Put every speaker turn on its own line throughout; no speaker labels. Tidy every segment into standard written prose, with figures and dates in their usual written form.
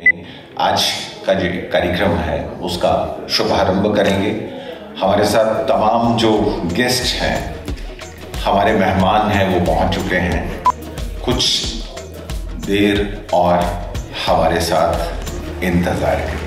आज का जो कार्यक्रम है उसका शुभारंभ करेंगे। हमारे साथ तमाम जो गेस्ट हैं, हमारे मेहमान हैं, वो पहुंच चुके हैं। कुछ देर और हमारे साथ इंतजार करिए।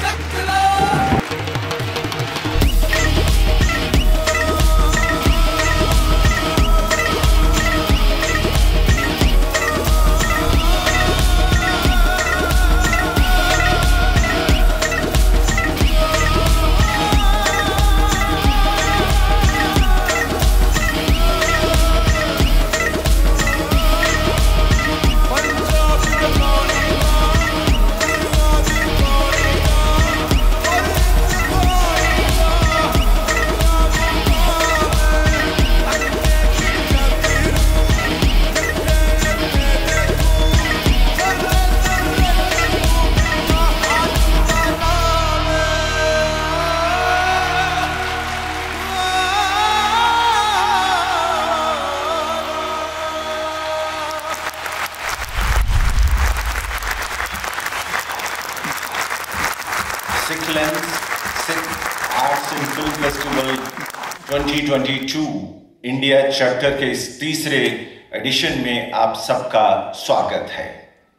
Sikh arts and film festival 2022 India chapter के इस तीसरे एडिशन में आप सबका स्वागत है।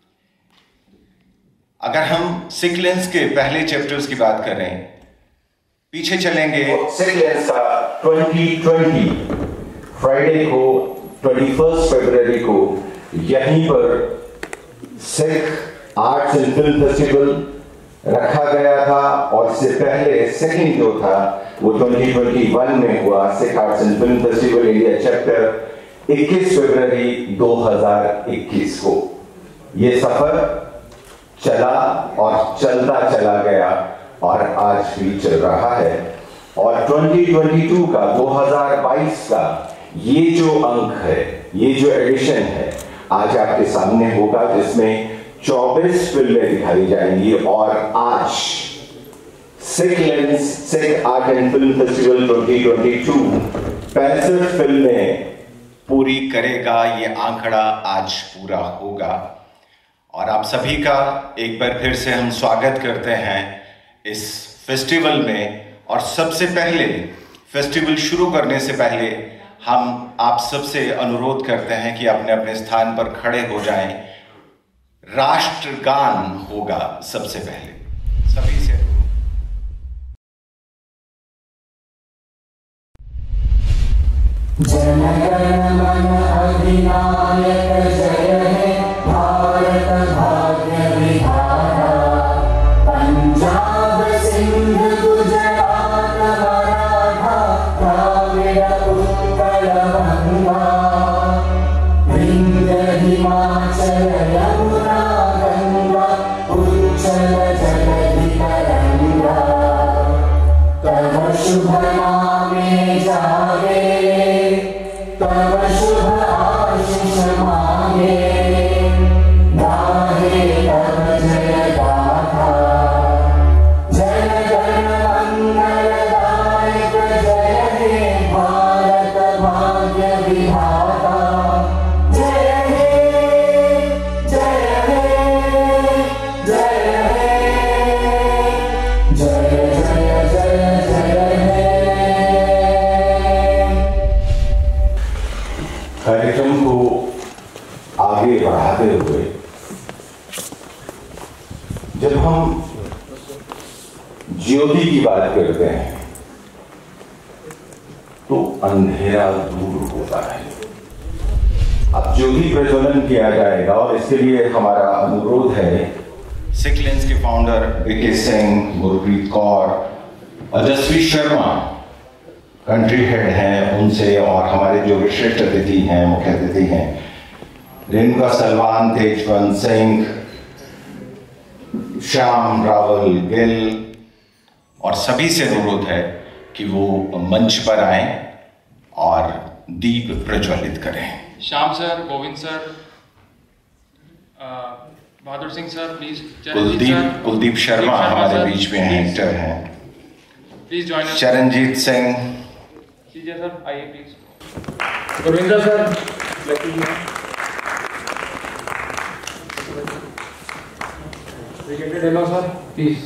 अगर हम सिख लेंस के पहले चैप्टर्स की बात करें, पीछे चलेंगे।
सिख लेंस का 2020 फ्राइडे को 21 फरवरी को यहीं पर Sikh arts and film festival रखा गया था, और इससे पहले सेकंड जो था वो 2021 में हुआ, Sikh arts and film festival India chapter 21 फरवरी 2021 को। ये सफर चला और चलता चला गया और आज भी चल रहा है। और 2022 का 2022 का ये जो अंक है, ये जो एडिशन है, आज आपके सामने होगा, जिसमें 24 फिल्में दिखाई जाएंगी। और आज Sikh lens Sikh art and film festival 2022 65 फिल्में
पूरी करेगा। ये आंकड़ा आज पूरा होगा और आप सभी का एक बार फिर से हम स्वागत करते हैं इस फेस्टिवल में। और सबसे पहले फेस्टिवल शुरू करने से पहले हम आप सबसे अनुरोध करते हैं कि अपने अपने स्थान पर खड़े हो जाएं। राष्ट्रगान होगा सबसे पहले, सभी से।
जन गण मन अधिनायक जय हे भारत भाग्य विधाता, पंजाब सिंध गुजरात मराठा द्राविड़ उत्कल बंगा, विंध्य हिमाचल यमुना गंगा उच्चल जलधि तरंगा, तव शुभ नामे जागे, तव शुभ आशीष मांगे, गाहे तव जय गाथा, जन गण मंगलदायक जय हे भारत भाग्य विधाता, जय हे जय हे जय हे जय जय जय जय हे।
कार्यक्रम को आगे बढ़ाते हुए जब हम ज्योति की बात करते हैं तो अंधेरा दूर होता है। अब ज्योति प्रज्वलन किया जाएगा और इसके लिए हमारा अनुरोध है
सिख लेंस के founder Vicky Singh, Gurpreet Kaur, Ajasvi Sharma country head हैं, उनसे, और हमारे जो विशिष्ट अतिथि हैं, मुख्य अतिथि हैं, रेणुका सलमान, तेजवंत सिंह, श्याम रावल गिल, और सभी से अनुरोध है कि वो मंच पर आएं और दीप प्रज्वलित करें।
Shyam sir, Govind sir, Bahadur Singh sir, please.
Kuldeep Sharma हमारे बीच में हैं, एक्टर हैं।
Please join us.
Charanjit Singh,
CJ sir आइए please. Gurvinder sir, Brigadier Delo sir, please.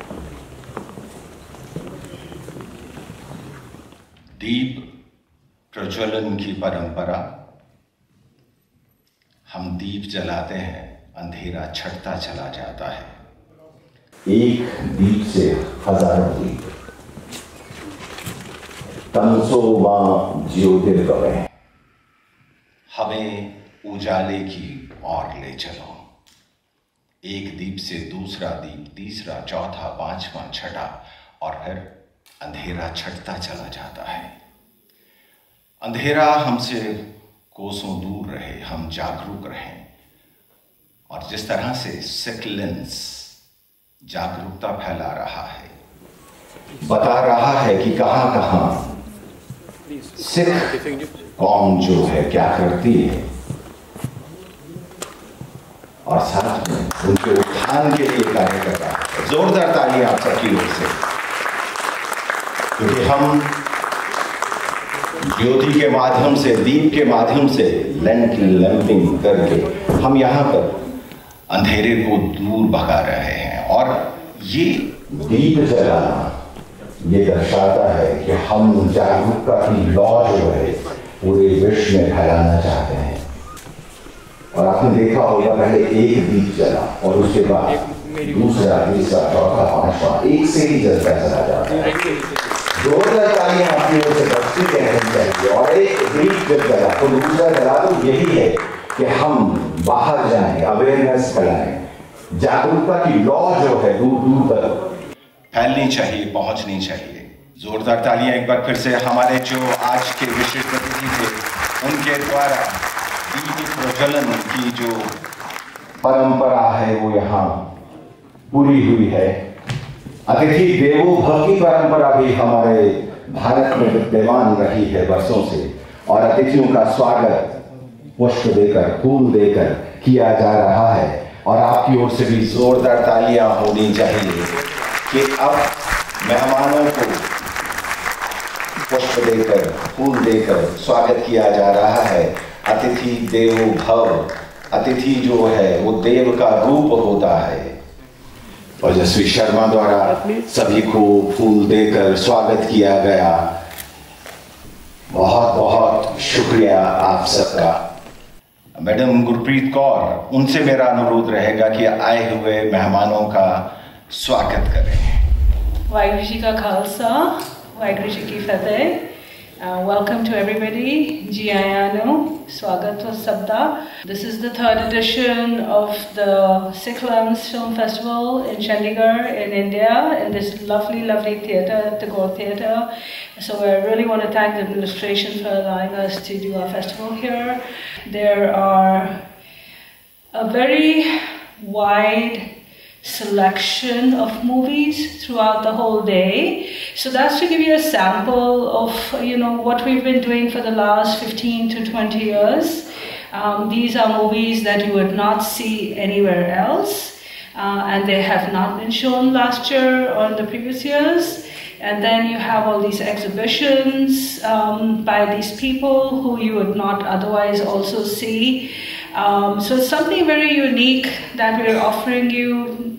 दीप प्रज्वलन की परंपरा। हम दीप जलाते हैं, अंधेरा छटता चला जाता है।
एक दीप से हजारों दीप, तमसो मां ज्योतिर्गमय।
हमें उजाले की ओर ले चलो। एक दीप से दूसरा दीप, तीसरा, चौथा, पांचवा, छठा, और फिर अंधेरा छटता चला जाता है। अंधेरा हमसे कोसों दूर रहे, हम जागरूक रहें। और जिस तरह से सिकलेंस जागरूकता फैला रहा है,
बता रहा है कि कहां कहां सिख कौम जो है क्या करती है, और साथ में उनके उत्थान के लिए कार्य कर रहा है। जोरदार तालियां आप सबकी ओर से, क्योंकि हम ज्योति के माध्यम से, दीप के माध्यम से लैंपिंग करके हम यहाँ पर अंधेरे को दूर भगा रहे हैं। और ये दीप जलाना ये दर्शाता है कि हम जागरूकता की लौ जो है पूरे विश्व में फैलाना चाहते हैं। और आपने देखा होगा, पहले एक दीप जला और उसके बाद दूसरा, तीसरा, चौथा, पांचवा, एक से ही जलता चला जाता है। जोरदार तालियां आपकी ओर से बस्ती कहनी चाहिए। और एक दीप जब जला तो दूसरा जला, तो यही है कि हम बाहर जाएं, अवेयरनेस फैलाएं। जागरूकता की लौ जो है दूर दूर तक
फैलनी चाहिए, पहुंचनी चाहिए। जोरदार तालियां एक बार फिर से हमारे जो आज के विशिष्ट अतिथि थे, उनके द्वारा दीप प्रज्वलन की जो
परंपरा है वो यहाँ पूरी हुई है। अतिथि देवो भव की परंपरा भी हमारे भारत में विद्यमान रही है वर्षों से, और अतिथियों का स्वागत पुष्प देकर, फूल देकर किया जा रहा है। और आपकी ओर से भी जोरदार तालियां होनी चाहिए कि अब मेहमानों को पुष्प देकर, फूल देकर स्वागत किया जा रहा है। अतिथि देवो भव, अतिथि जो है वो देव का रूप होता है। ओजस्वी शर्मा द्वारा सभी को फूल देकर स्वागत किया गया। बहुत बहुत शुक्रिया आप सबका।
मैडम गुरप्रीत कौर, उनसे मेरा अनुरोध रहेगा कि आए हुए मेहमानों का स्वागत करें।
वाहिगुरु जी का खालसा, वाहिगुरु जी की फतेह। Welcome to everybody. Ji Ayano, Swagato Sabda. This is the third edition of the Sikhlams Film Festival in Chandigarh in India, in this lovely, lovely theatre, Tagore Theatre. So I really want to thank the administration for allowing us to do our festival here. There are a very wide selection of movies throughout the whole day. So that's to give you a sample of, what we've been doing for the last 15 to 20 years. These are movies that you would not see anywhere else, and they have not been shown last year or in the previous years. And then you have all these exhibitions by these people who you would not otherwise also see. So it's something very unique that we're offering you,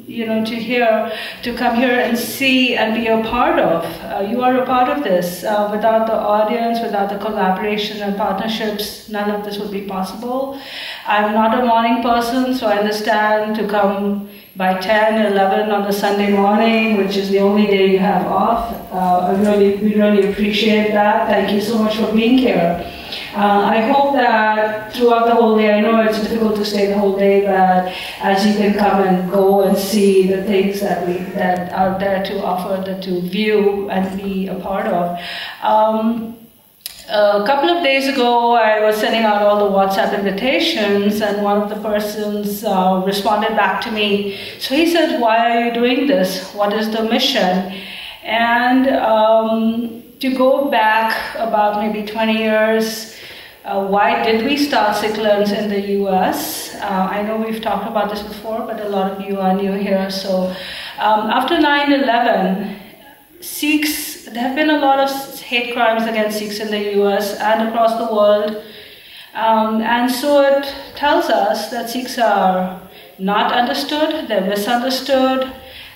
to come here and see and be a part of. You are a part of this. Without the audience, without the collaboration and partnerships, none of this would be possible. I'm not a morning person, so I understand to come by 10, 11 on the Sunday morning, which is the only day you have off. We really appreciate that. Thank you so much for being here. I hope that throughout the whole day, I know it's difficult to stay the whole day, but as you can come and go and see the things that are there to offer, to view and be a part of. A couple of days ago, I was sending out all the WhatsApp invitations, and one of the persons responded back to me. So he said, "Why are you doing this? What is the mission?" And to go back about maybe 20 years, why did we start Sikhlams in the US? I know we've talked about this before, but a lot of you are new here. So after 9/11, Sikhs, there have been a lot of hate crimes against Sikhs in the US and across the world. And so it tells us that Sikhs are not understood, they're misunderstood.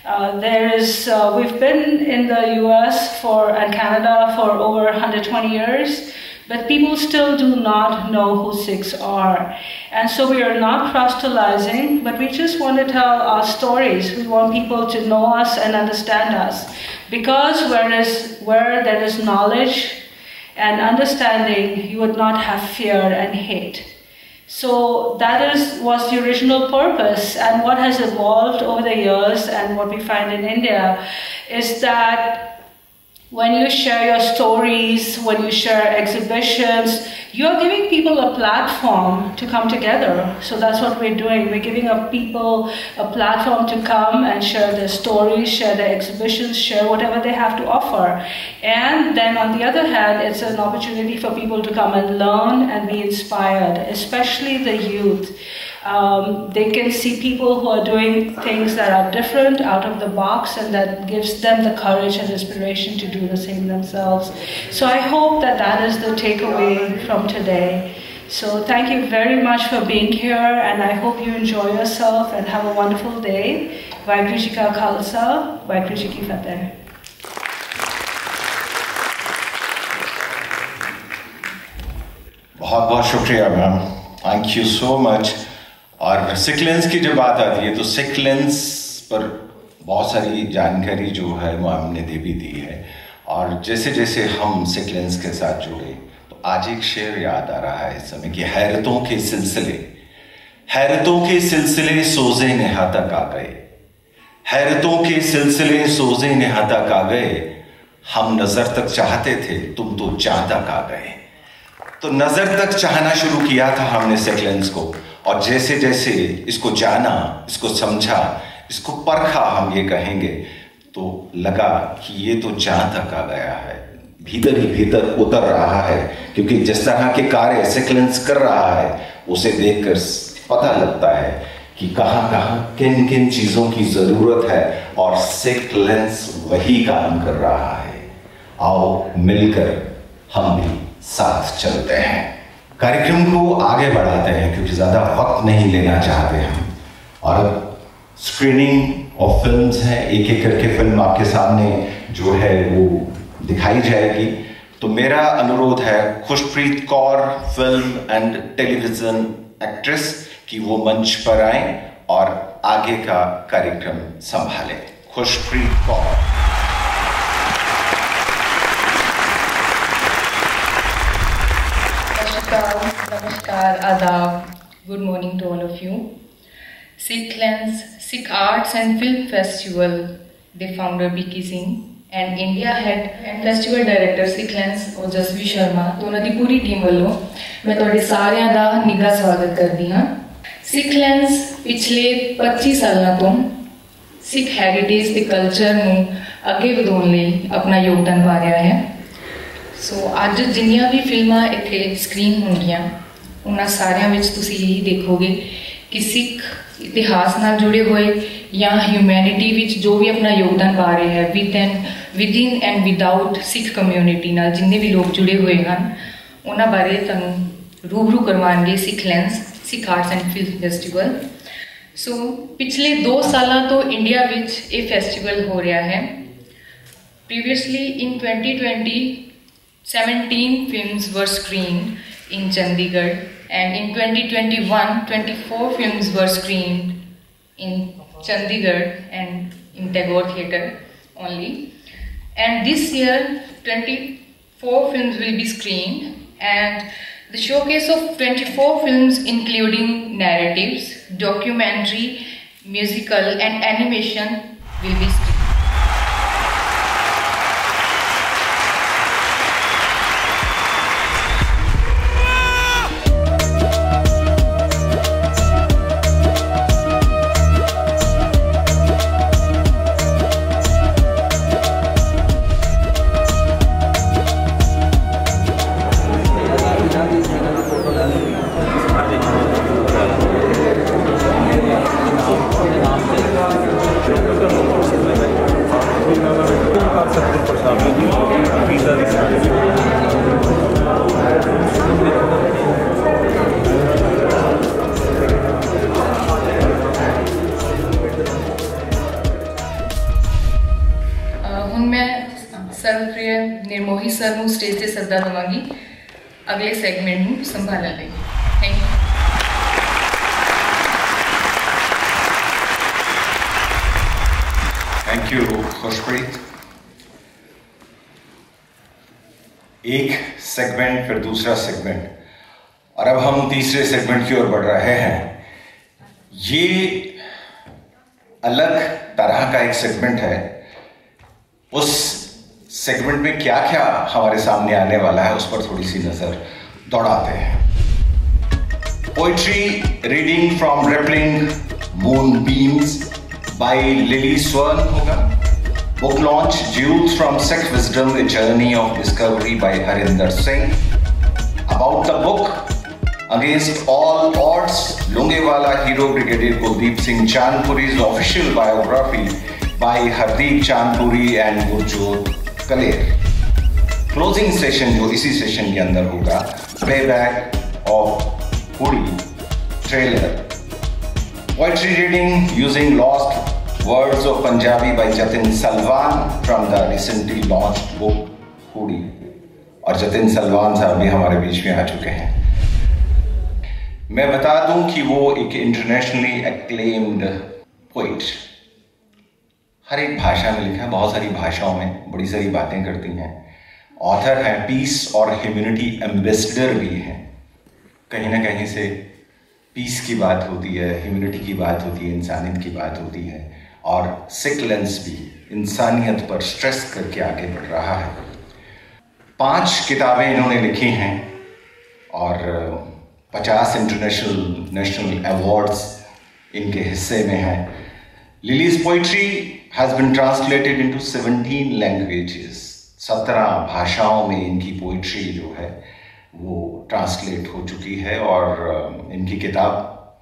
We've been in the US and Canada for over 120 years, but people still do not know who Sikhs are. And so we are not proselytizing, but we just want to tell our stories. We want people to know us and understand us. Because where there is knowledge and understanding, you would not have fear and hate. So that was the original purpose, and what has evolved over the years and what we find in India is that when you share your stories, when you share exhibitions, you're giving people a platform to come together. So that's what we're doing. We're giving people a platform to come and share their stories, share their exhibitions, share whatever they have to offer. And then on the other hand, it's an opportunity for people to come and learn and be inspired, especially the youth. They can see people who are doing things that are different, out of the box, and that gives them the courage and inspiration to do the same themselves. So I hope that is the takeaway from today. So thank you very much for being here, and I hope you enjoy yourself and have a wonderful day. Vaheguru Ji Ka Khalsa, Vaheguru Ji Ki Fateh.
बहुत बहुत शुक्रिया ma'am, thank you so much. और Sikh lens की जब बात आती है तो सिख लेंस पर बहुत सारी जानकारी जो है वो हमने दे भी दी है। और जैसे जैसे हम सिख लेंस के साथ जुड़े तो आज एक शेर याद आ रहा है इस समय कि हैरतों के सिलसिले सोज़े नेहा तक आ गए, हैरतों के सिलसिले सोज़े नेहा तक आ गए, हम नजर तक चाहते थे तुम तो जहां तक आ गए। तो नजर तक चाहना शुरू किया था हमने सिख लेंस को, और जैसे जैसे इसको जाना, इसको समझा, इसको परखा, हम ये कहेंगे, तो लगा कि ये तो जहां तक आ गया है, भीतर ही भीतर उतर रहा है। क्योंकि जिस तरह के कार्य सिख लेंस कर रहा है उसे देखकर पता लगता है कि कहाँ कहाँ किन किन चीजों की जरूरत है, और सिख लेंस वही काम कर रहा है। आओ मिलकर हम भी साथ चलते हैं, कार्यक्रम को आगे बढ़ाते हैं, क्योंकि ज़्यादा वक्त नहीं लेना चाहते हम। और अब स्क्रीनिंग ऑफ फिल्म्स हैं, एक एक करके फिल्म आपके सामने जो है वो दिखाई जाएगी। तो मेरा अनुरोध है Khushpreet Kaur, film and television actress, कि वो मंच पर आएं और आगे का कार्यक्रम संभालें। Khushpreet Kaur.
Namaskar, Adab. Good morning to all of you. Sikh Lens, Sikh Arts and Film Festival, the founder Biki Singh and India Head and Festival Director Sikh Lens Ojasvi Sharma, तो उन्हां दी पूरी टीम वालों मैं तुहाडे सारिਆਂ ਦਾ निघा स्वागत करदी हां। Sikh Lens पिछले 25 सालों ਤੋਂ सिख हैरिटेज ते कल्चर ਨੂੰ ਅੱਗੇ ਵਧਾਉਣ ਲਈ ਆਪਣਾ ਯੋਗਦਾਨ ਪਾ ਰਿਹਾ ਹੈ। सो अज जिन्नियां भी फिल्मां इत्थे स्क्रीन होंगियां उन्हां सारियां विच तुसीं यही देखोगे कि सिख इतिहास नाल जुड़े हुए या ह्यूमैनिटी विच जो भी अपना योगदान पा रहे हैं within and without Sikh community नाल जिन्ने भी लोग जुड़े हुए हैं उन्हां बारे तुहानूं रूबरू करवाएंगे Sikh lens, Sikh arts and film festival. So पिछले 2 सालों तो इंडिया विच ये फेस्टिवल हो रहा है। Previously in 2020 17 films were screened in Chandigarh, and in 2021 24 films were screened in Chandigarh and in Tagore Theatre only, and this year 24 films will be screened, and the showcase of 24 films including narratives, documentary, musical and animation will be screened. Sarvpriya Nirmohi sir ਨੂੰ stage ਤੇ ਸੱਦਾ ਦਵਾਂਗੀ ਅਗਲੇ segment ਨੂੰ ਸੰਭਾਲਣ ਲਈ। Thank you.
Thank you Khushpreet. एक segment फिर दूसरा सेगमेंट और अब हम तीसरे सेगमेंट की ओर बढ़ रहे हैं। ये अलग तरह का एक सेगमेंट है। उस सेगमेंट में क्या क्या हमारे सामने आने वाला है उस पर थोड़ी सी नजर दौड़ाते हैं। Poetry reading from rippling moonbeams by Lily Swarn होगा। Book launch jewels from Sikh wisdom a journey of discovery by Harinder Singh. About the book against all odds Longewala hero brigadier Kuldeep Singh Chandpuri's official biography by Hardeep Chandpuri and Gurjot Kaler. Closing session जो इसी session के अंदर होगा, playback of hoodie trailer. Poetry reading using lost words of Punjabi by Jatin Salwan from the recently launched book Hudi। और Jatin Salwan साहब भी हमारे बीच में आ चुके हैं। मैं बता दूं कि वो एक इंटरनेशनली एक्लेम्ड पोइट, हर एक भाषा में लिखा है, बहुत सारी भाषाओं में बड़ी सारी बातें करती हैं। ऑथर हैं, पीस और ह्यूमैनिटी एम्बेसडर भी हैं। कहीं ना कहीं से पीस की बात होती है, ह्यूमैनिटी की बात होती है, इंसानियत की बात होती है और सिख लेंस भी इंसानियत पर स्ट्रेस करके आगे बढ़ रहा है। 5 किताबें इन्होंने लिखी हैं और 50 नेशनल अवार्ड्स इनके हिस्से में हैं। Lily's poetry has been translated into 17 languages. 17 भाषाओं में इनकी पोइट्री जो है वो ट्रांसलेट हो चुकी है। और इनकी किताब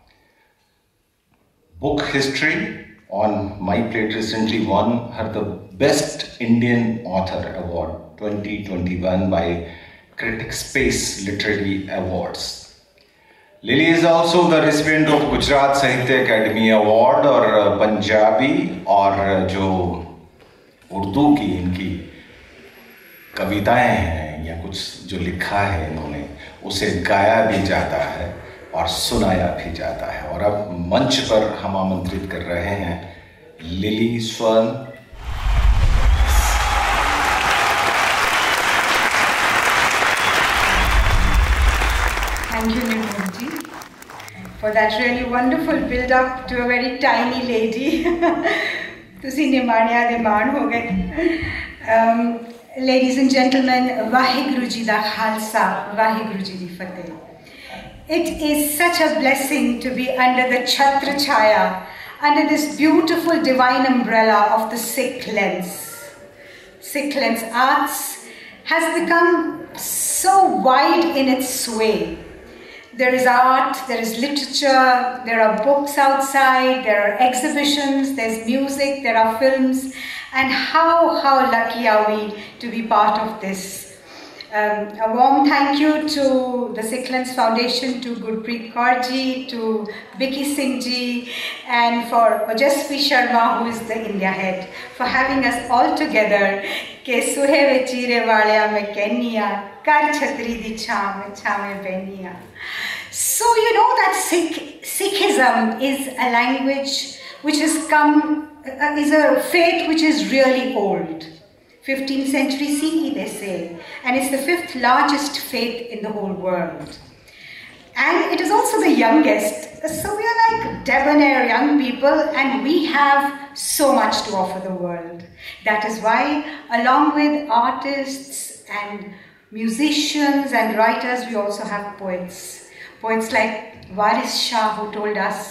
book history on my plate recently won her the best Indian author award 2021 by critic space literary awards. Lily is also the recipient of Gujarat Sahitya academy award और पंजाबी और जो उर्दू की इनकी कविताएं हैं या कुछ जो लिखा है इन्होंने उसे गाया भी जाता है और सुनाया भी जाता है। और अब मंच पर हम आमंत्रित कर रहे हैं लिली स्वर्ण।
Thank you, Nirmalji, for that really wonderful build-up to a very tiny lady. तुसी निमाणिया दे मान हो गए। Ladies and gentlemen, Vaheguru Ji da Khalsa, Vaheguru Ji di Fateh. It is such a blessing to be under the Chhatra Chhaya, under this beautiful divine umbrella of the Sikh lens. Sikh lens arts has become so wide in its sway. There is art, there is literature, there are books outside, there are exhibitions, there's music, there are films. And how lucky are we to be part of this. A warm thank you to the Sikh Lens Foundation, to Gurpreet Kaur ji, to Vicky Singh ji, and for Ojasvi Sharma, who is the India head, for having us all together. Ke suhe ve chire walya mein kehniya, kar chhatri di chhame behniya. So you know that Sikhism is a language which has come, is a faith which is really old. 15th century CE they say, and it's the 5th largest faith in the whole world. And it is also the youngest. So we are like debonair young people and we have so much to offer the world. That is why, along with artists and musicians and writers, we also have poets. Poets like Waris Shah, who told us,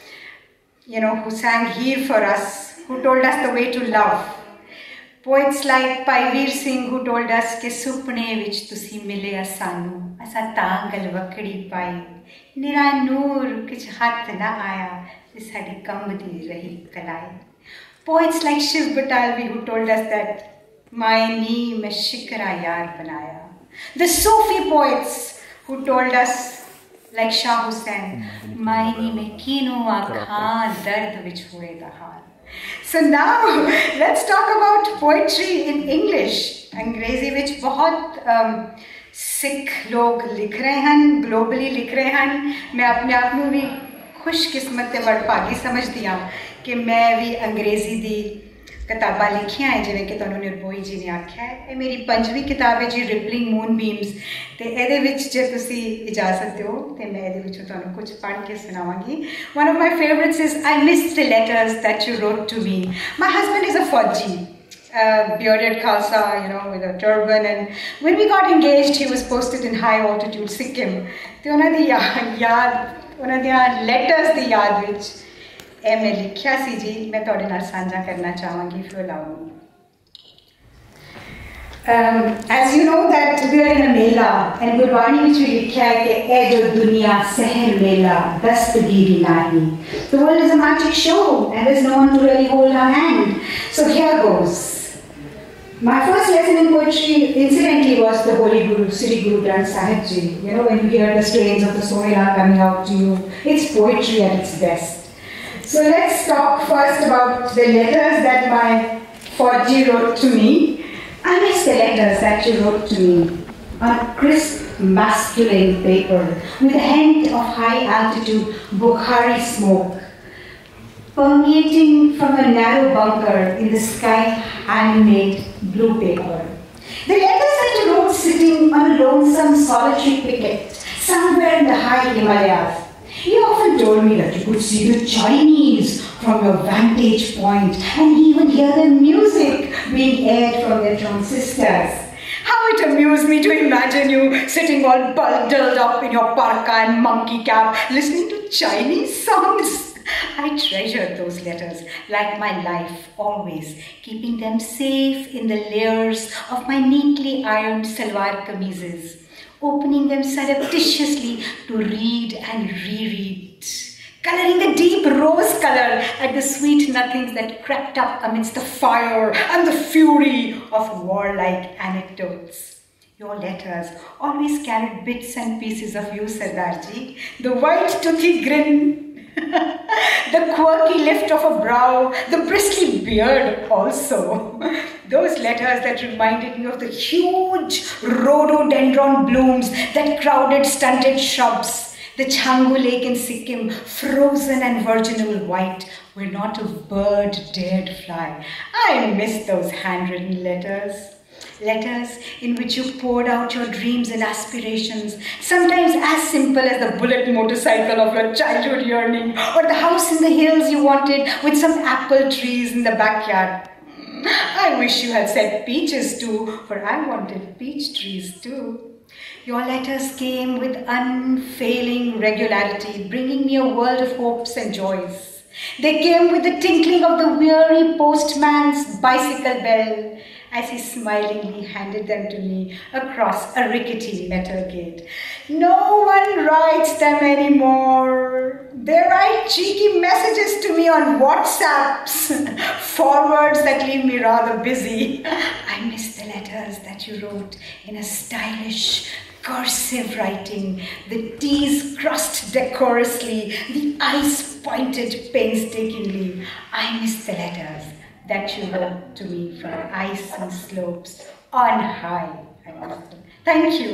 who sang Heer for us, who told us the way to love. Poets like Paivir Singh, who told us ke supne vich tusi mile asanu, asa tangal vakdi pai, nira noor kich hath na aaya, je sadi kamdi rahi kalai. Poets like Shiv Batalvi, who told us that my knee mein shikra yaar banaya. The Sufi poets who told us, like Shah Hussain, Mayani में कीनो आखां दर्द विच हुए दा हाल. So now let's talk about poetry in English. अंग्रेजी विच बहुत सिख लोग लिख रहे हैं, ग्लोबली लिख रहे हैं. मैं अपने आप में भी खुशकिस्मत ते वडभागी समझदी हाँ कि मैं भी अंग्रेजी दी किताबां लिखियां हैं, जिवें कि तुहानूं निर्भोई जी ने आख्या है. ये मेरी 5वीं किताब है जी, रिपलिंग मूनबीम्स. ते इहदे विच जे तुसीं इजाजत दिओ ते मैं इहदे विचों तुहानूं कुछ पढ़ के सुनावांगी. One of my favorites is I miss the letters that you wrote to me. My husband is a Fauji, bearded Khalsa, you know, with a turban, and when we got engaged, he was posted in high altitude Sikkim. ਤੇ ਉਹਨਾਂ ਦੀ ਯਾਦ, ਉਹਨਾਂ ਦੀਆਂ letters ਦੀ ਯਾਦ ਵਿੱਚ ਇਹ ਮੈਂ ਲਿਖਿਆ ਸੀ ਜੀ, ਮੈਂ ਤੁਹਾਡੇ ਨਾਲ ਸਾਂਝਾ ਕਰਨਾ ਚਾਹਾਂਗੀ, if you allow me. As you know that we are in a mela, and Gurbani ਵਿੱਚ ਵੀ ਲਿਖਿਆ ਹੈ ਕਿ ਇਹ ਜੋ ਦੁਨੀਆ ਸਹਿਰ ਮੇਲਾ ਦਸਤਗੀਰੀ ਨਹੀਂ. The world is a magic show, and there's no one to really hold our hand. So here goes. My first lesson in poetry, incidentally, was the Holy Guru, Sri Guru Granth Sahib Ji. You know, when you hear the strains of the Sohila coming out to you, it's poetry at its best. So let's talk first about the letters that my Fauji wrote to me. I miss the letters that you wrote to me on crisp, masculine paper with a hint of high altitude Bukhari smoke permeating from a narrow bunker in the sky, handmade blue paper. The letters that you wrote sitting on a lonesome solitary picket somewhere in the high Himalayas. You often told me that you could see the Chinese from your vantage point and even hear the music being aired from their transistors. How it amused me to imagine you sitting all bundled up in your parka and monkey cap listening to Chinese songs. I treasured those letters like my life, always keeping them safe in the layers of my neatly ironed salwar kameezes, opening them surreptitiously to read and reread, coloring the deep rose color at the sweet nothings that crept up amidst the fire and the fury of warlike anecdotes. Your letters always carried bits and pieces of you, Sardarji. The white toothy grin, the quirky lift of a brow, the bristly beard also. Those letters that reminded me of the huge rhododendron blooms that crowded stunted shrubs. The Changu Lake in Sikkim, frozen and virginal white, where not a bird dared fly. I miss those handwritten letters. Letters in which you poured out your dreams and aspirations, sometimes as simple as the bullet motorcycle of your childhood yearning, or the house in the hills you wanted with some apple trees in the backyard. I wish you had said peaches too, for I wanted peach trees too. Your letters came with unfailing regularity, bringing me a world of hopes and joys. They came with the tinkling of the weary postman's bicycle bell, as he smilingly handed them to me across a rickety metal gate. No one writes them anymore. They write cheeky messages to me on WhatsApps, forwards that leave me rather busy. I miss the letters that you wrote in a stylish, cursive writing, the T's crossed decorously, the I's pointed painstakingly. I miss the letters that you wrote to me from icy slopes on high. Thank you.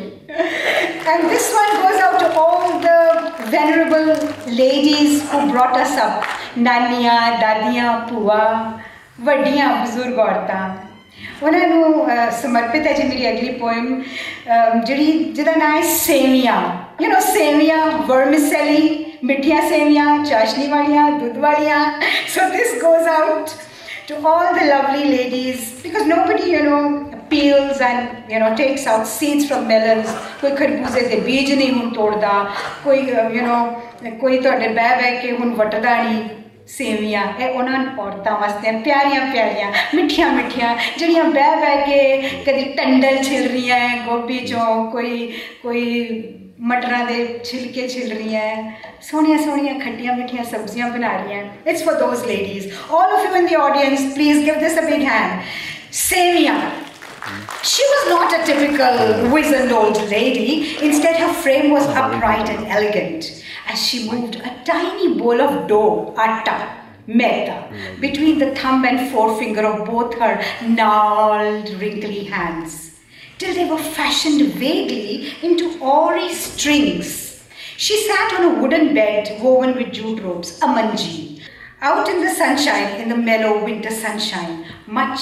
And this one goes out to all the venerable ladies who brought us up. Naniya, Dadiya, Pua, Vadiya, Buzurg Auraਤਾਂ. ਉਹਨਾਂ ਨੂੰ ਸਮਰਪਿਤ ਹੈ ਜੀ ਮੇਰੀ ਅਗਲੀ poem, ਜਿਹਦਾ ਨਾਂ ਹੈ ਸੇਵੀਆਂ. ਯੂ ਨੋ ਸੇਵੀਆਂ, ਵਰਮਿਸੈਲੀ, ਮਿੱਠੀਆਂ ਸੇਵੀਆਂ, ਚਾਸ਼ਨੀ ਵਾਲੀਆਂ, ਦੁੱਧ ਵਾਲੀਆਂ. So this goes out to all the lovely ladies, because nobody, you know, peels and, you know, takes out seeds from melons. कोई खरबूजे दे बीज नहीं हुन तोड़दा, कोई, you know, कोई तुहाडे बह के हुन वटदा नहीं. सेवियां ये उन्होंने औरतों वास्ते प्यारियां प्यारियां मिठियां मिठियां जड़ियां बह के कभी टंडल छिल रही हैं गोभी चों, कोई मटरां दे छिलके छिल रही हैं, सोहनियां सोहनियां खट्टियां मिठियां सब्जियां बना रही हैं. It's for those ladies. All of you in the audience, please give this a big hand. Seviya. She was not a typical wizened old lady. Instead, her frame was upright and elegant. As she moved a tiny bowl of dough, atta, Mehta, between the thumb and forefinger of both her gnarled, wrinkly hands, till they were fashioned vaguely into awry strings. She sat on a wooden bed woven with jute ropes, a manji, out in the sunshine, in the mellow winter sunshine, much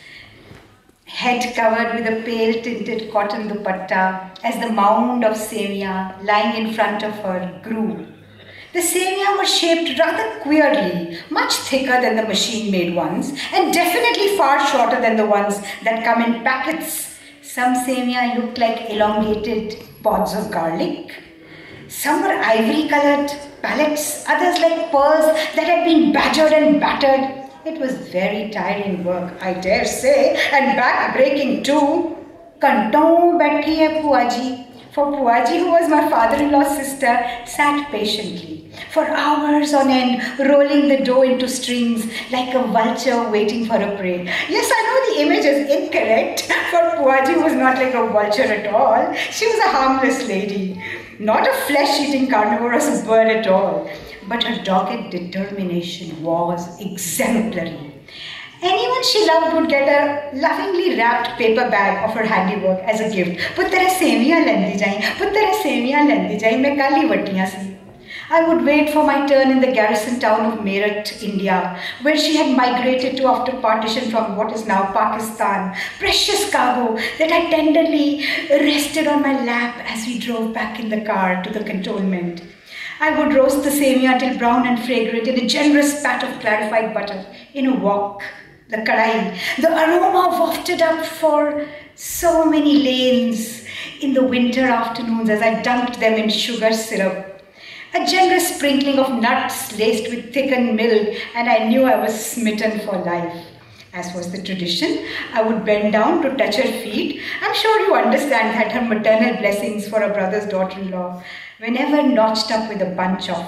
head covered with a pale tinted cotton dupatta, as the mound of sevia lying in front of her grew. The sevia were shaped rather queerly, much thicker than the machine-made ones, and definitely far shorter than the ones that come in packets. Some sevia looked like elongated pods of garlic. Some were ivory-colored pallets, others like pearls that had been badgered and battered. It was very tiring work, I dare say, and back-breaking too. Kanton baithi hai Puaji. For Puaji, who was my father-in-law's sister, sat patiently for hours on end, rolling the dough into strings like a vulture waiting for a prey. Yes, I know the image is incorrect, for Puaji was not like a vulture at all. She was a harmless lady, not a flesh-eating carnivorous bird at all. But her dogged determination was exemplary. Anyone she loved would get a lovingly wrapped paper bag of her handiwork as a gift. Puttara sevia lendi jai, puttara sevia lendi jai, main kali vattiyan si. I would wait for my turn in the garrison town of Meerut, India, where she had migrated to after partition from what is now Pakistan. Precious cargo that I tenderly rested on my lap as we drove back in the car to the cantonment. I would roast the sevia until brown and fragrant in a generous pat of clarified butter in a wok. The kadai, the aroma wafted up for so many lanes in the winter afternoons as I dunked them in sugar syrup. A generous sprinkling of nuts laced with thickened milk, and I knew I was smitten for life. As was the tradition, I would bend down to touch her feet. I'm sure you understand, had her maternal blessings for a brother's daughter-in-law, whenever notched up with a bunch of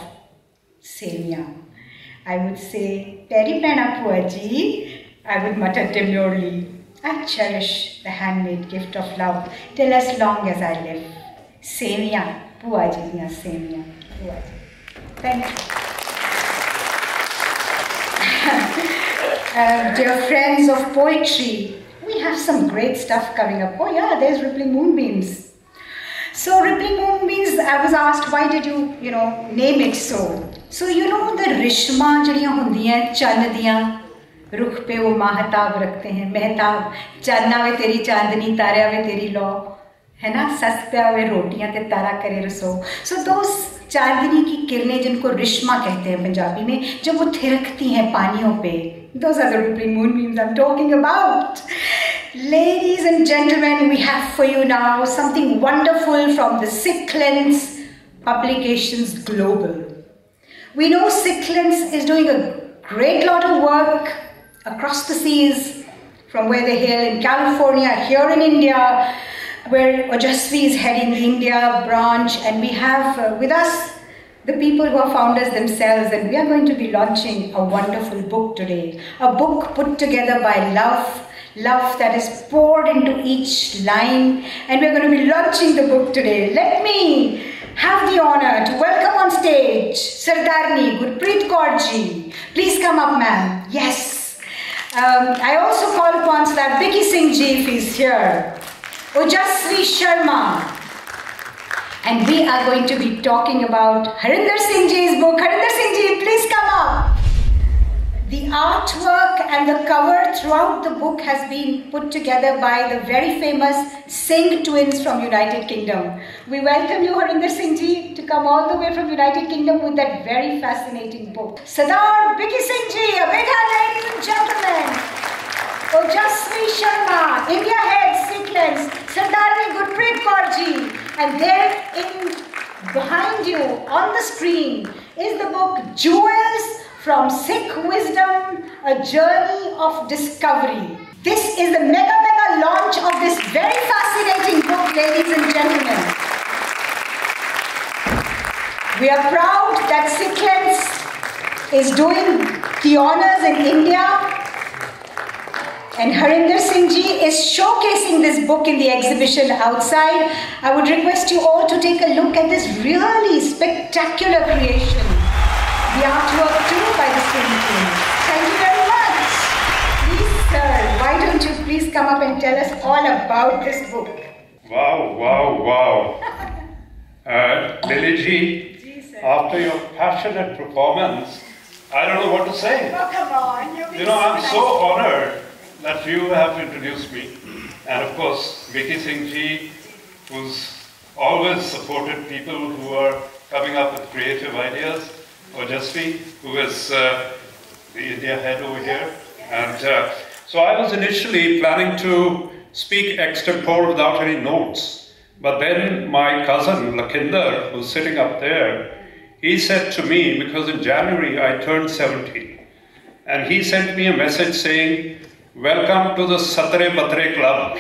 sevia. I would say, Peri Prana Puaji. I would mutter demurely, I cherish the handmade gift of love till as long as I live. Sevia, Puaji diyan sevia, Puaji. Thank you. Dear friends of poetry, we have some great stuff coming up. Oh yeah, there's Rippling Moonbeams. So Rippling Moonbeams, I was asked, why did you name it so? So the rishma jadiyan hundiyan chann diyan, रुख पे वो महताब रखते हैं, महताब चांदना वे तेरी चांदनी तारा वे तेरी लौ, है ना, सस पे वे रोटियां ते तारा करे रसो. सो दोस्त चांदनी की किरणें जिनको रिश्मा कहते हैं पंजाबी में, जब वो थिरकती हैं पानियों पे, those are the rippling moonbeams I'm talking about. Ladies and gentlemen, we have for you now something wonderful from the Sikh-Lens Publications Global. We know Sikh-Lens is doing a great lot of work across the seas, from where they hail in California, here in India, where Ojasvi is heading the India branch, and we have with us the people who are founders themselves, and we are going to be launching a wonderful book today, a book put together by love that is poured into each line, and we're going to be launching the book today. Let me have the honor to welcome on stage Sardarni Gurpreet Kaur ji. Please come up, ma'am. Yes. I also call upon Sardar Biki Singh ji if he's here. Ojasvi Sharma. And we are going to be talking about Harinder Singh ji's book. Harinder Singh ji, please come up. The artwork and the cover throughout the book has been put together by the very famous Singh twins from United Kingdom. We welcome you, Harinder Singh ji, to come all the way from United Kingdom with that very fascinating book. Sardar Biki Singh ji, a big hand, ladies and gentlemen. Ojasvi Sharma, India Head, Sikh-Lens, Sardarni Gurpreet Kaur ji. And there behind you on the screen is the book Jewels from Sikh Wisdom, a journey of discovery. This is the mega launch of this very fascinating book, ladies and gentlemen. We are proud that Sikh-Lens is doing the honors in India, and Harinder Singh ji is showcasing this book in the exhibition outside. I would request you all to take a look at this really spectacular creation. the artwork too by the same team. Thank you very much. Please, sir, why don't you please come up and tell us all about this book?
Wow, wow, wow. Lily ji, after your passionate performance, I don't know what to say.
Oh, come on.
You know, I'm so honored that you have introduced me. And of course, Vicky Singh ji, who's always supported people who are coming up with creative ideas. Ojasvi, who is the India head over here. And so I was initially planning to speak extempore without any notes. But then my cousin, Lakhinder, who's sitting up there, he said to me, because in January I turned 70, and he sent me a message saying, "Welcome to the Satre Batre Club."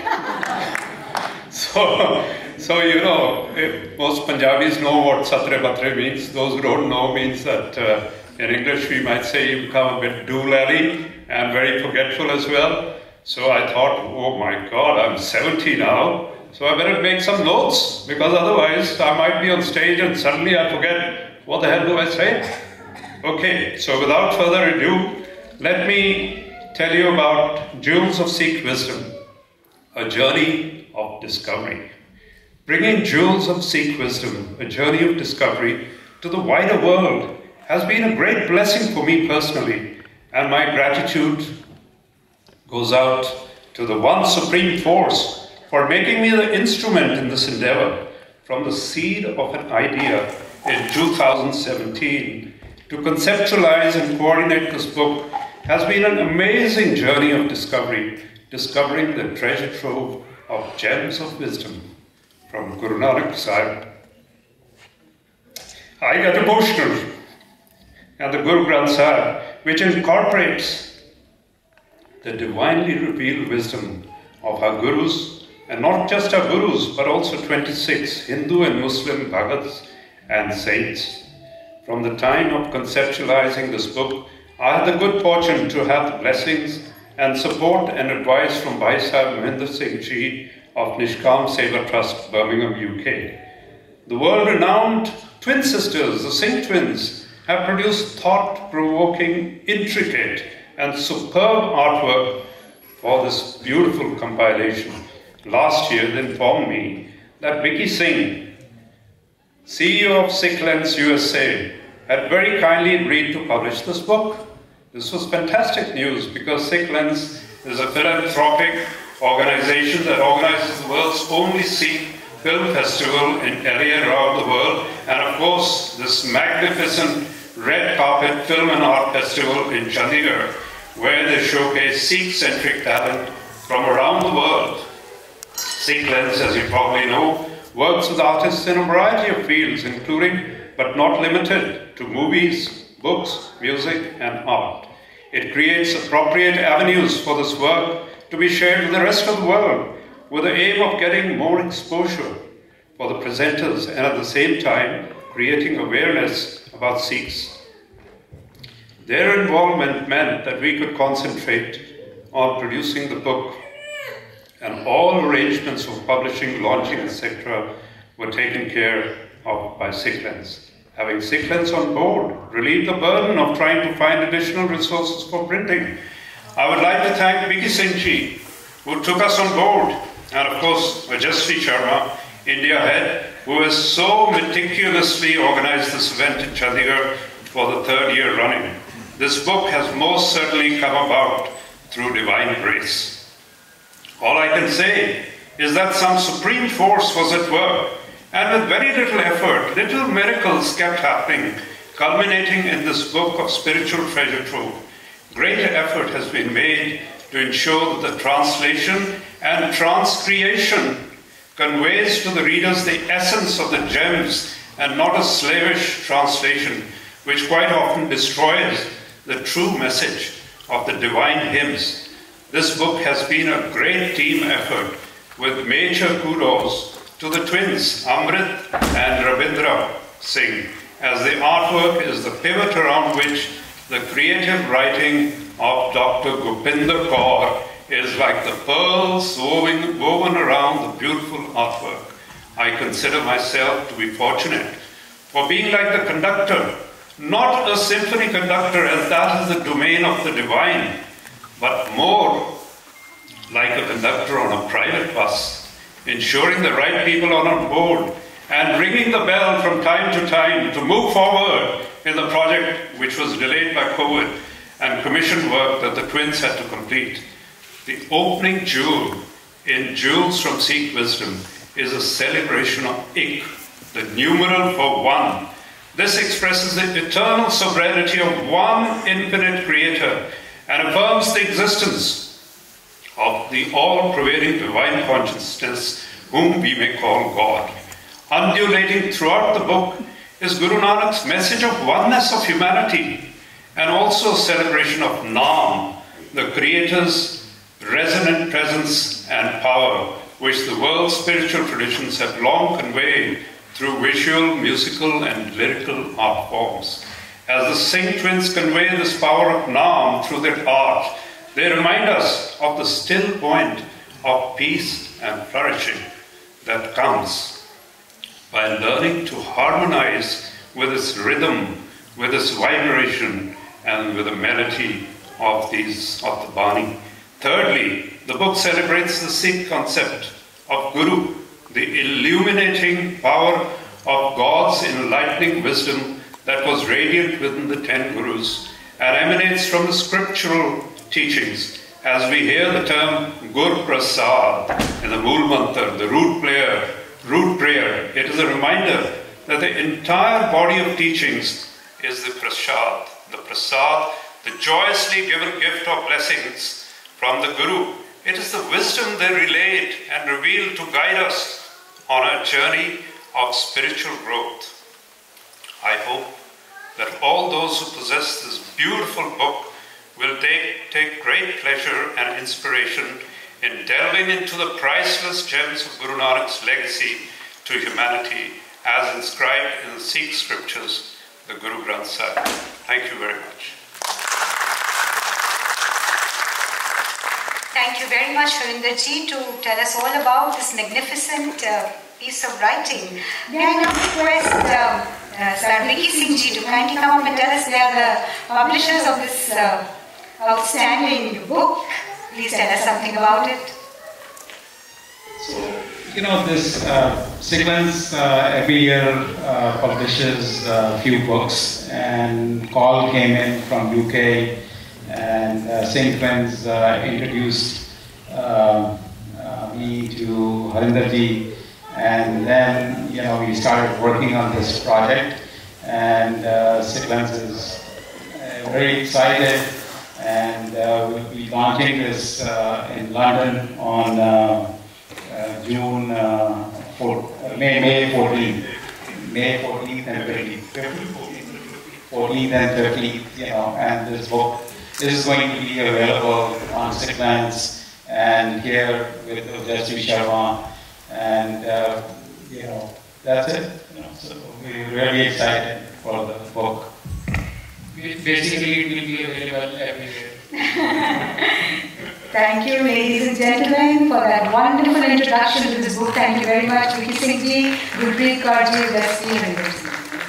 So you know, most Punjabis know what Satre Batre means. Those who don't know means that in English we might say you become a bit doolally and very forgetful as well. So I thought, oh my God, I'm 70 now, so I better make some notes, because otherwise I might be on stage and suddenly I forget, what the hell do I say? Okay, so without further ado, let me tell you about Jewels of Sikh Wisdom, a journey of discovery. Bringing Jewels of Sikh Wisdom, a journey of discovery, to the wider world has been a great blessing for me personally, and my gratitude goes out to the one supreme force for making me the instrument in this endeavor. From the seed of an idea in 2017 to conceptualize and coordinate this book has been an amazing journey of discovery, discovering the treasure trove of gems of wisdom from Guru Nanak Sahib. I got emotional, and the Guru Granth Sahib, which incorporates the divinely revealed wisdom of our Gurus, and not just our Gurus, but also 26 Hindu and Muslim Bhagats and saints. From the time of conceptualizing this book, I had the good fortune to have the blessings and support and advice from Bhai Sahib Mahinder Singh Ji of Nishkam Seva Trust, Birmingham, UK. The world-renowned twin sisters, the Singh twins, have produced thought-provoking, intricate and superb artwork for this beautiful compilation. Last year, they informed me that Vicky Singh, CEO of Sikh Lens USA, had very kindly agreed to publish this book. This was fantastic news, because Sikh Lens is a philanthropic organization that organizes the world's only Sikh film festival in area around the world, and of course this magnificent red carpet film and art festival in Chandigarh, where they showcase Sikh-centric talent from around the world. Sikh Lens, as you probably know, works with artists in a variety of fields, including but not limited to movies, books, music, and art. It creates appropriate avenues for this work to be shared with the rest of the world, with the aim of getting more exposure for the presenters and at the same time creating awareness about Sikhs. Their involvement meant that we could concentrate on producing the book, and all arrangements for publishing, launching, etc. were taken care of by Sikh Lens. Having Sikh Lens on board relieved the burden of trying to find additional resources for printing. I would like to thank Vicky Singh Ji, who took us on board, and of course Ojasvi Sharma, India head, who has so meticulously organized this event in Chandigarh for the third year running. This book has most certainly come about through divine grace. All I can say is that some supreme force was at work, and with very little effort, little miracles kept happening, culminating in this book of spiritual treasure trove. Great effort has been made to ensure that the translation and transcreation conveys to the readers the essence of the gems and not a slavish translation, which quite often destroys the true message of the divine hymns. This book has been a great team effort, with major kudos to the twins Amrit and Rabindra Singh, as the artwork is the pivot around which the creative writing of Dr. Gopinder Kaur is like the pearls woven around the beautiful artwork. I consider myself to be fortunate for being like the conductor not a symphony conductor, as that is the domain of the divine, but more like a conductor on a private bus, ensuring the right people are on board and ringing the bell from time to time to move forward in the project which was delayed by COVID and commission work that the twins had to complete. The opening jewel in Jewels from Sikh Wisdom is a celebration of Ik, the numeral for one. This expresses the eternal sovereignty of one infinite creator and affirms the existence of the all-pervading divine consciousness whom we may call God. Undulating throughout the book is Guru Nanak's message of oneness of humanity and also a celebration of Naam, the Creator's resonant presence and power, which the world's spiritual traditions have long conveyed through visual, musical and lyrical art forms. As the Singh twins convey this power of Naam through their art, they remind us of the still point of peace and flourishing that comes by learning to harmonize with its rhythm, with its vibration, and with the melody of the Bani. Thirdly, the book celebrates the Sikh concept of Guru, the illuminating power of God's enlightening wisdom that was radiant within the 10 Gurus and emanates from the scriptural teachings. As we hear the term Gur Prasad in the Mool Mantra, the root prayer, it is a reminder that the entire body of teachings is the Prasad, the joyously given gift of blessings from the Guru. It is the wisdom they relayed and revealed to guide us on a journey of spiritual growth. I hope that all those who possess this beautiful book will take great pleasure and inspiration in delving into the priceless gems of Guru Nanak's legacy to humanity as inscribed in the Sikh scriptures, the Guru Granth Sahib. Thank you very much.
Thank you very much, Harinder Ji, to tell us all about this magnificent piece of writing. May I now request Sir Vicky Singh Ji to kindly come up and tell us they are the publishers of this outstanding book. Please tell us something about it.
So, this sequence every year publishes a few books, and call came in from UK, and Singh Twins introduced me to Harinder Ji, and then we started working on this project, and Sequence is very excited, and we'll be launching this in London on May 14th. May 14th and 14th and 13th, and this book is going to be available on Sicklands and here with Jasvi Sharma, and that's it. So we're really excited for the book.
Basically, it will be available everywhere.
Thank you, ladies and gentlemen, for that wonderful introduction to this book. Thank you very much, Vicky Singh Ji, Gurpreet Kaur Ji, Leslie Harinder Ji.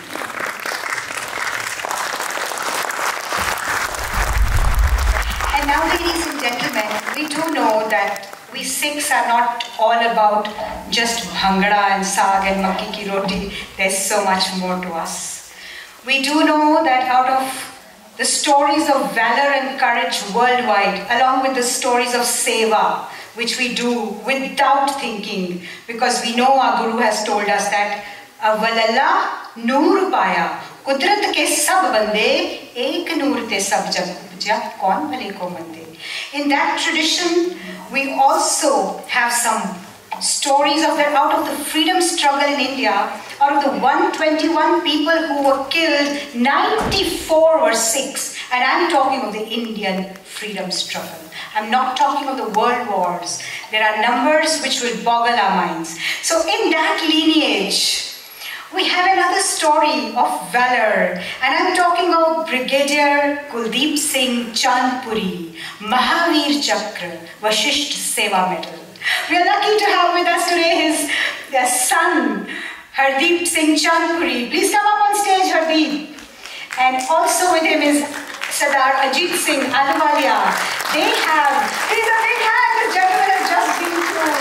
And now, ladies and gentlemen, we do know that we Sikhs are not all about just bhangra and saag and makki ki roti. There's so much more to us. We do know that out of the stories of valor and courage worldwide, along with the stories of seva, which we do without thinking, because we know our Guru has told us that Avalalla Noor Paya, Kudrat ke sab bande, ek noor te sab jag upja, kaun bhale ko mande. In that tradition, we also have some stories of that out of the freedom struggle in India. Out of the 121 people who were killed, 94 were Sikhs. And I'm talking of the Indian freedom struggle. I'm not talking of the world wars. There are numbers which will boggle our minds. So in that lineage, we have another story of valor. And I'm talking of Brigadier Kuldeep Singh Chandpuri, Mahavir Chakra, Vashisht Seva Medal. We are lucky to have with us today his son, Hardeep Singh Chandpuri. Please come up on stage, Hardeep. And also with him is Sardar Ajit Singh Ahluwalia. Please a big hand. The gentleman has just been through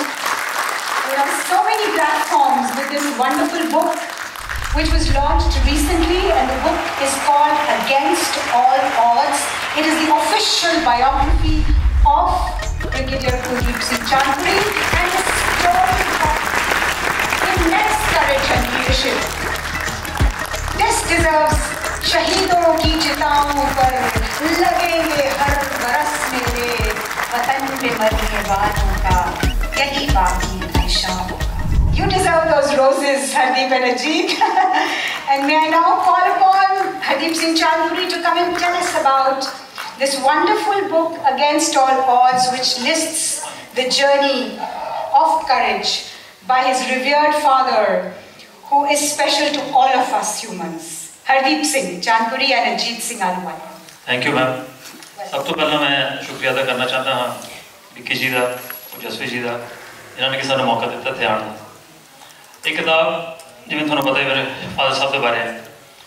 so many platforms with this wonderful book, which was launched recently, and the book is called Against All Odds. It is the official biography of Brigadier Kuldeep Singh Chandpuri and the story of immense courage and leadership. This deserves शहीदों की चिताओं पर लगेंगे हर बरस मेरे वतन पे मरने वालों का यही बाकी निशान होगा. You deserve those roses, Hardeep and Ajit. And may I now call upon Hardeep Singh Chandpuri to come and tell us about this wonderful book, Against All Odds, which lists the journey of courage by his revered father, who is special to all of us humans. Hardeep Singh Chandpuri and Ajit Singh Ahluwalia.
Thank you, ma'am. सब तो पहला मैं शुक्रिया अदा करना चाहता हाँ विक्की जी का और जसवी जी का जिन्होंने कि सानू मौका दिता थे आने का. एक किताब जिवें तुहानू पता है मेरे फादर साहब के बारे में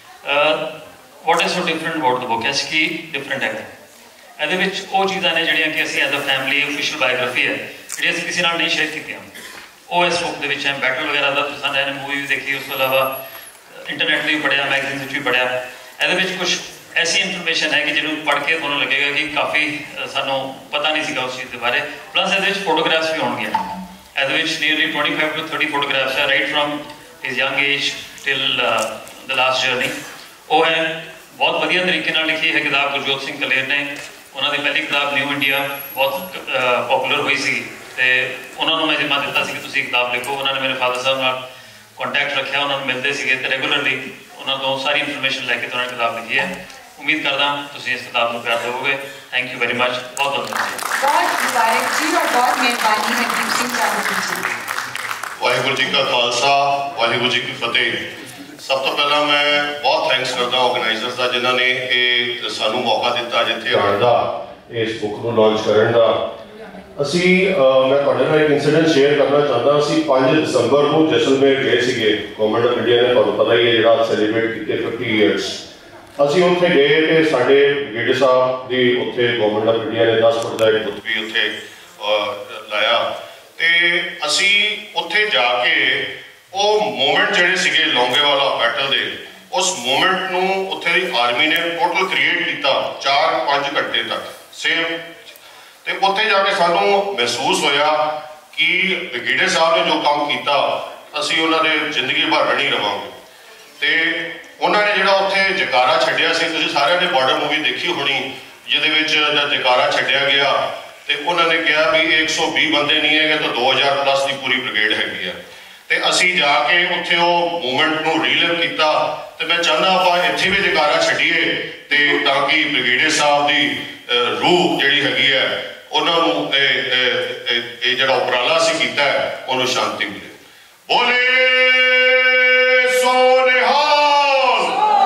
what is so different about the book है कि different है ਇਹਦੇ ਵਿੱਚ ਉਹ ਚੀਜ਼ਾਂ ਨੇ ਜਿਹੜੀਆਂ ਕਿ ਅਸੀਂ as a family official biography ਹੈ ਜਿਹੜੀ ਅਸੀਂ ਕਿਸੇ ਨਾਲ ਨਹੀਂ ਸ਼ੇਅਰ ਕੀਤੀਆਂ ਉਹ ਇਸ ਬੁੱਕ ਦੇ ਵਿੱਚ ਹੈ. ਬੈਟਲ ਵਗੈरह ਦਾ ਤੁਸੀਂ ਨੇ ਮੂਵੀ ਵੀ ਦੇਖੀ, ਉਸ ਤੋਂ ਇਲਾਵਾ इंटरनेट भी पढ़िया, मैगजीन भी पढ़िया. ये कुछ ऐसी इनफॉर्मेशन है कि जिन्होंने पढ़ के थोड़ा लगेगा कि काफ़ी सानू पता नहीं सीगा उस चीज़ के बारे. प्लस ये फोटोग्राफ्स भी होंगे. ये नियरली 25 to 30 फोटोग्राफ्स है right from his young age till the last journey. वो है बहुत वधिया तरीके लिखी है किताब. गुरजोत सिंह कलेर ने उन्होंने पहली किताब न्यू इंडिया बहुत पॉपुलर हुई सी ते उन्होंने मैं जिम्मा दिता सी कि तुसीं किताब लिखो. उन्होंने मेरे फादर साहब नाल कॉन्टैक्ट रखा, उन्होंने मिलते थे रेगुलरली, उन्होंने तो सारी इन्फॉर्मेशन लैके तो उन्होंने किताब लिखी है. उम्मीद करता तुम इस किताब को प्यार दोगे. Thank you very much. बहुत बहुत
मुबारक जी और बहुत मेहरबानी हरदीप सिंह चंद्र जी.
वाहिगुरू जी का खालसा, वाहिगुरू जी की फतेह. सब तो पहला मैं बहुत थैंक्स करता ऑर्गेनाइजर्स का जिन्होंने ये सानू मौका दिता जिथे आने का इस बुक को लॉन्च करने का. असी मैं तुहाडे नाल एक इंसीडेंट शेयर करना चाहता. असी 5 दिसंबर को जैसलमेर गए सीगे. गवर्नमेंट ऑफ इंडिया ने तुहानू पता ही है जिहड़ा सेलिब्रेट कीते 50 ईयर्स. असी उत्थे गए ते साडे ब्रिगेडियर साहब दी उत्थे गवर्नमेंट ऑफ इंडिया ने 10 फुट दा एक बुत भी उत्थे लाया ते असी उत्थे जाके वो मोमेंट जिहड़े सीगे लौंगेवाला बैटल दे उस मोमेंट नू उत्थे दी आर्मी ने टोटल क्रिएट कीता 4-5 घंटे तक सेम. तो उत्थे जाके सानू महसूस होया कि ब्रिगेडियर साहब ने जो काम किया असी उन्होंने जिंदगी भर नहीं रवांगे. तो उन्होंने जो उत्थे जयकारा छड्डिया सी, तुसीं सारिआं ने बॉर्डर मूवी देखी होनी जिहदे विच जयकारा छड्डिया गया तो उन्होंने कहा भी 120 बंदे नहीं है तो 2000 प्लस की पूरी ब्रिगेड हैगी है. तो असी जाके उत्थे वो मूवमेंट नू रीलिव किया. तो मैं चाहना आप इत्थे भी जयकारा छड्डिए तो ताकि ब्रिगेडियर साहब की रूह जिहड़ी हैगी है उन्होंने जो उपराला असी किया है उन्होंने शांति मिले. बोले सो निहाल.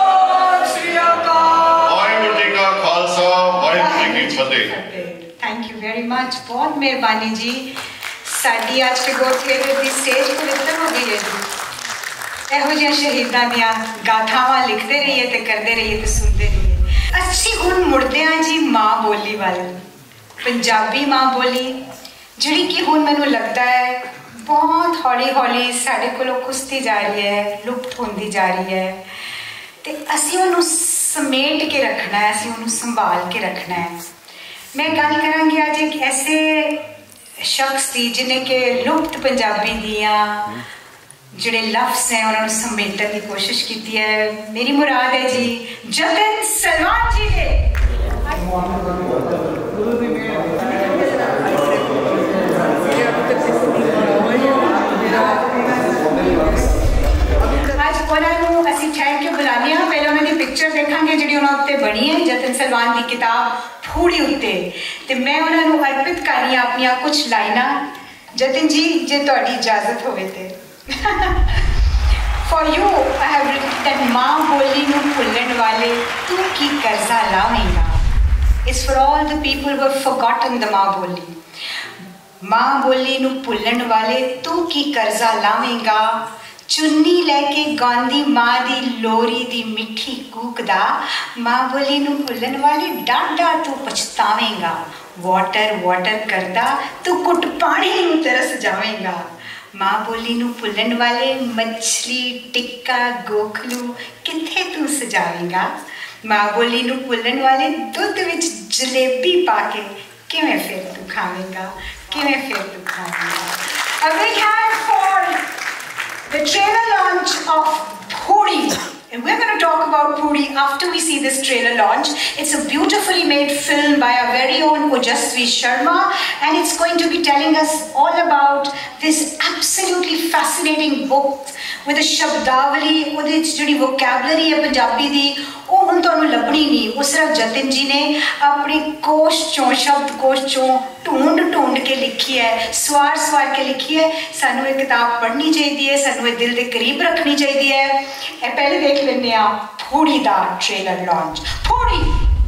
वाहिगुरू जी का खालसा, वाहिगुरू जी की फतेह.
Thank you very much. बहुत मेहरबानी जी. साडी आज के गो थिएटर की स्टेज पवित्र हो गई है जी. ਇਹੋ ਜਿਹੀਆਂ ਸ਼ਹੀਦਾਂ ਦੀਆਂ ਗਾਥਾਵਾਂ ਲਿਖਦੇ ਰਹੀਏ ਤੇ ਕਰਦੇ ਰਹੀਏ ਤੇ ਸੁਣਦੇ ਰਹੀਏ. ਅਸੀਂ ਹੁਣ ਮੁੜਦੇ ਹਾਂ ਜੀ ਮਾਂ ਬੋਲੀ ਵੱਲ. ਪੰਜਾਬੀ ਮਾਂ ਬੋਲੀ ਜਿਹੜੀ ਕਿ ਹੁਣ ਮੈਨੂੰ ਲੱਗਦਾ ਹੈ ਬਹੁਤ ਹੌਲੀ ਹੌਲੀ ਸਾਡੇ ਕੋਲੋਂ ਖੁਸਦੀ ਜਾ ਰਹੀ ਹੈ, ਲੁਪਤ ਹੁੰਦੀ ਜਾ ਰਹੀ ਹੈ ਤੇ ਅਸੀਂ ਉਹਨੂੰ ਸਮੇਟ ਕੇ ਰੱਖਣਾ ਹੈ, ਅਸੀਂ ਉਹਨੂੰ ਸੰਭਾਲ ਕੇ ਰੱਖਣਾ ਹੈ. ਮੈਂ ਗੱਲ ਕਰਾਂਗੀ ਅੱਜ ਇੱਕ ਐਸੇ ਸ਼ਖਸ ਦੀ ਜਿਹਨੇ ਕਿ ਲੁਪਤ ਪੰਜਾਬੀ ਦੀਆਂ ਜਿਹੜੇ ਲਫ਼ਜ਼ हैं उन्होंने समेटने की कोशिश की है. मेरी मुराद है जी जतिन सलवान जी ने. आज उन्होंने असी ठहर के बुलाने पहले उन्होंने पिक्चर देखांगे जी उन्होंने बनी है जतिन सलवान की किताब फूड़ी उत्ते. तो मैं उन्होंने अर्पित कर रही हूँ अपन कुछ लाइना. जतिन जी जे तुहाडी इजाजत होवे ते For you, I have written that माँ बोली नू भुल्लण वाले तू की कर्जा लावेगा. It's for all the people who have forgotten the माँ बोली. माँ बोली नू भुल्लण वाले तू की कर्जा लावेगा. चुन्नी लैके गांदी माँ दी लोरी दी मिठी कूकदा, माँ बोली नू भुल्लन वाले डाडा तू पछतावेंगा, वाटर वाटर करदा तू कुट पानी नू तरस जावेंगा। माँ बोली नू भुल्लन वाले मछली टिक्का गोखलू किथे तू सजावेंगा। माँ बोली नू भुल्लन वाले दुध विच जलेबी पाके किवें फिर तू खावेंगा, किवें फिर तू खावेंगा। A big hand for the trailer launch of Puri. And we're going to talk about Puri after we see this trailer launch. It's a beautifully made film by our very own Ojasvi Sharma, and it's going to be telling us all about this absolutely fascinating book with a Shabdavali, with its vocabulary of Punjabi di, ਉਹ ਹੁਣ ਤੁਹਾਨੂੰ ਲੱਭਣੀ ਨਹੀਂ। ਉਹ ਸਿਰਫ ਜਤਿਨ ਜੀ ਨੇ ਆਪਣੀ ਕੋਸ਼ ਚੋਂ ਸ਼ਬਦ ਕੋਸ਼ ਚੋਂ ਢੂੰਡ ਕੇ ਲਿਖੀ ਹੈ, ਸਵਾਰ ਕੇ ਲਿਖੀ ਹੈ। ਸਾਨੂੰ ਇਹ ਕਿਤਾਬ ਪੜ੍ਹਨੀ ਚਾਹੀਦੀ ਹੈ, ਸਾਨੂੰ ਇਹ ਦਿਲ ਦੇ ਕਰੀਬ ਰੱਖਣੀ ਚਾਹੀਦੀ ਹੈ। ਇਹ ਪਹਿਲੇ ਦੇਖ ਲੈਂਦੇ ਆ ਪੂਰੀ ਦਾ ਟ੍ਰੇਲਰ ਲਾਂਚ। ਪੂਰੀ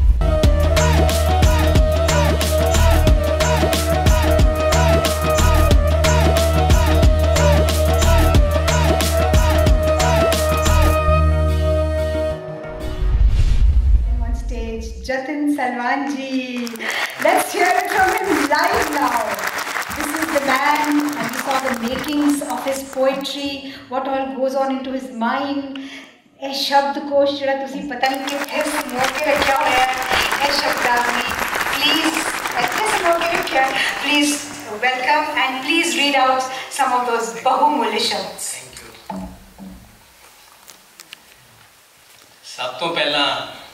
Jatin Salwan ji. Let's hear it from him live now. This is the man, and we saw the makings of his poetry, what all goes on into his mind. ਇਹ ਸ਼ਬਦਕੋਸ਼ ਜਿਹੜਾ ਤੁਸੀਂ ਪਤਾ ਨਹੀਂ ਕਿੱਥੇ ਸਮੋੜ ਕੇ ਰੱਖਿਆ ਹੋਇਆ ਹੈ, ਇਹ ਸ਼ਬਦਾਵਲੀ ਪਲੀਜ਼ ਇੱਥੇ ਸਮੋੜ ਕੇ ਰੱਖਿਆ। Please welcome and please read out some of those ਬਹੁਮੁੱਲੇ ਸ਼ਬਦ।
ਸਭ ਤੋਂ ਪਹਿਲਾਂ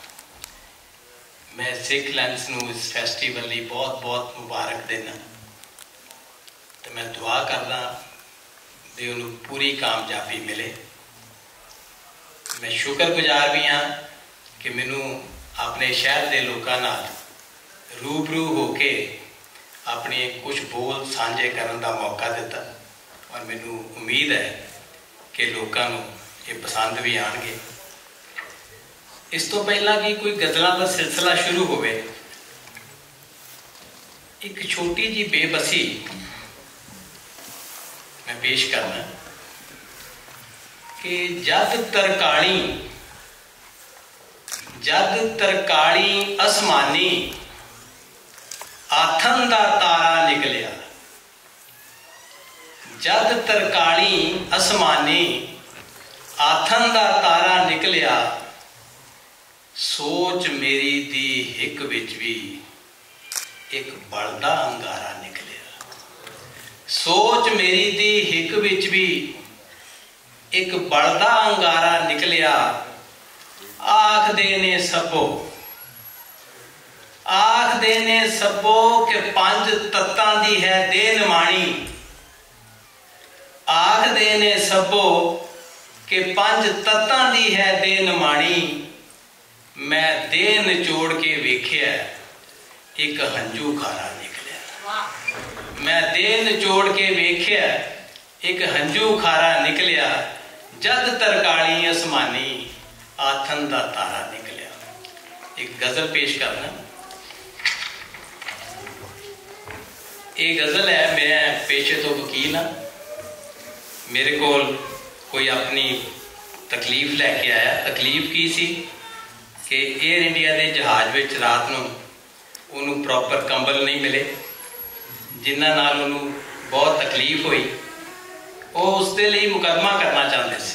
मैं सिख लैंस नूं इस फैसटीवल ਲਈ बहुत बहुत मुबारक देना, तो मैं दुआ करदा भी उन्होंने पूरी कामयाबी मिले। मैं शुक्रगुजार भी हाँ कि मैनू अपने शहर के लोगों नाल रूबरू होके अपने कुछ बोल साझे करने का मौका दिता, और मैनू उम्मीद है कि लोगों को ये पसंद भी आएंगे। इस तो पहला कि कोई गज़लों का सिलसिला शुरू होवे, एक छोटी जी बेबसी मैं पेश करना कि जद तरकाली आसमानी आथन दा तारा निकलिया। जद तरकाली आसमानी आथन दा तारा निकलिया, सोच मेरी दी हिक विच भी एक बलदा अंगारा निकलिया। सोच मेरी दी हिक विच भी एक बलदा अंगारा निकलिया। आखदे ने सब्बो के पंज तत्तां दी है देन माणी। आखदे ने सब्बो के पंज तत्तां दी है देन माणी। मैं देन निचोड़ के वेख्या एक हंजू खारा निकलिया। मैं देन निचोड़ के वेख्या एक हंजू खारा निकलिया। जद तरकाली आसमानी आथन दा तारा निकलिया। एक गजल पेश करना। ये गजल है, मैं पेशे तो वकील हाँ, मेरे को कोई अपनी तकलीफ लैके आया। तकलीफ की सी कि एयर इंडिया के जहाज में रात को उन्होंने प्रॉपर कंबल नहीं मिले, जिन्हां नाल उन्होंने बहुत तकलीफ हुई। वो उसके लिए मुकदमा करना चाहते थे।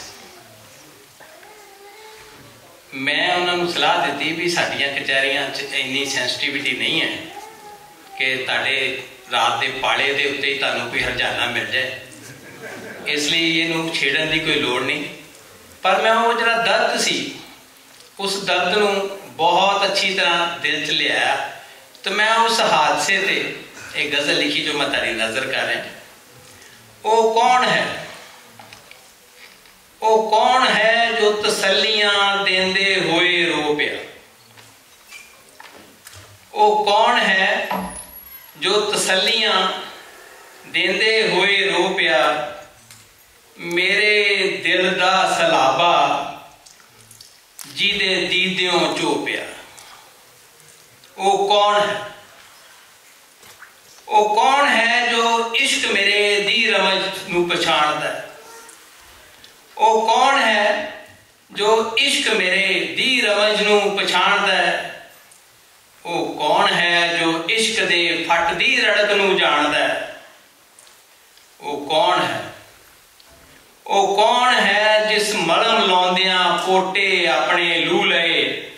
मैं उन्होंने सलाह दी भी साडियां कचहरियां इन्नी सेंसिटिविटी नहीं है कि तुहाडे रात के पाले के उत्ते ही तुहानूं कोई हरजाना मिल जाए, इसलिए इनू छेड़न की कोई लोड़ नहीं। पर मैं वो जरा दर्द सी, उस दर्द को बहुत अच्छी तरह दिल च लिया, तो मैं उस हादसे से एक गज़ल लिखी जो मैं तारी नज़र कर रहा। वो कौन है जो तसल्लियां देंदे हुए रो पिया। वो कौन है जो तसल्लियां देंदे हुए रो पिया। मेरे दिल दा सलाबा जिदे दीदियों चोपिया। वो कौन है जो इश्क मेरे दी रमज नू पछाणदा है। वो कौन है जो इश्क मेरे दी रमज नूं पछाणदा है? वो कौन है जो इश्क दे फट दी रड़क नूं जानदा है? वो कौन है? वो कौन है जिस मलम लाउंदियां पोटे अपने लू लए?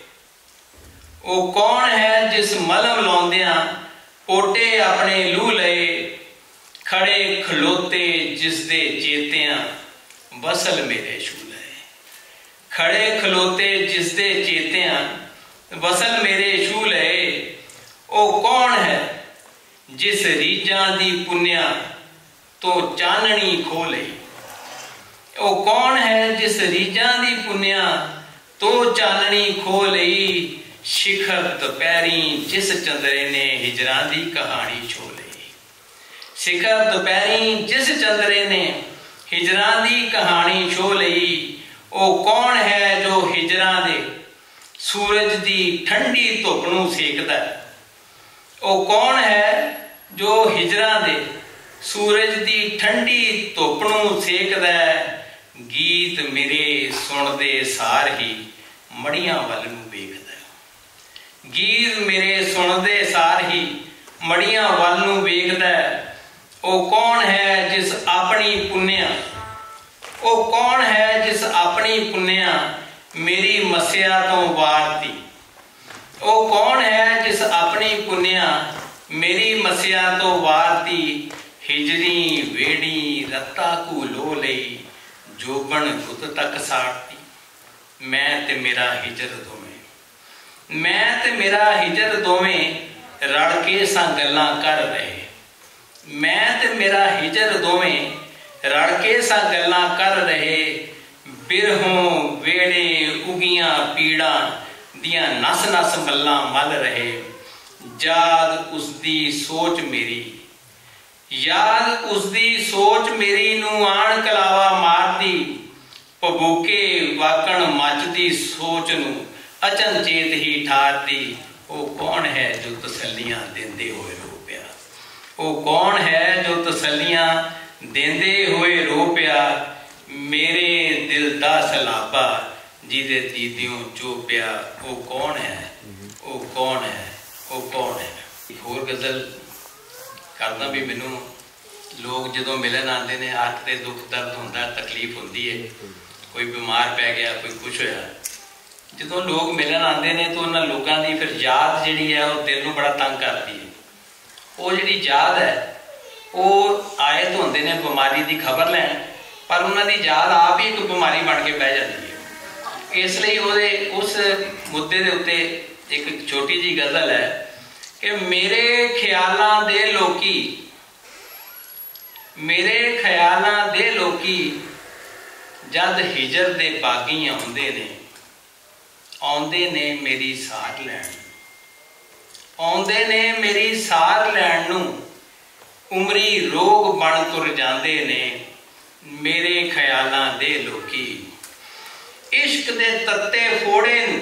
वो कौन है जिस मलम लाउंदियां पोटे अपने लू लए? खड़े खलोते जिस दे चेतियां बसल मेरे छू लए। खड़े खलोते जिस दे चेतियां बसल मेरे छू लए। वो कौन है जिस रीजां दी पुन्या तो चाननी खो लई? वो कौन है जिस रीजां दी पुन्या तो चाननी खो लई? शिखर दोपहरी जिस चंद्रे ने हिजरां दी कहानी छो लई। शिखर दोपहरी जिस चंद्रे ने हिजरां दी कहानी छो लई। वो कौन है जो हिजरां दे सूरज दी ठंडी धुप नूं सेकदा है? वो कौन है जो हिजरां दे सूरज दी ठंडी धुप नूं सेकदा है? गीत मेरे सुनदे सार ही मड़ियां वल नूं वेखदा है। गीत मेरे सुनदे सार ही मड़ियां वल नूं वेखदा है। वो कौन है जिस अपनी पुन्या वो कौन है जिस अपनी पुन्या मेरी मस्या तो वारती? वो कौन है जिस अपनी पुन्या मेरी मस्या तो वारती? हिजरी वेड़ी रत्ता को लो लई जोबन गुत तक साड़ती। मैं ते मेरा हिजर दोवें मैं ते मेरा हिजर दोवें रल के सा गल्लां कर रहे। मैं ते मेरा हिजर दोवें रल के सा गल्लां कर रहे। बिरहों वेड़े उगियां पीड़ा दियां नस नस मल्लां मल रहे। याद उसदी सोच मेरी याद उसदी सोच मेरी नूं आण कलावा मारदी। पबूके वाकण मचदी सोच नूं अचनचेत ही ठारदी। वो कौन है जो तसल्लियां देंदे होए रो पिया? वो कौन है जो तसल्लियां देंदे होए रो पिया? मेरे दिल दा सलाबा जिदे दीदियों जो पिया। वो कौन है? वो कौन है? वो कौन है? एक होर गजल करना भी मैनू लोग जो मिलन आते ने आखते दुख दर्द होंदा तकलीफ होंदी है। कोई बीमार पै गया कोई कुछ होया जो लोग मिलन आते हैं तो उन्होंने लोगों की फिर याद जी है वो दिल को बड़ा तंग करती है। वो जी याद है वो आए तो होंगे ने बीमारी की खबर लैन पर उन्होंने याद आप ही एक बीमारी बन के बह जाती है। इसलिए उस मुद्दे के उत्ते एक छोटी जी गज़ल है कि मेरे ख्यालां दे लोकी मेरे ख्यालां दे लोकी जद हिजर दे बागी आउंदे ने मेरी सार लैन आउंदे ने मेरी सार लैन नूं उमरी रोग बन तुर जांदे ने मेरे ख्यालां दे लोकी। इश्क दे तत्ते फोड़े नूं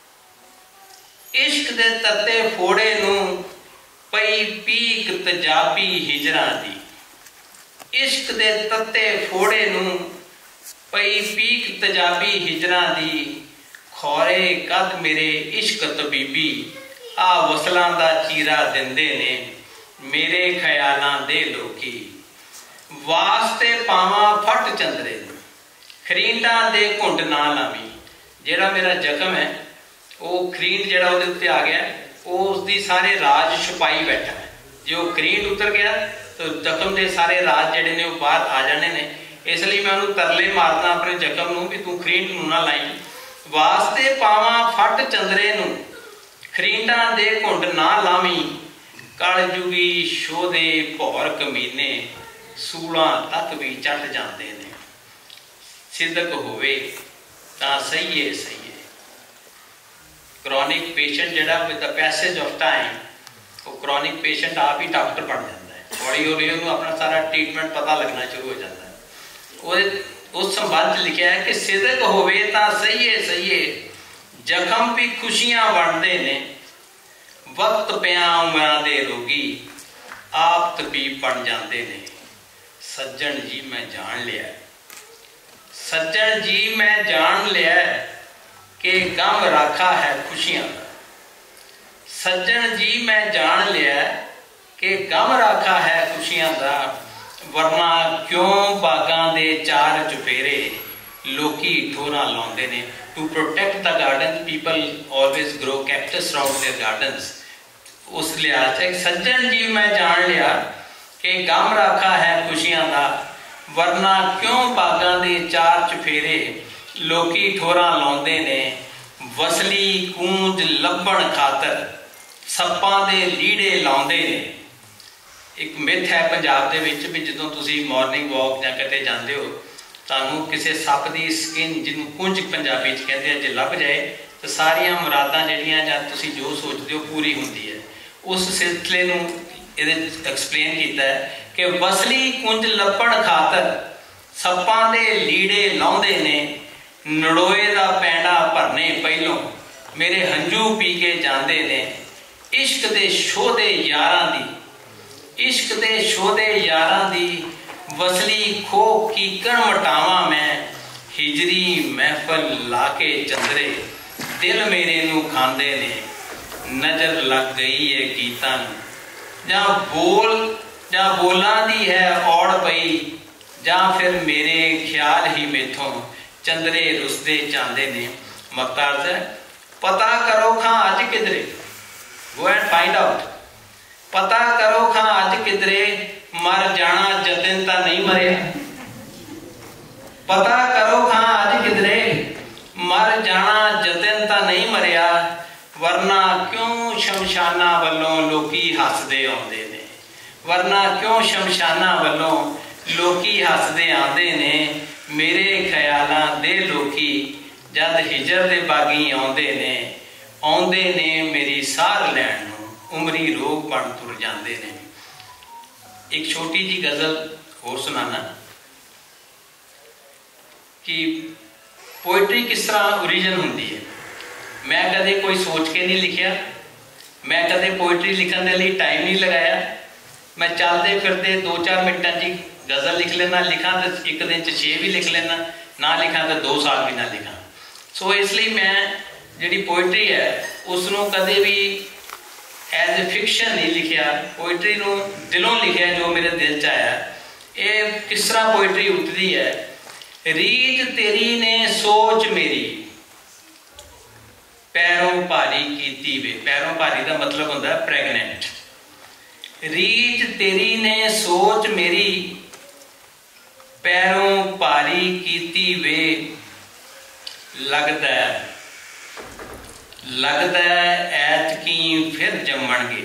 इश्क दे तत्ते फोड़े नूं पई पीक तजाबी हिजरां दी। इश्क दे तत्ते फोड़े नूं पई पीक तजाबी हिजरां दी। खौरे कद मेरे इश्क तबीबी आ वसलां दा चीरा दिंदे ने मेरे ख्यालां दे लोकी। वास्ते पावां फट चंदरे खरींडां दे घुंड ना लावी। जेड़ा मेरा जख्म है वो खरींड जेड़ा उहदे उत्ते आ गया वो उसदी सारे राज छुपाई बैठा है। जो खरींड उतर गया तो जख्म के सारे राज जेडे ने बाहर आ जाने ने। इसलिए मैं उन्होंने तरले मारदा अपने जख्म नूं भी तू खरींड नूं ना लाई। वास्ते पावां फट चंदरे नूं खरींडां दे घुंड ना लावी। कल जुगी शोधे भौर कमीने सूलां तक भी चढ़ जाते ने। सिदक होवे तां सही है सही है। क्रॉनिक पेशेंट जिहड़ा with the passage of time वो क्रॉनिक पेशेंट आप ही डॉक्टर बन जाता है। हौली हौली उन्होंने अपना सारा ट्रीटमेंट पता लगना शुरू हो जाता है। उस संबंध लिखा है कि सिदक होवे तां सही है जख्म भी खुशियां वंडदे ने। वक्त पिया उमरां दे रोगी आप तबीब बन जाते ने। सज्जन जी मैं जान लिया सज्जन जी मैं जान लिया कि गम राखा है खुशियां दा। सज्जन जी मैं जान लिया कि गम राखा है खुशियां दा, वरना क्यों बागां दे चार चुफेरे लोकी ठोरा लाउंदे ने। To protect the garden people always grow cactus around their gardens. उस लिहाज से सज्जन जी मैं जान लिया कि गम राखा है खुशियां दा, वरना क्यों बागां दे चार चुफेरे लोकी ठोरा लाउंदे ने। वसली कूंज लभण खातर सप्पां दे लीड़े लाउंदे ने। एक मिथ है पंजाब दे विच भी जदों तुसीं मॉर्निंग वॉक जां किते जांदे हो तुहानूं किसी सप की स्किन जिन्हों कुंज पंजाबी च कहते हैं जे लभ जाए तो सारिया मुरादां जिहड़ियां जां तुसीं जो सोचते हो पूरी होंदी है। उस सिलसिले नूं इहदे एक्सप्लेन किया है कि वसली कुंज लभण खातर सप्पां दे लीड़े लाउंदे ने। नड़ोए दा पैंडा भरने पहलों मेरे हंझू पी के जांदे ने। इश्क दे शोधे यारां दी, इश्क दे शोधे यारां दी, वसली खो कीकण मटावा मैं। हिजरी महफल लाके चंदरे दिल मेरे नू खांदे ने। नजर लग गई है गीतां नूं जां बोलां दी है औड़ पई, जां फिर मेरे ख्याल ही मेथों चंदरे रुसदे चांदे ने। मकतार से पता करो खां अज किधरे, गो एंड फाइंड आउट। पता करो खां अज किधरे मर जाना जतन ता नहीं मरिया। पता करो खां अज किधरे मर जाना जतन ता नहीं मरिया, वरना क्यों शमशाना वल्लों लोकी हसदे आउंदे ने। वरना क्यों शमशाना वल्लों लोकी हसदे आउंदे ने। मेरे ख्यालां दे लोकी जद हिजर दे बागी आउंदे ने मेरी सार लैण नूं उमरी रोग बन तुर जांदे ने। एक छोटी जी गजल होर सुनाना कि पोइट्री किस तरह ओरिजिन होंदी है। मैं कदे कोई सोच के नहीं लिखिया, मैं कदे पोइट्री लिखने के लिए टाइम नहीं लगाया। मैं चलते फिरते 2-4 मिनटां जी गज़ल लिख लेना, लिखा तो एक दिन 6 भी लिख लेना, ना लिखा तो 2 साल भी ना लिखा। सो इसलिए मैं जी पोइट्री है उसनों कदे भी एज ए फिक्शन नहीं लिखिया, पोइट्री नूं दिलों लिखिया जो मेरे दिल च आया। ये किस तरह पोइट्री उठती है। रीझ तेरी ने सोच मेरी पैरों भारी कीती वे। पैरों भारी का मतलब होता है प्रेगनेंट। रीझ तेरी ने सोच मेरी पैरों भारी कीती वे। लगदा ऐतकी फिर जम्मणगे,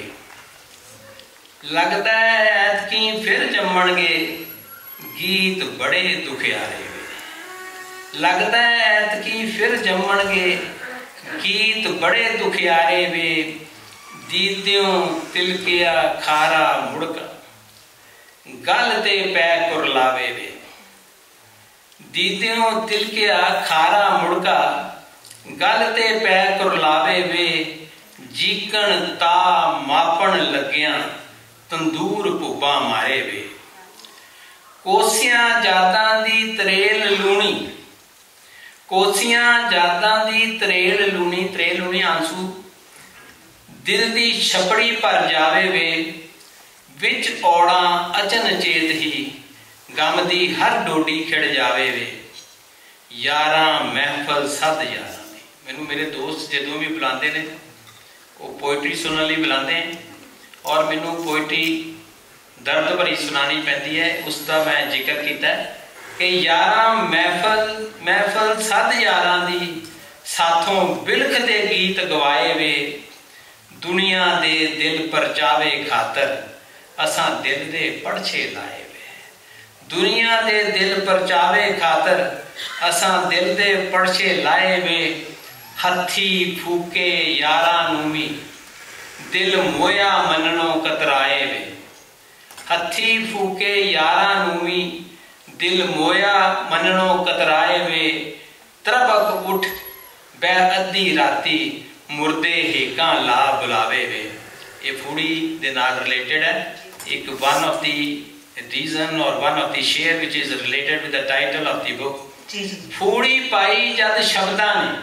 लगदा ऐतकी फिर जम्मणगे गीत बड़े दुखियारे वे। लगदा ऐतकी फिर जम्मणगे गीत बड़े दुखियारे वे। दीदियों तिलकिया खारा मुड़का गल ते पै कुरलावे वे। दीदियों तिलकिया खारा मुड़का गल ते पै कुरलावे वे। जीकण ता मापण लग्या तंदूर भुब्बा मारे वे। कोसियां जादां दी तरेल लूणी, कोसियां जादां दी तरेल लूणी, तरेल लूणी आंसू। दिल दी छपड़ी भर जावे वे। विच औड़ा अचन चेत ही गम दी हर डोडी खिड़ जावे वे। यारा महफल सद यारा ने। मैनू मेरे दोस्त जदों भी बुलाते ने वो पोइट्री सुनने लिए बुलाते हैं और मैनू पोइट्री दर्द भरी सुनानी पैंदी है। उसका मैं जिक्र किया कि यारा महफल सद यारा दी साथों बिलख दे गीत गवाए वे। दुनिया दे दिल परचावे खातर असां दिल दे पड़छे लाए वे। दुनिया दे दिल परचावे खातर असां दिल दे पड़छे लाए वे। हथी फूके यारा नूं भी दिल मोया मननों कतराए वे। हथी फूके यारा नूं भी दिल मोया मननों कतराए वे। तरबक उठ बै अद्धी राती मुर्दे हेकां ला बुलावे वे। ये फूड़ी दे नाल रिलेटेड है। एक वन ऑफ द रीजन और one of the share which is related with the title of the book फूड़ी पाई जद शब्दां ने,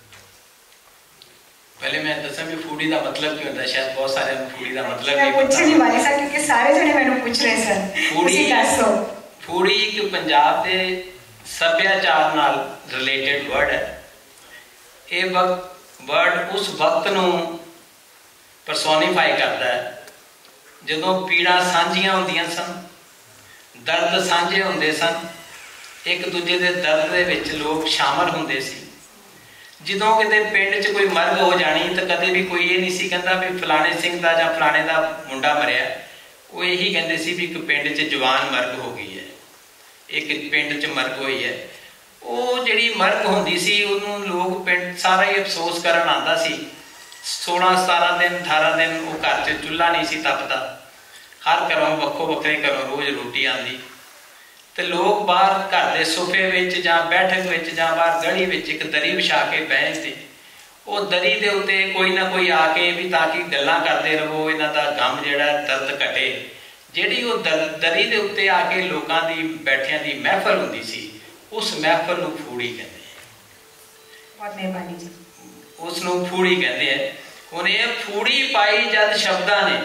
पहले मैं दसा भी फूड़ी का मतलब की होता, शायद बहुत सारे फूड़ी का मतलब
मैं पूछ नहीं वाली सा क्योंकि सारे जने मैंने पूछ रहे सर।
फूड़ी एक पंजाब के सभ्याचार नाल रिलेटेड वर्ड है। ये वर्ड उस वक्त नूं परसोनीफाई करता है जदों पीड़ा सांझियां होंदियां सन, दर्द सांझे होंदे सन, एक दूजे के दर्द दे विच लोग शामिल होंदे सी। जदों किते पिंड च कोई मरग हो जानी तो कदे भी कोई ये नहीं सी कहंदा भी फलाने सिंह दा जां फलाने दा मुंडा मरिया, वो यही कहंदे सी भी एक पिंड च जवान मरग हो गई है, एक पिंड च मरग हुई है। वो जिहड़ी मरग होंदी सी उहनूं लोग पिंड सारा ही अफसोस करन आंदा सी। 16-17 दिन 18 दिन वो घर च चुल्हा नहीं सी तपदा, हर घरों वक्खो वक्खरे घरों रोज़ रोटी आंदी, तो लोग बाहर घर के सोफे विच जां बैठक विच जां बाहर गली विच एक दरी विछा के बैठते, वो दरी दे उत्ते कोई ना कोई आके भी ताकि गल्लां करते रहो, इन्हां दा गम जिहड़ा दर्द घटे। जिहड़ी वो दरी दे उत्ते आके लोकां दी बैठियां दी महफल हुंदी सी, उस महफल नूं फूड़ी कहंदे हैं।
बहुत मेहरबानी जी।
उस नूं फूड़ी कहंदे हैं। हुण ये फूड़ी पाई जद शब्दां ने,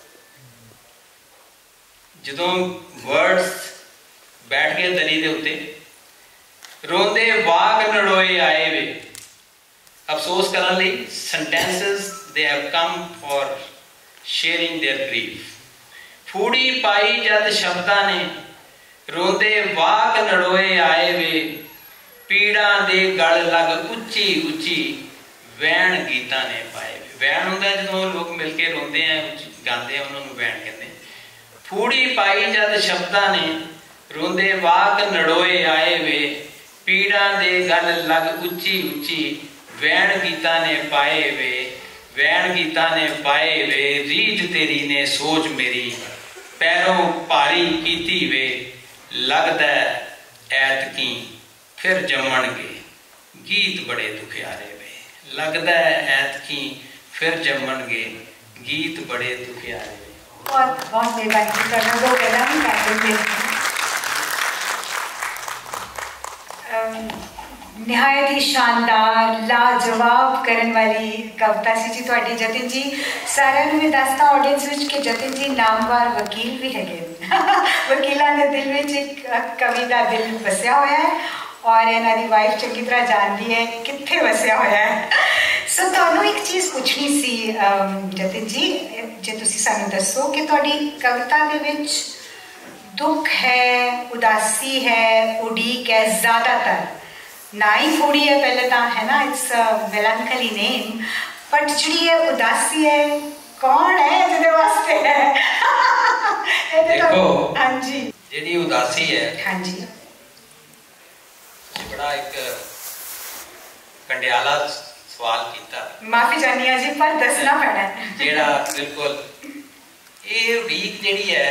जदों वर्ड्स बैठ गए दरी दे उत्ते, रोंदे वाग नड़ोए आए वे, अफसोस करने लई sentences they have come for sharing their grief. फूड़ी पाई जद शब्दां ने, रोंदे वाग नड़ोए आए वे, पीड़ा दे गल लग उच्ची उच्ची, वैण गीतां ने पाए वे। वैण हुंदा जदों लोग मिल के रोंदे हैं गांदे हैं, उन्हां नूं वैण कहंदे। फूड़ी पाई जद शब्दां ने, रोंदे वाग नड़ोए आए वे, पीड़ा दे गल लग उच्ची उच्ची, वैण गीतां ने पाए वे, वैण गीतां ने पाए वे। रीझ तेरी ने सोच मेरी, पैरों भारी कीती वे, लगदा ऐतकी फिर जम्मणगे, गीत बड़े दुखियारे वे। लगदा ऐतकी फिर जम्मणगे, गीत बड़े दुखियारे वे।
बहुत बहुत मेहरबानी करना दो कदम निहायत ही शानदार लाजवाब करने वाली कविता सी जी तुहाडी जतिन जी। सारिਆਂ ਨੂੰ मैं दसदा ऑडियंस विच कि जतिन जी नामवर वकील भी हैगे। वकीलों के दिल में एक कवि का दिल वसिया होया है और इन्हां दी वाइफ चंगी तरह जानती है कित्थे वसिया होया है। सो तुहानूं एक चीज़ पूछनी सी जतिन जी, जे तुसीं सानूं दसो कि तुहाडी कविता दे विच दुख है, उदासी है, उड़ीक है, ज़्यादातर ना ही फूड़ी है पहले तो, है ना, इट्स मेलैंकली नेम, बट जी है उदासी है, कौन है जिहदे वास्ते है?
देखो,
हाँ जी,
जिहड़ी उदासी है,
हाँ जी,
बड़ा एक कंडियाला सवाल कीता।
माफी चाहनी है जी पर दसना पैना है।
जेड़ा बिल्कुल ये उड़ीक जिहड़ी है,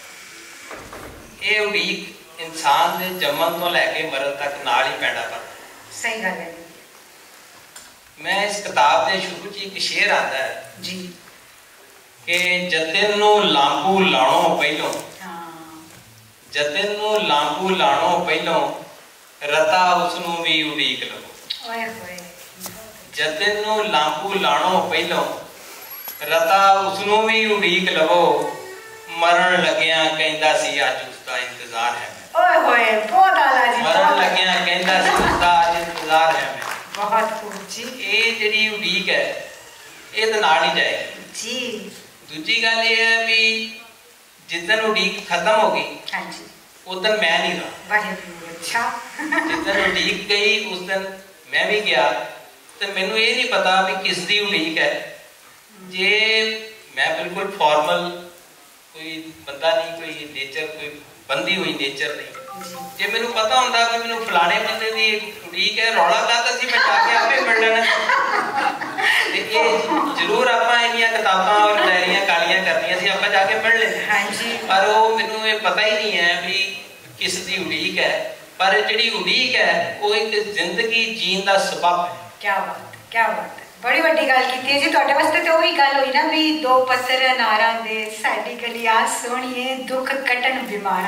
ये उड़ीक इंसान के जमन तो लैके मरण तक नाल ही पैदा करता।
सही गल है।
मैं इस किताब के शुरू च एक शेर आता है
जी
कि जतिन नूं लांबू लाणों पहलों, जतिन नूं लांबू लाणों पहलों, रता उसनूं भी उड़ीक लवो।
ओए होए।
जतिन नूं लांबू लाणों पहलों, रता उसनूं भी उड़ीक लवो, मरण लग्या कहंदा सी अज उसका इंतजार है।
ओए होए, बहुत आला जी।
मरण लग्या कहंदा सी उसका अज इंतजार है।
बहुत खूब जी।
ये जिहड़ी उड़ीक है ये तो नाल ही जाएगी
जी।
दूजी गल ये है भी जिस दिन उड़ीक खत्म हो गई,
हाँ जी,
उस दिन मैं नहीं रहा।
वाहिगुरू। अच्छा।
जिस दिन उड़ीक गई उस दिन मैं भी गया, तो मैनू ये नहीं पता भी किस दी उड़ीक है। जे मैं बिल्कुल फॉर्मल कोई बंदा नहीं, कोई नेचर कोई बंदी हुई नेचर नहीं। जे मैनू पता होंदा कि मैनू फलाने बंदे दी उड़ीक है, रौला काहदा सी मैं जाके आपे मिल लेना। ये जरूर आपां इन्नियां किताबां और डायरियां कालियां करनियां सी, आपां जाके मिल लेना।
हाँ जी।
पर वो मैनू ये पता ही नहीं है भी किस दी उड़ीक है। पर जिहड़ी उड़ीक है वो एक जिंदगी जीण दा सबब है।
क्या बात, क्या बात है। बड़ी वड्डी गल कीती है जी। तुहाडे वास्ते तो वही गल हुई ना भी दो पत्थर नारां दे, साडी गली आ सोहणीए दुख कटण बीमारां दे।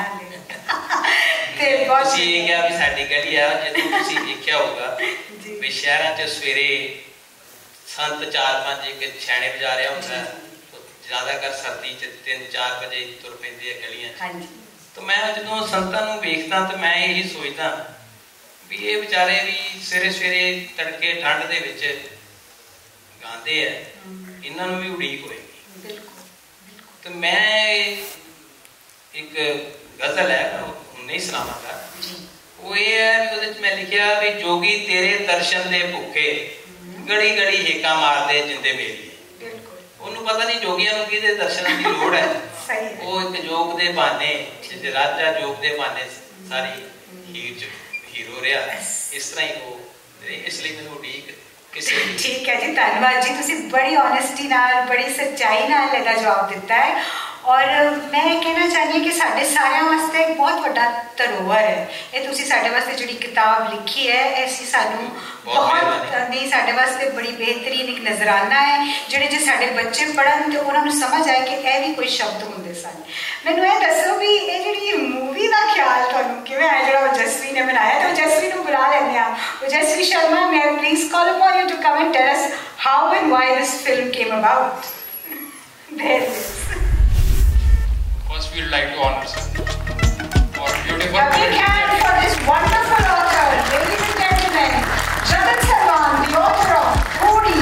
ਤੁਸੀਂ ਇਹ ਕਿਹਾ ਵੀ ਸਾਡੀ ਗਲੀ ਆ, ਜਦੋਂ ਤੁਸੀਂ ਦੇਖਿਆ ਹੋਊਗਾ ਵੀ ਸ਼ਹਿਰਾਂ 'ਚ ਸਵੇਰੇ ਸੰਤ 4-5 ਇੱਕ ਛੈਣੇ ਵਜਾ ਰਿਹਾ ਹੁੰਦਾ, ਜ਼ਿਆਦਾਤਰ ਸਰਦੀ 'ਚ 3-4 ਵਜੇ ਤੁਰ ਪੈਂਦੇ ਆ ਗਲੀਆਂ 'ਚ। ਤਾਂ ਮੈਂ ਜਦੋਂ ਸੰਤਾਂ ਨੂੰ ਵੇਖਦਾ ਤਾਂ ਮੈਂ ਇਹੀ ਸੋਚਦਾ ਵੀ ਇਹ ਵਿਚਾਰੇ ਵੀ ਸਵੇਰੇ ਸਵੇਰੇ ਤੜਕੇ ਠੰਡ ਦੇ ਵਿੱਚ ਗਾਉਂਦੇ ਆ, ਇਹਨਾਂ ਨੂੰ ਵੀ ਉਡੀਕ ਹੋਏਗੀ। ਤੇ ਮੈਂ ਇੱਕ ਗਜ਼ਲ ਹੈ, ਨਹੀਂ ਸੁਣਾਵਾਂਗਾ। ਉਹ ਇਹ ਹੈ ਵੀ ਉਹਦੇ 'ਚ ਮੈਂ ਲਿਖਿਆ ਵੀ ਜੋਗੀ ਤੇਰੇ ਦਰਸ਼ਨ ਦੇ ਭੁੱਖੇ ਗੜੀ ਗੜੀ ਹੇਕਾਂ ਮਾਰਦੇ ਜਿੰਦੇ ਮੇਲੇ। ਉਹਨੂੰ ਪਤਾ ਨਹੀਂ ਜੋਗੀਆਂ ਨੂੰ ਕਿਹਦੇ ਦਰਸ਼ਨਾਂ ਦੀ ਲੋੜ ਹੈ। ਉਹ ਇੱਕ ਜੋਗ ਦੇ ਬਹਾਨੇ, ਰਾਜਾ ਜੋਗ ਦੇ ਬਹਾਨੇ ਸਾਰੀ ਹੀਰੋ ਰਿਹਾ। ਇਸ ਤਰ੍ਹਾਂ ਹੀ ਉਹ, ਇਸ ਲਈ ਮੈਨੂੰ ਉਡੀਕ ਕਿਸੇ।
ਠੀਕ ਹੈ ਜੀ, ਧੰਨਵਾਦ ਜੀ, ਤੁਸੀਂ ਬੜੀ ਓਨੈਸਟੀ ਨਾਲ ਬੜੀ ਸੱਚਾਈ ਨਾਲ ਇਹਦਾ ਜਵਾਬ ਦਿੱਤਾ ਹੈ। ਔਰ ਮੈਂ ਕਹਿਣਾ ਚਾਹੁੰਦੀ ਹਾਂ ਕਿ ਸਾਡੇ ਸਾਰਿਆਂ ਵਾਸਤੇ ਇੱਕ ਬਹੁਤ ਵੱਡਾ ਧਰੋਹਰ ਹੈ ਇਹ। ਤੁਸੀਂ ਸਾਡੇ ਵਾਸਤੇ ਜਿਹੜੀ ਕਿਤਾਬ ਲਿਖੀ ਹੈ, ਐਸੀ ਸਾਨੂੰ ਬਹੁਤ ਨਹੀਂ, ਸਾਡੇ ਵਾਸਤੇ ਬੜੀ ਬਿਹਤਰੀਨ ਇੱਕ ਨਜ਼ਰਾਨਾ ਹੈ। ਜਿਹੜੇ ਜੇ ਸਾਡੇ ਬੱਚੇ ਪੜ੍ਹਨ ਤੇ ਉਹਨਾਂ ਨੂੰ ਸਮਝ ਆਏ ਕਿ ਇਹ ਵੀ ਕੋਈ ਸ਼ਬਦ ਹੁੰਦੇ ਸਨ। ਮੈਨੂੰ ਇਹ ਦੱਸੋ ਵੀ ਇਹ ਜਿਹੜੀ ਮੂਵੀ ਦਾ ਖਿਆਲ ਤੁਹਾਨੂੰ ਕਿਵੇਂ ਆਇਆ, ਜਿਹੜਾ ਓਜਸਵੀ ਨੇ ਬਣਾਇਆ? ਤਾਂ ਓਜਸਵੀ ਨੂੰ ਬੁਲਾ ਲੈਂਦੇ ਹਾਂ। ਓਜਸਵੀ Sharma, may I please call upon you to come and tell us how and why this film came about? There it is.
First, we would like to honor sir for beautiful.
A big hand for this wonderful author, ladies and gentlemen, Jatin Salman, the author of Thodi.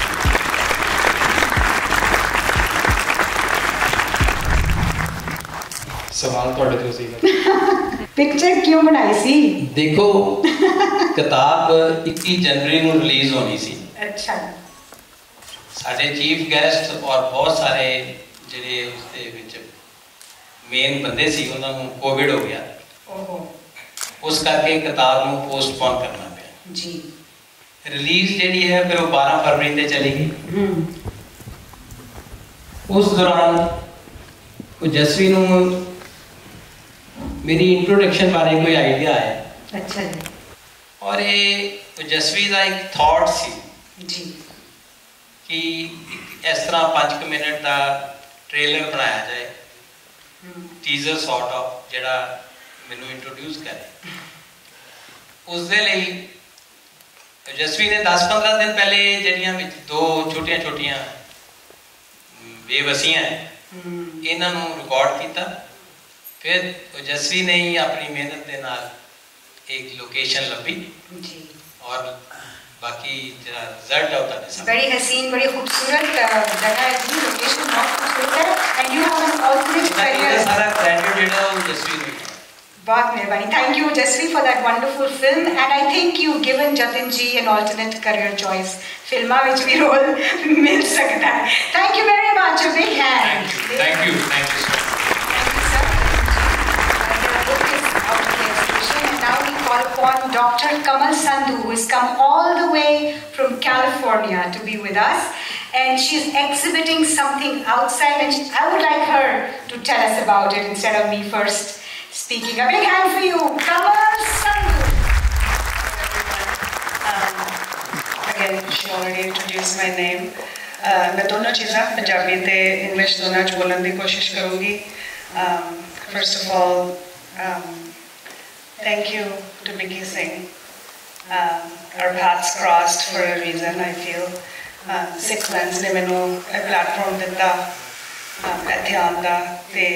सवाल ਤੁਹਾਡੇ ਤੋਂ ਸੀ।
Picture क्यों बनाई सी?
देखो, किताब 21 जनवरी ਨੂੰ release ਹੋਣੀ ਸੀ।
अच्छा।
ਸਾਡੇ ਚੀਫ ਗੈਸਟ ਔਰ ਬਹੁਤ ਸਾਰੇ ਜਿਹੜੇ ਉਸਦੇ ਵਿੱਚ ਮੇਨ ਬੰਦੇ ਸੀ, ਉਹਨਾਂ ਨੂੰ ਕੋਵਿਡ ਹੋ ਗਿਆ। ਉਸ ਕਰਕੇ ਕਿਤਾਬ ਨੂੰ ਪੋਸਟਪੋਨ ਕਰਨਾ ਪਿਆ
ਜੀ।
ਰਿਲੀਜ਼ ਜਿਹੜੀ ਹੈ ਫਿਰ ਉਹ 12 ਫਰਵਰੀ ਤੇ ਚਲੇਗੀ। ਉਸ ਦੌਰਾਨ ਓਜਸਵੀ ਨੂੰ ਮੇਰੀ ਇੰਟਰੋਡਕਸ਼ਨ ਬਾਰੇ ਕੋਈ ਆਈਡੀਆ ਆਇਆ।
अच्छा जी।
और ये ओजस्वी का एक थॉट सी
जी
कि इस तरह 5 मिनट का ट्रेलर बनाया जाए, टीजर सॉर्ट ऑफ जिहड़ा मैनू इंट्रोड्यूस करे। उस दे लई ओजस्वी ने 10-15 दिन पहले जिहड़ियां दो छोटियां छोटियां बेबसियां इन्हां नूं रिकॉर्ड किया। फिर ओजस्वी ने ही अपनी मेहनत के नाल एक लोकेशन लभी और बाकी रिजल्ट होता है।
बड़ी हसीन, बड़ी खूबसूरत जगह है जी, लोकेशन बहुत खूबसूरत है। And you have an alternate career.
सारा क्रेडिट जेड़ा ओजस्वी ने।
बहुत मेहरबानी, thank you Ojaswi for that wonderful film. And I think you given Jatin ji an alternate career choice, फिल्मा विच भी रोल मिल सकता है। Thank you very much, a big hand.
Thank you sir.
Now we call upon Dr. Kamal Sandhu, who has come all the way from California to be with us, and she's exhibiting something outside, and I would like her to tell us about it instead of me first speaking. A big hand for you, Kamal Sandhu.
Again, she already introduced my name. मैं दोनों चीज़ें पंजाबी ते English दोनों च बोलने की कोशिश करूँगी. First of all, thank you to Vicky Singh. Our paths crossed for a reason, I feel. Sikh Lens ने मैनू a platform दिता इत्थे आउण दा ते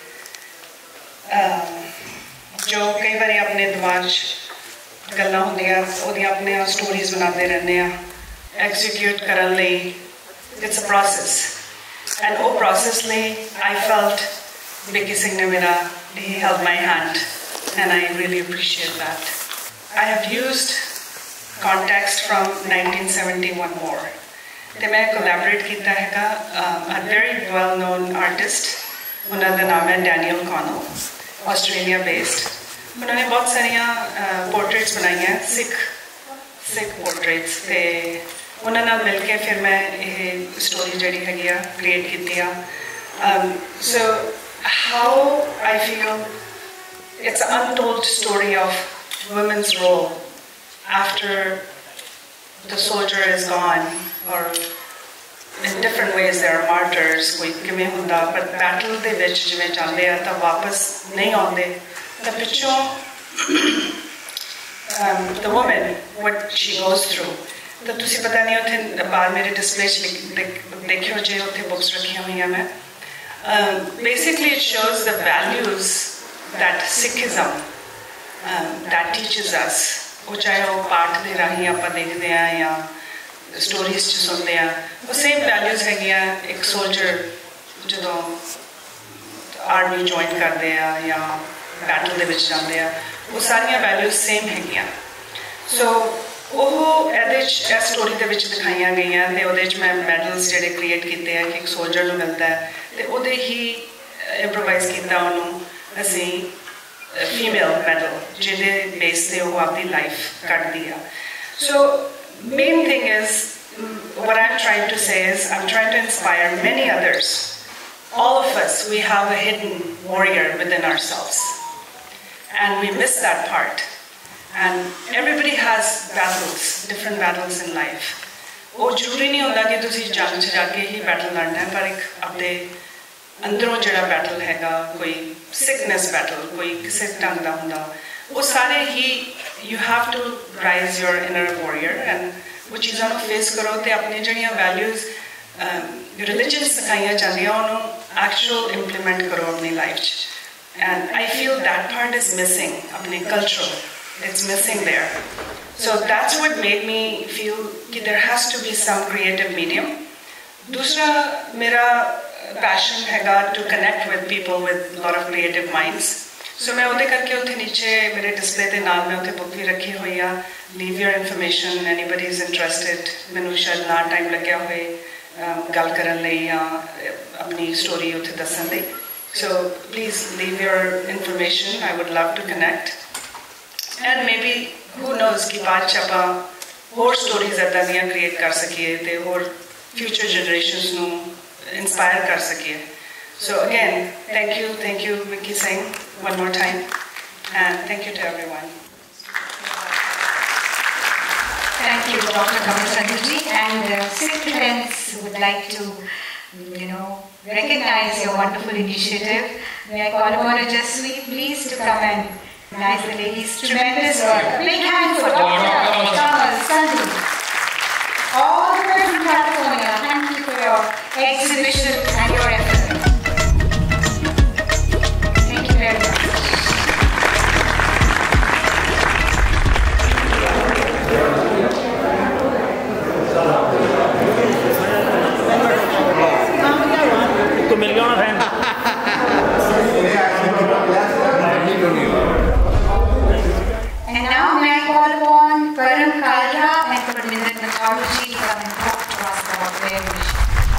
जो कई बार अपने दिमाग गल्लां होंदियां ओहदियां अपने स्टोरीज बनाते रहने आ execute करन लई it's a process and वो process लई I felt Vicky Singh ने मेरा he held my hand and I really appreciate that. I have used context from 1971 more. ਤੇ ਮੈਂ collaborate ਕੀਤਾ ਹੈਗਾ a very well known artist, ਉਹਨਾਂ ਦਾ ਨਾਮ ਹੈ ਡੈਨੀਅਲ ਕਾਨੋ, ਆਸਟ੍ਰੇਲੀਆ ਬੇਸਡ। ਉਹਨਾਂ ਨੇ ਬਹੁਤ ਸਾਰੀਆਂ ਪੋਰਟਰੇਟਸ ਬਣਾਈਆਂ, ਸਿੱਖ ਪੋਰਟਰੇਟਸ, ਤੇ ਉਹਨਾਂ ਨਾਲ ਮਿਲ ਕੇ ਫਿਰ ਮੈਂ ਇਹ ਸਟੋਰੀ ਜਿਹੜੀ ਹੈਗੀ ਆ ਕ੍ਰੀਏਟ ਕੀਤੀ ਆ। ਸੋ how I feel it's an untold story of women's role after the soldier is gone or in different ways there are martyrs, कोई किमें हुंदा पर battle दे विच जिवें जांदे आ तां वापस नहीं आउंदे तां पिछों the woman what she goes through तां तुसीं पता नहीं उत्थे बाहर मेरे डिस्प्ले च देखियो जे उत्थे बुक्स रखियां होईयां मैं basically it shows the values that Sikhism that teaches us वो चाहे वो पाठ दे राही आपां देखदे आ या स्टोरीज च सुनते हैं वो सेम वैल्यूज है एक सोल्जर जो आर्मी ज्वाइन करते हैं या बैटल दे विच जाते हैं वो सारिया वैल्यूज सेम है सो वो ए स्टोरी दे विच दिखाई गई ते उहदे च मैं मैडल्स जिहड़े क्रिएट किए हैं कि एक सोल्जर नूं मिलता है तो उहदे ही इंप्रोवाइज किया उन्होंने असीं फीमेल मैडल जिहदे बेस ते वो अपनी लाइफ कटदी है सो main thing is what I'm trying to say is I'm trying to inspire many others. All of us, we have a hidden warrior within ourselves and we miss that part, and everybody has battles, different battles in life. वो जरूरी नहीं होता कि तुसी जंग च जाके ही battle लड़ना है पर एक अपने अंदरों जिहड़ा बैटल हैगा कोई सिकनेस बैटल कोई किसी ढंग दा हुंदा वो सारे ही you have to rise your inner warrior and वो चीज़ों को फेस करो तो अपनी जड़ियाँ values religion सिखाइयाँ जांदियां उन्होंने actual implement करो अपनी life and I feel that part is missing अपने cultural it's missing there so that's what made me feel कि there has to be some creative medium दूसरा मेरा passion हैगा to connect with people with a lot of creative minds सो मैं उहदे करके उत्थे नीचे मेरे डिस्प्ले के नाल मैं उत्थे बुक भी रखी हुई आ leave your information anybody is interested मैनू शायद ना टाइम लग्या होए गल करन लई या अपनी स्टोरी उत्थे दस्सण लई so please leave your information I would love to connect and may be who knows कि बाद च आपां होर स्टोरीज इदां दियां क्रिएट कर सकीए ते होर फ्यूचर जनरेशनस नू इंस्पायर कर सकीए So again, thank you, Vicky Singh, one more time, and thank you to everyone.
Thank you, Dr. Kamal Sandhuji, and Sikh friends would like to, recognize your wonderful initiative. May I call upon Jaswi, please, to come and recognize the ladies' tremendous work. A big hand for Dr. Kamal Sandhuji. All the way from California, thank you for your exhibition and your effort.
तो मिल गया ना
And now may I call upon Param Kalra and Parminder Natharuji to come and talk to us about their mission.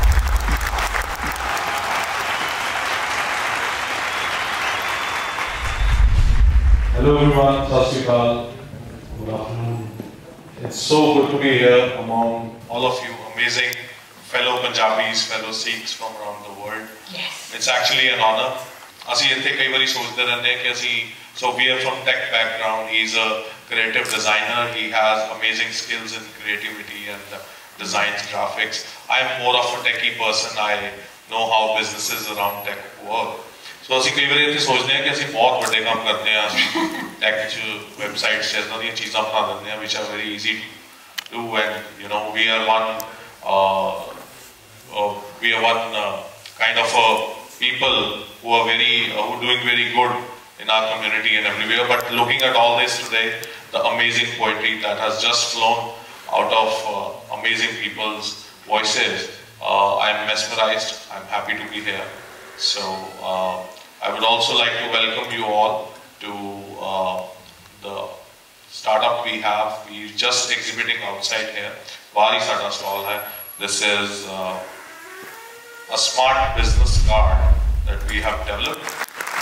Hello everyone, Sat Shri Akal. Good afternoon. It's so good to be here among all of you amazing fellow Punjabis, fellow Sikhs from around the world.
Yes.
It's actually an honor. ਅਸੀਂ ਇੱਥੇ ਕਈ ਵਾਰੀ ਸੋਚਦੇ ਰਹਿੰਦੇ ਕਿ ਅਸੀਂ so we are from tech background. He's a creative designer. He has amazing skills in creativity and designs, graphics. I'm more of a techie person. I know how businesses around tech work. So ਅਸੀਂ ਕਈ ਵਾਰੀ ਇੱਥੇ ਸੋਚਦੇ ਹਾਂ ਕਿ ਅਸੀਂ ਬਹੁਤ ਵੱਡੇ ਕੰਮ ਕਰਦੇ ਹਾਂ ਟੈਕ 'ਚ ਵੈਬਸਾਈਟਸ 'ਚ ਇੱਦਾਂ ਦੀਆਂ ਚੀਜ਼ਾਂ ਬਣਾ ਦਿੰਦੇ ਹਾਂ which are very easy to do and we are one kind of people who are doing very good in our community and everywhere. But looking at all this today, the amazing poetry that has just flown out of amazing people's voices, I'm mesmerized. I'm happy to be here. So I would also like to welcome you all to the startup we have. We're just exhibiting outside here. Bari sada stall hai. This is a smart business card that we have developed.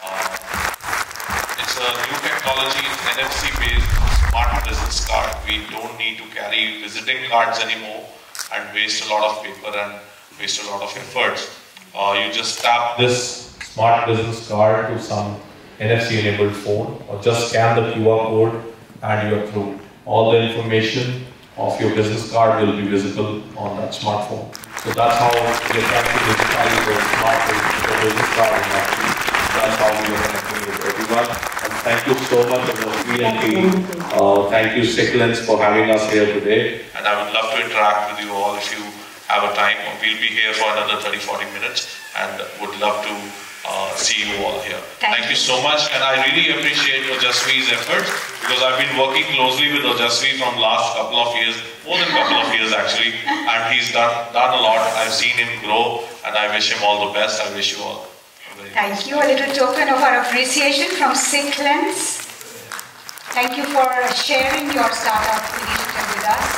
It's a new technology, NFC based smart business card. We don't need to carry visiting cards anymore and waste a lot of paper and waste a lot of efforts. You just tap this smart business card to some NFC enabled phone or just scan the QR code and you're through. All the information of your business card will be visible on that smartphone.
So that's how we are trying to digitize those smart business card and that's how we are connecting with everyone. And thank you so much to the team. Thank you, Siklens, for having us here today.
And I would love to interact with you all if you have a time. We'll be here for another 30-40 minutes and would love to see you all here. Thank you so much, and I really appreciate Ojaswi's efforts because I've been working closely with Ojaswi from last couple of years, more than couple of years actually, and he's done a lot. I've seen him grow, and I wish him all the best. I wish you all.
Thank you. A little token of our appreciation from Siklens. Thank you for sharing your startup initiative with us.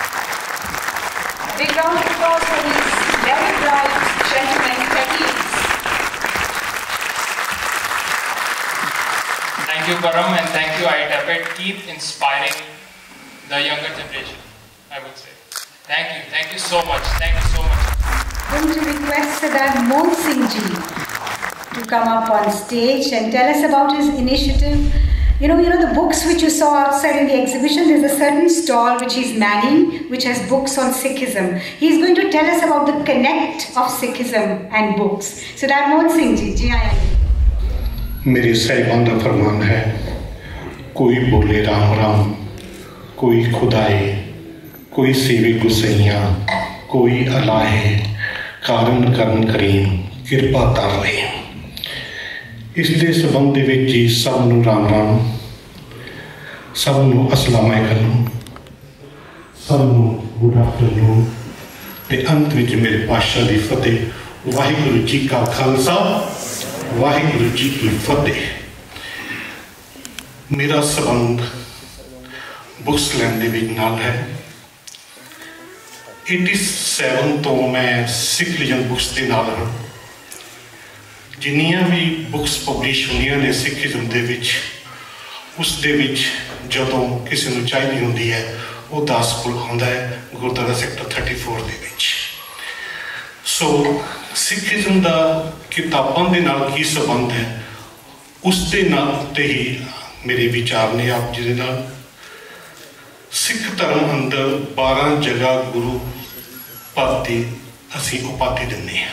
A big round of applause for these very bright gentlemen, techies.
Thank you, Param, and thank you, ITAPET. Keep inspiring the younger generation, I would say. Thank you so much. Thank you so much.
I'm going to request Sardar Mohan Singh ji to come up on stage and tell us about his initiative. You know the books which you saw outside in the exhibition, there's a certain stall which he's manning, which has books on Sikhism. He's going to tell us about the connect of Sikhism and books. Sardar Mohan Singh ji, ji aaya.
मेरे साहिबान का फरमान है, कोई बोले राम राम, कोई खुदाए, कोई सेवे गुसैया, कोई अलाहे, कारण करन करीम, किरपा तारे। इसके संबंध में जी सब नू राम राम, सब नू अस्सलाम वालेकुम, सब नू गुड आफ्टरनून, ते अंत विच मेरे पातशाह दी फतेह। वाहिगुरु जी का खालसा, वाहिगुरु जी की फतेह। मेरा संबंध बुक्स लैंड दे नाल है। 87 तो मैं सिखिज्म बुक्स के नाल हाँ। जिन्नियां भी बुक्स पब्लिश होंदियां ने सिखिज्म दे विच, उस दे विच जदों किसी नूं चाहिदी हुंदी है, वो दास कोल आउंदा है गुरुद्वारा सैक्टर 34 दे विच। सो सिखिज्म का किताबां दे नाल की संबंध है, उस दे नाल ते ही मेरे विचार ने आप जी दे नाल। सिख धर्म अंदर 12 जगह गुरु पद की असीं उपाधि दिंदे हां।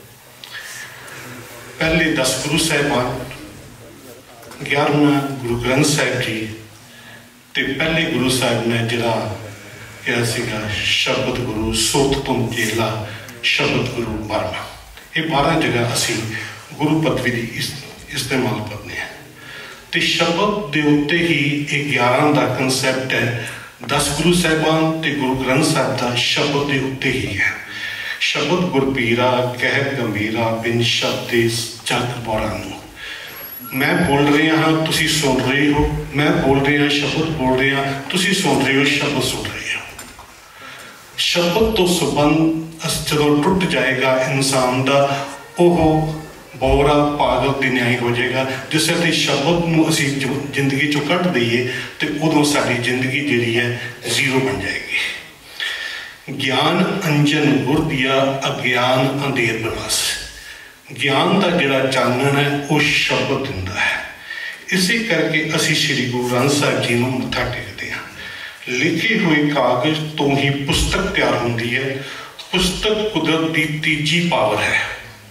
पहले 10 गुरु साहिबान, 11वां गुरु ग्रंथ साहिब जी, ते पहले गुरु साहिब ने जिहड़ा किहा सीगा शब्द गुरु सोत तुम चेला शब्द गुरु मारना। ये 12 जगह असी गुरु पदवी की इस्तेमाल करते हैं। तो शब्द के उत्ते ही 11 का कंसैप्ट है। 10 गुरु साहिबान ते गुरु ग्रंथ साहिब का शब्द के उत्ते ही है। शब्द गुरपीरा कह गंभीरा बिन शब्द जग बौरा नूं। मैं बोल रहा हाँ, तुसी सुन रहे हो, मैं बोल रहा शब्द बोल रहा, तुसी सुन रहे हो, शब्द सुन रहे हो। शब्द तो संबंध जो टुट जाएगा इंसान का, वह बौरा पागल ते न्याय हो जाएगा। जिस तरह शब्द नूं असीं जिंदगी चों कट दईए तो उदों साडी जिंदगी जिहड़ी है जीरो बन जाएगी। ज्ञान अंजन गुर दिया, अज्ञान अंधेर बनास। ज्ञान का जिहड़ा चानण है वो शब्द दिंदा है। इसे करके असीं श्री गुरु ग्रंथ साहिब जी नूं मत्था टेकदे हां। लिखे हुए कागज तो ही पुस्तक तैयार होंदी है। पुस्तक कुदरत की तीजी पावर है।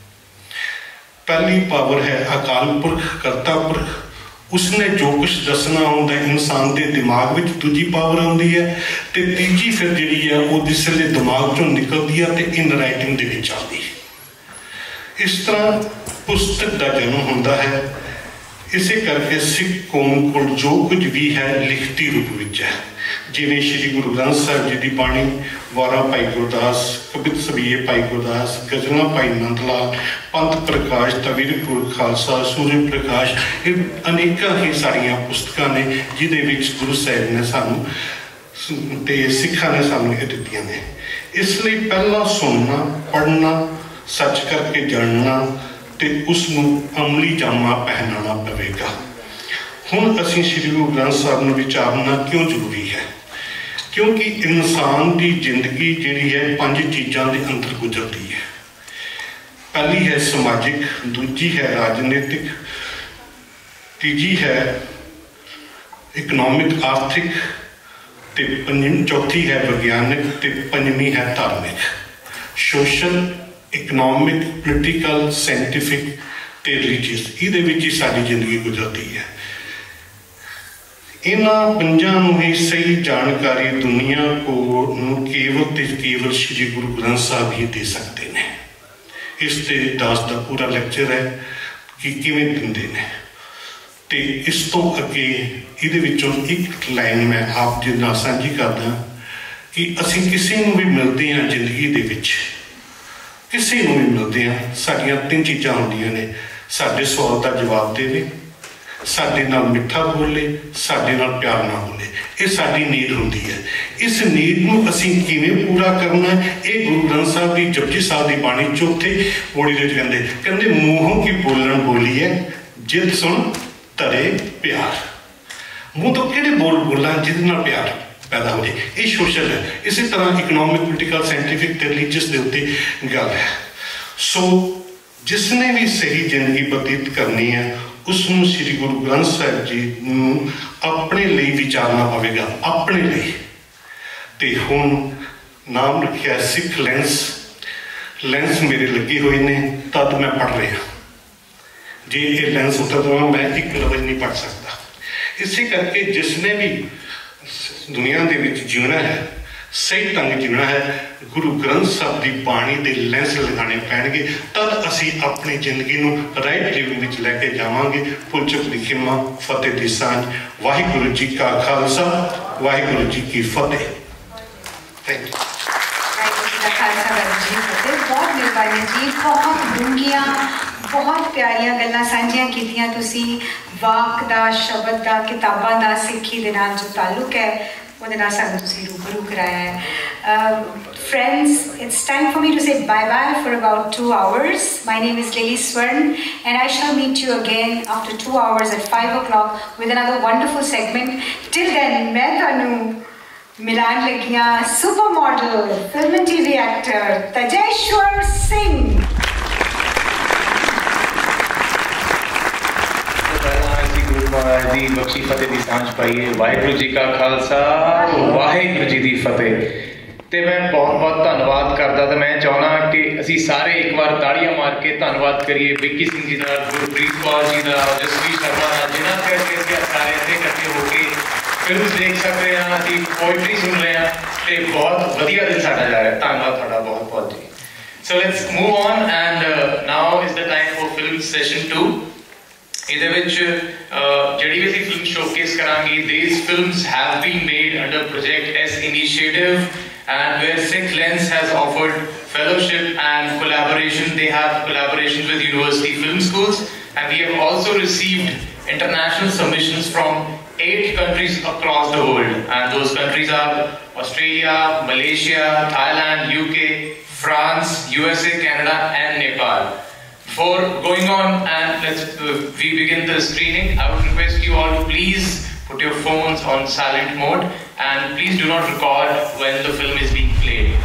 पहली पावर है अकाल पुरख करता पुरख, उसने जो कुछ दसना होंदा इंसान के दिमाग में, दूजी पावर आती है। तो तीजी फिर जी है वो जिसले दिमाग चों निकलती है तो इन राइटिंग के आती है। इस तरह पुस्तक का जन्म होंदा है। इसे करके सिख कौम को जो कुछ भी है लिखती रूप में है। जिवें श्री गुरु ग्रंथ साहिब जी की बाणी, वारा भाई गुरदास, कबित सबिये भाई गुरदास, गजला भाई नंद लाल, पंथ प्रकाश, तवीर गुरु खालसा, सूर्य प्रकाश, ये अनेक ही सारिया पुस्तकां ने जिहदे विच गुरु साहिब ने सानू ते सिखां ने सानू ये दित्तियां ने। इसलिए पहला सुनना, पढ़ना, सच करके जानना ते उसनू अमली जामा पहनाना पवेगा। हुण असीं श्री गुरु ग्रंथ साहिब नूं विचारना क्यों जरूरी है? क्योंकि इंसान की जिंदगी जिहड़ी है 5 चीज़ों के अंदर गुजरती है। पहली है समाजिक, दूजी है राजनीतिक, तीजी है इकनॉमिक आर्थिक, ते चौथी है विज्ञानिक, ते पंजवीं है धार्मिक। सोशल इकनॉमिक पोलिटिकल साइंटिफिक ते रिलीजियस ਇਹਦੇ ਵਿੱਚ ਹੀ ਸਾਡੀ ਜ਼ਿੰਦਗੀ ਗੁਜ਼ਰਦੀ ਹੈ। ਇਹਨਾਂ ਪੰਜਾਂ ਨੂੰ ਹੀ ਸਹੀ ਜਾਣਕਾਰੀ ਦੁਨੀਆ ਨੂੰ ਕੇਵਲ ਤੇ ਕੇਵਲ ਸ਼੍ਰੀ ਗੁਰੂ ਗ੍ਰੰਥ ਸਾਹਿਬ ਹੀ ਦੇ ਸਕਦੇ ਨੇ। ਇਸ ਤੇ ਦਾਸ ਦਾ ਪੂਰਾ ਲੈਕਚਰ ਹੈ ਕਿ ਕਿਵੇਂ ਦਿੰਦੇ ਨੇ। ਤੇ ਇਸ ਤੋਂ ਅੱਗੇ ਇਹਦੇ ਵਿੱਚੋਂ ਇੱਕ ਲਾਈਨ ਮੈਂ ਆਪ ਜੀ ਨਾਲ ਸਾਂਝੀ ਕਰਦਾ ਕਿ ਅਸੀਂ ਕਿਸੇ ਨੂੰ ਵੀ ਮਿਲਦੇ ਹਾਂ ਜ਼ਿੰਦਗੀ ਦੇ ਵਿੱਚ, ਕਿਸੇ ਨੂੰ ਵੀ ਮਿਲਦੇ ਹਾਂ, ਸਾਡੀਆਂ ਤਿੰਨ ਚੀਜ਼ਾਂ ਹੁੰਦੀਆਂ ਨੇ। ਸਾਡੇ ਸਵਾਲ ਦਾ ਜਵਾਬ ਦੇਵੇ, ਸਾਡੇ ਨਾਲ ਮਿੱਠਾ ਬੋਲੇ, ਸਾਡੇ ਨਾਲ ਪਿਆਰ ਨਾਲ ਬੋਲੇ। ਇਹ ਸਾਡੀ ਨੀਡ ਹੁੰਦੀ ਹੈ। ਇਸ ਨੀਡ ਨੂੰ ਅਸੀਂ ਕਿਵੇਂ ਪੂਰਾ ਕਰਨਾ ਹੈ, ਇਹ ਗੁਰੂ ਗ੍ਰੰਥ ਸਾਹਿਬ ਦੀ ਜਪਜੀ ਸਾਹਿਬ ਦੀ ਬਾਣੀ ਚੌਥੇ ਪੌੜੀ ਦੇ ਵਿੱਚ ਕਹਿੰਦੇ ਮੂੰਹੋਂ ਕੀ ਬੋਲਣ ਬੋਲੀ ਹੈ ਜਿਦ ਸੁਣ ਧਰੇ ਪਿਆਰ। ਮੂੰਹ ਤੋਂ ਕਿਹੜੇ ਬੋਲ ਬੋਲਾਂ ਜਿਹਦੇ ਨਾਲ ਪਿਆਰ ਪੈਦਾ ਹੋ ਜਾਏ। ਇਹ ਸੋਸ਼ਲ ਹੈ। ਇਸੇ ਤਰ੍ਹਾਂ ਇਕਨੋਮਿਕ ਪੋਲੀਟੀਕਲ ਸਾਇੰਟਿਫਿਕ ਤੇ ਰਿਲੀਜੀਅਸ ਦੇ ਉੱਤੇ ਗੱਲ ਹੈ। ਸੋ ਜਿਸਨੇ ਵੀ ਸਹੀ ਜ਼ਿੰਦਗੀ ਬਤੀਤ ਕਰਨੀ ਹੈ ਉਸ ਨੂੰ ਸ੍ਰੀ ਗੁਰੂ ਗ੍ਰੰਥ ਸਾਹਿਬ ਜੀ ਨੂੰ ਆਪਣੇ ਲਈ ਵਿਚਾਰਨਾ ਪਵੇਗਾ, ਆਪਣੇ ਲਈ। ਤੇ ਹੁਣ ਨਾਮ ਰੱਖਿਆ ਸਿੱਖ ਲੈਂਸ ਮੇਰੇ ਲੱਗੇ ਹੋਏ ਨੇ ਤਦ ਮੈਂ ਪੜ੍ਹ ਰਿਹਾ। ਜੇ ਇਹ ਲੈਂਸ ਉੱਤੇ ਤੋਂ ਮੈਂ ਇੱਕ ਲਫ਼ਜ਼ ਨਹੀਂ ਪੜ੍ਹ ਸਕਦਾ। ਇਸੇ ਕਰਕੇ ਜਿਸਨੇ ਵੀ ਦੁਨੀਆ ਦੇ ਵਿੱਚ ਜਿਉਣਾ ਹੈ, ਸਹੀ ਢੰਗ ਜਿਉਣਾ ਹੈ, ਗੁਰੂ ਗ੍ਰੰਥ ਸਾਹਿਬ ਦੀ ਬਾਣੀ ਦੇ ਲੈਂਸ ਲਗਾਉਣੇ ਪੈਣਗੇ। ਤਦ ਅਸੀਂ ਆਪਣੀ ਜ਼ਿੰਦਗੀ ਨੂੰ ਰਾਈਟ ਲਿਵਿੰਗ ਵਿੱਚ ਲੈ ਕੇ ਜਾਵਾਂਗੇ। ਭੁੱਲ ਚੁੱਕ ਦੀ ਖਿਮਾ, ਫਤਿਹ ਦੀ ਸਾਂਝ। ਵਾਹਿਗੁਰੂ ਜੀ ਕਾ ਖਾਲਸਾ, ਵਾਹਿਗੁਰੂ ਜੀ ਕੀ ਫਤਿਹ। Thank you.
ਵਾਹਿਗੁਰੂ ਜੀ ਦਾ ਖਾਲਸਾ, ਵਾਹਿਗੁਰੂ ਜੀ ਕੀ ਫਤਿਹ। ਬਹੁਤ ਮਿਹਰਬਾਨੀ ਜੀ। ਬਹੁਤ ਡੂੰਘੀਆਂ, ਬਹੁਤ ਪਿਆਰੀਆਂ ਗੱਲਾਂ ਸਾਂਝੀਆਂ ਕੀਤੀਆਂ ਤੁਸੀਂ। ਵਾਕ ਦਾ, ਸ਼ਬਦ ਦਾ, ਕਿਤਾਬਾਂ ਦਾ ਸਿੱਖੀ ਦੇ ਨਾਲ ਜੋ ਤਾਲੁਕ ਹੈ ਉਹਦੇ ਨਾਲ ਸਾਨੂੰ ਤੁਸੀਂ ਰੂਬਰੂ ਕਰਾਇਆ ਹੈ। Friends, it's time for me to say bye-bye for about 2 hours. My name is Lily Swarn and I shall meet you again after 2 hours at 5 o'clock with another wonderful segment. Till then, मैं ਤੁਹਾਨੂੰ मिलान लगियां super model film TV actor Tajeshwar Singh.
जी बख्शी फतेह की सांझ पाइए। वाहिगुरू जी का खालसा, वाहिगुरू जी की फतेह। तो मैं बहुत बहुत धन्यवाद करता। तो मैं चाहना कि असी सारे एक बार ताड़ियां मार के धन्यवाद करिए विक्की सिंह जी का, गुरप्रीत कौर जी का, जसवीर शर्मा का, जिन्होंने करके अस सारे इतने इकट्ठे होकर फिल्म देख सक रहे हैं, अभी पोइट्री सुन रहे हैं। तो बहुत वधिया दिन साडा जा रहा है। धन्यवाद थोड़ा बहुत बहुत जी। So let's move on and now is the time for film session 2। ਇਹਦੇ ਵਿੱਚ ਜਿਹੜੀ ਵੀ ਅਸੀਂ ਫਿਲਮ ਸ਼ੋਕੇਸ ਕਰਾਂਗੇ, these films have been made under Project S initiative and where Sikh Lens has offered fellowship and collaboration. They have collaboration with university film schools and we have also received international submissions from 8 countries across the world, and those countries are Australia, Malaysia, Thailand, UK, France, USA, Canada and Nepal. Before going on and we begin the screening, I would request you all to please put your phones on silent mode and please do not record when the film is being played.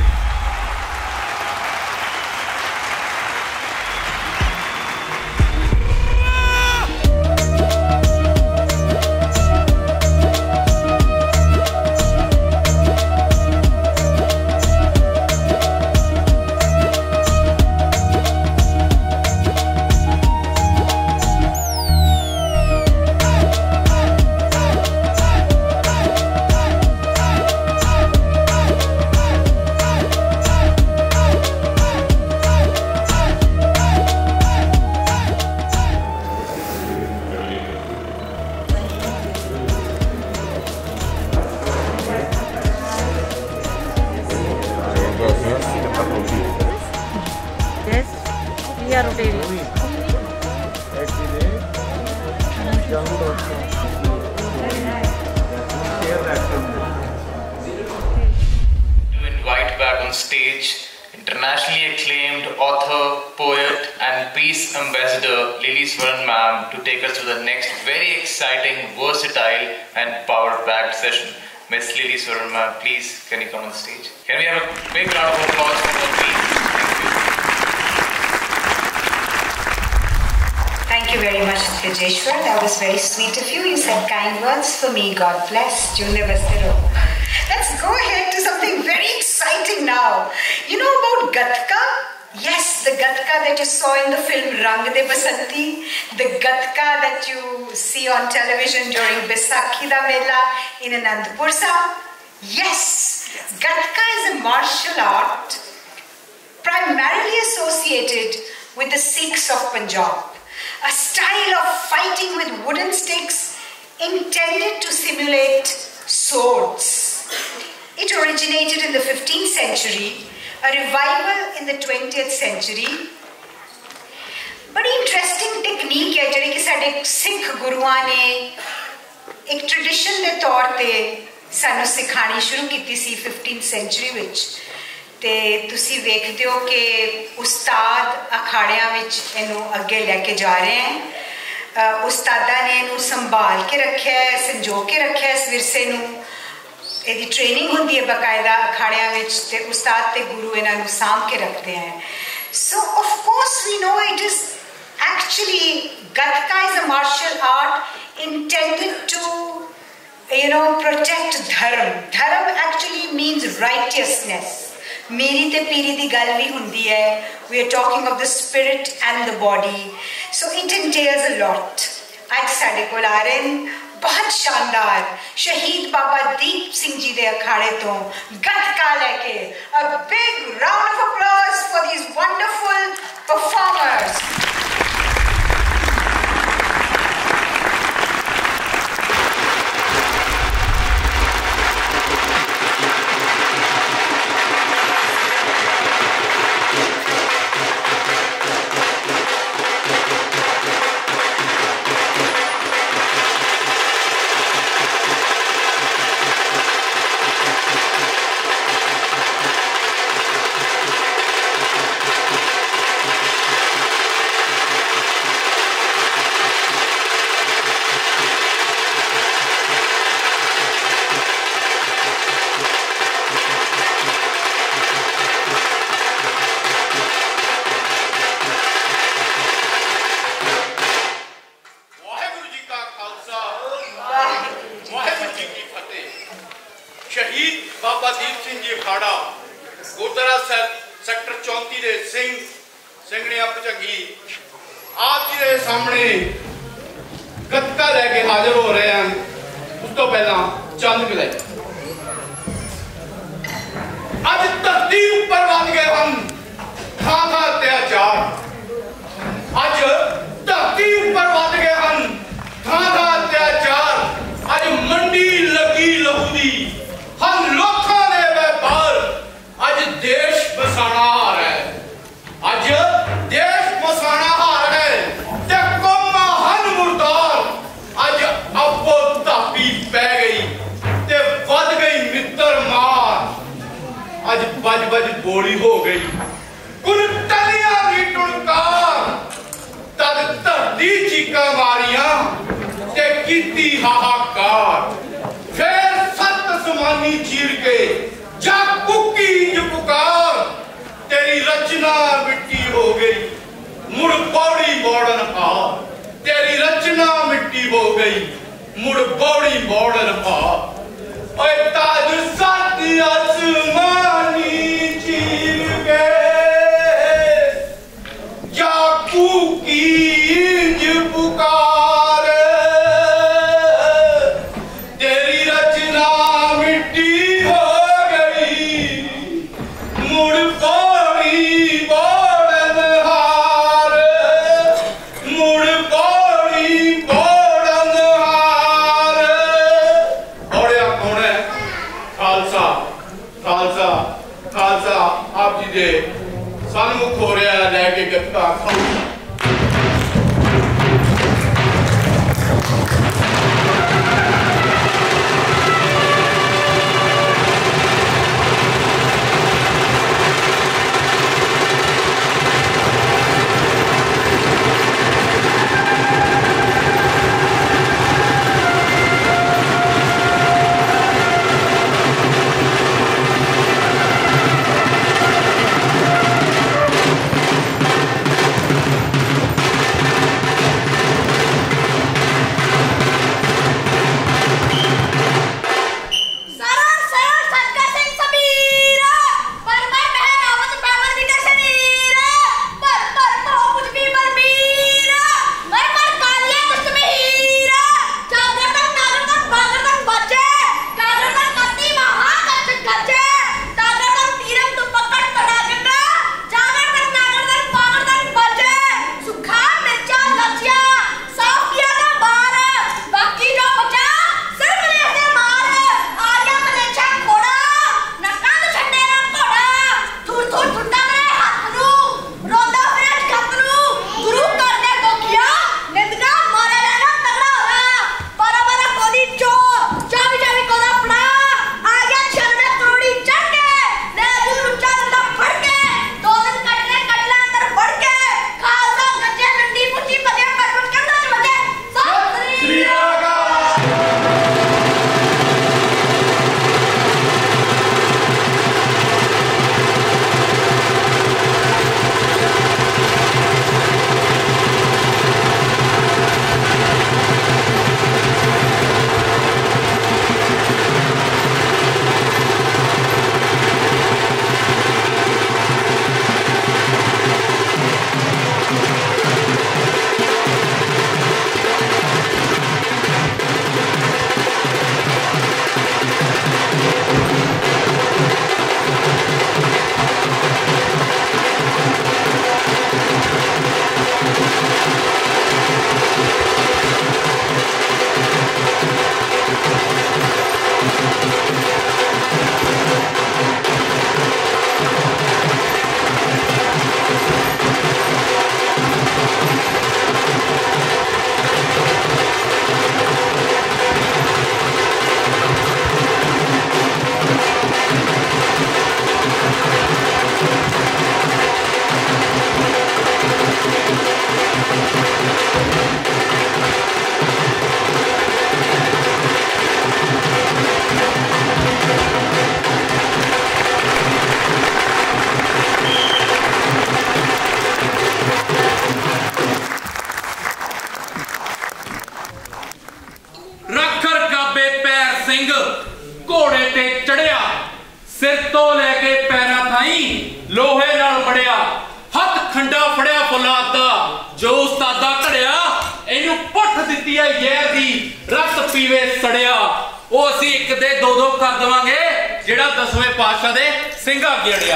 Please, can you come on the stage? Can we have a big round of applause for her, please?
Thank you very much, Tejeshwar. That was very sweet of you. You said kind words for me. God bless. Let's go ahead to something very exciting now. You know about Gatka, yes, the Gatka that you saw in the film Rang De Basanti, the Gatka that you see on television during Baisakhi da Mela in Anandpur Sahib. Yes, Gatka is a martial art primarily associated with the Sikhs of Punjab, a style of fighting with wooden sticks intended to simulate swords. It originated in the 15th century, a revival in the 20th century. बड़ी interesting technique है जिहड़ी कि साडे सिख गुरुआं ने एक tradition के तौर पर सानू सिखानी शुरू की सी 15th सेंचुरी विच ते तुसी वेखदे हो कि उस्ताद अखाड़ियां विच इनू अगे लैके जा रहे हैं उस्तादा ने इनू संभाल के रखा है संजो के रखा है इस विरसे नू इहदी ट्रेनिंग होंदी है बकायदा अखाड़ियां विच ते उस्ताद ते गुरु इन्हां नू सांभ के रखते हैं so of course we know it is actually Gatka is a martial art intended to protect dharm. Dharm actually means righteousness. Meri te piri di gal vi hundi hai. We are talking of the spirit and the body. So it entails a lot. Aaj sade kol aa rahe hain bahut shandar Shaheed Baba Deep Singh ji de akhade to Gatka leke. A big round of applause for these wonderful performers.
ਘੋੜੇ ਤੇ ਚੜਿਆ, ਸਿਰ ਤੋਂ ਲੈ ਕੇ ਪੈਰਾਂ ਥਾਈ ਲੋਹੇ ਨਾਲ ਮੜਿਆ, ਹੱਥ ਖੰਡਾ ਫੜਿਆ ਫੁਲਾਦ ਦਾ ਜੋ ਉਸਤਾਦਾ ਘੜਿਆ, ਇਹਨੂੰ ਪੁੱਠ ਦਿੱਤੀ ਐ ਜ਼ਹਿਰ ਦੀ ਰਕਤ ਪੀਵੇ ਸੜਿਆ। ਉਹ ਅਸੀਂ ਇੱਕ ਦੇ ਦੋ ਦੋ ਕਰ ਦੇਵਾਂਗੇ ਜਿਹੜਾ 10ਵੇਂ ਪਾਤਸ਼ਾਹ ਦੇ ਸਿੰਘ ਅੱਗੇ ਅੜਿਆ।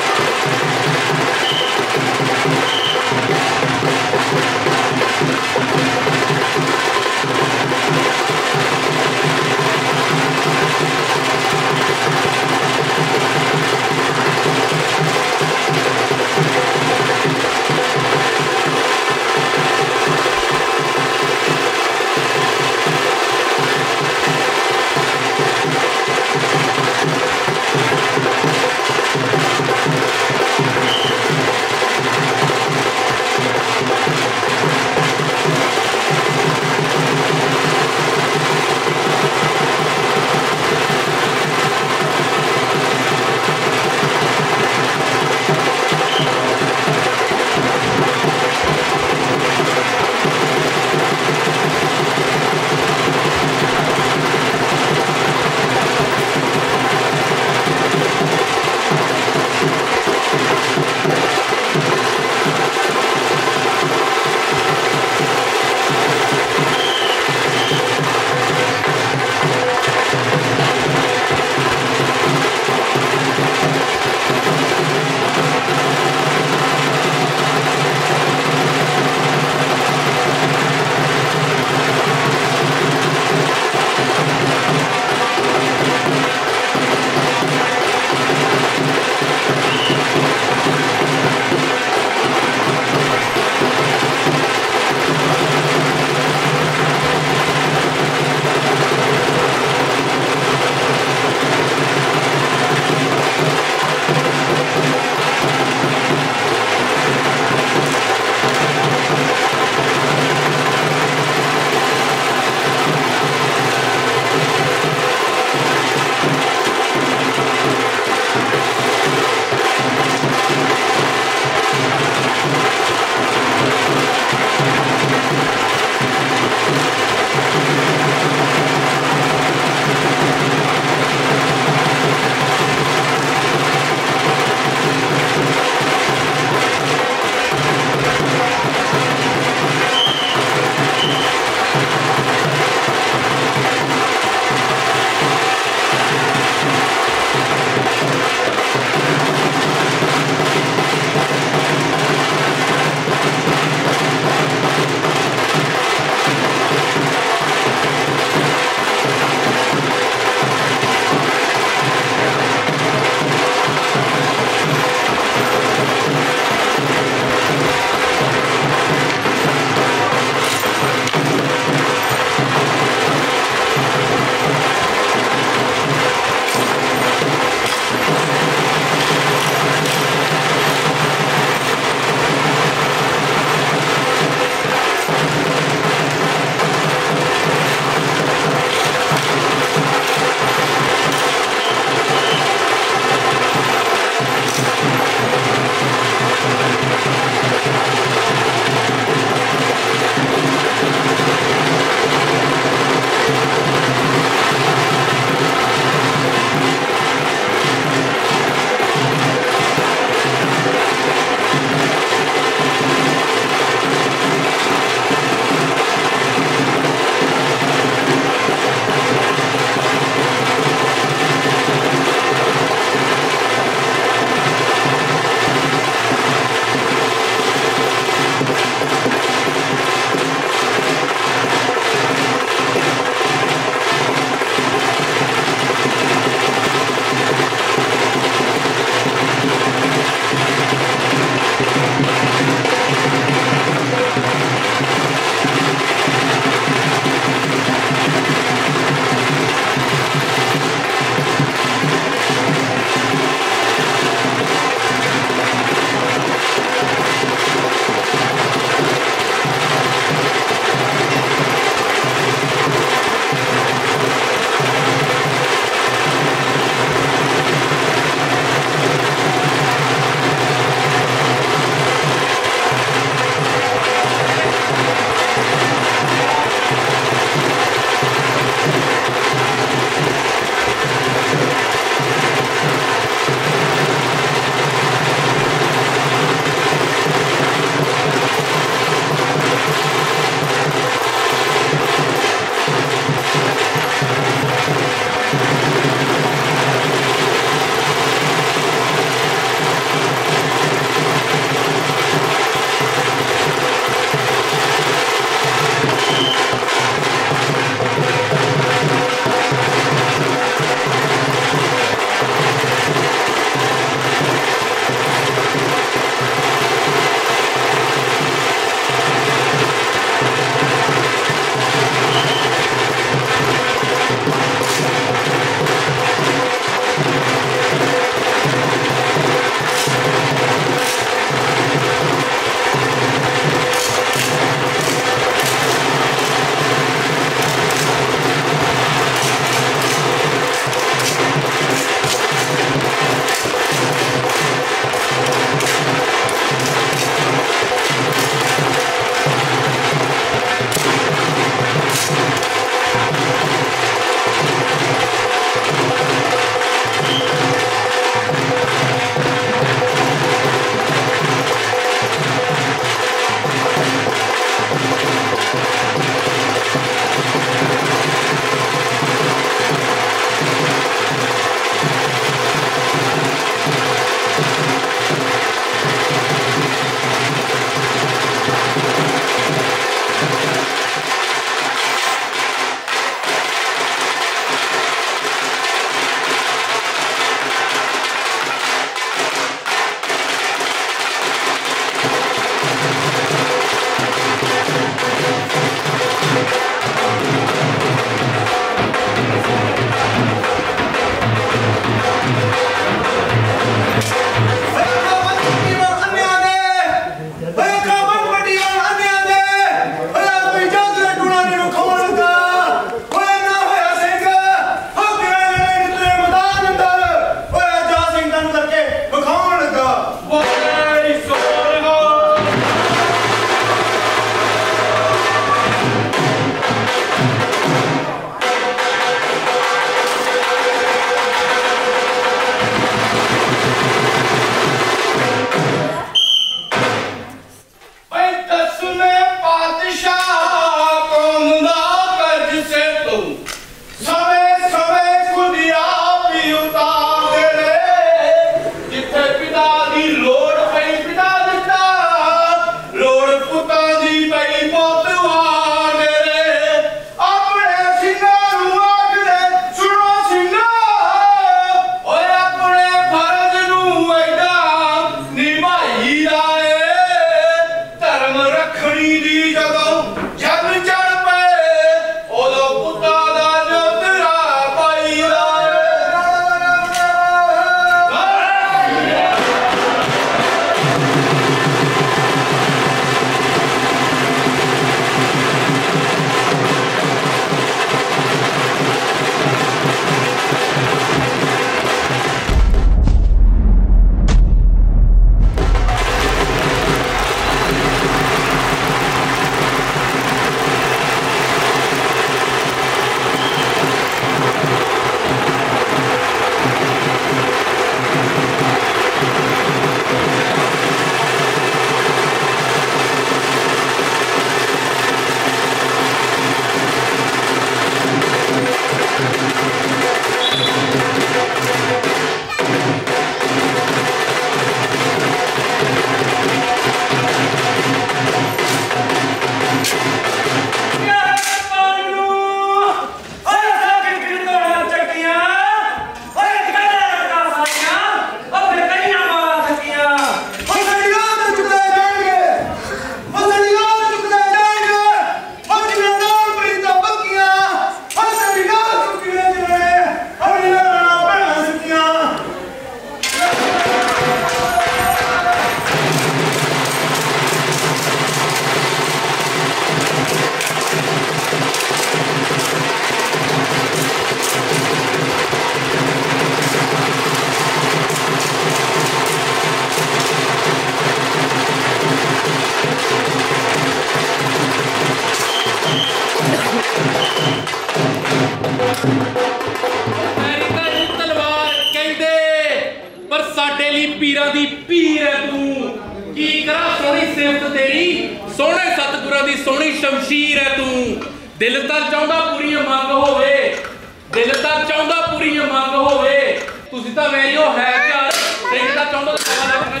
पीरां दी पीर है तू की करा सोहनी सिफत तेरी सोहने सतगुरां दी सोहनी शमशीर है तू दिल तां चाहुंदा पूरी मंग होवे दिल तां चाहुंदा पूरी मंग होवे तुसीं तां वैरियो है यार दिल तां चाहुंदा सवा लगना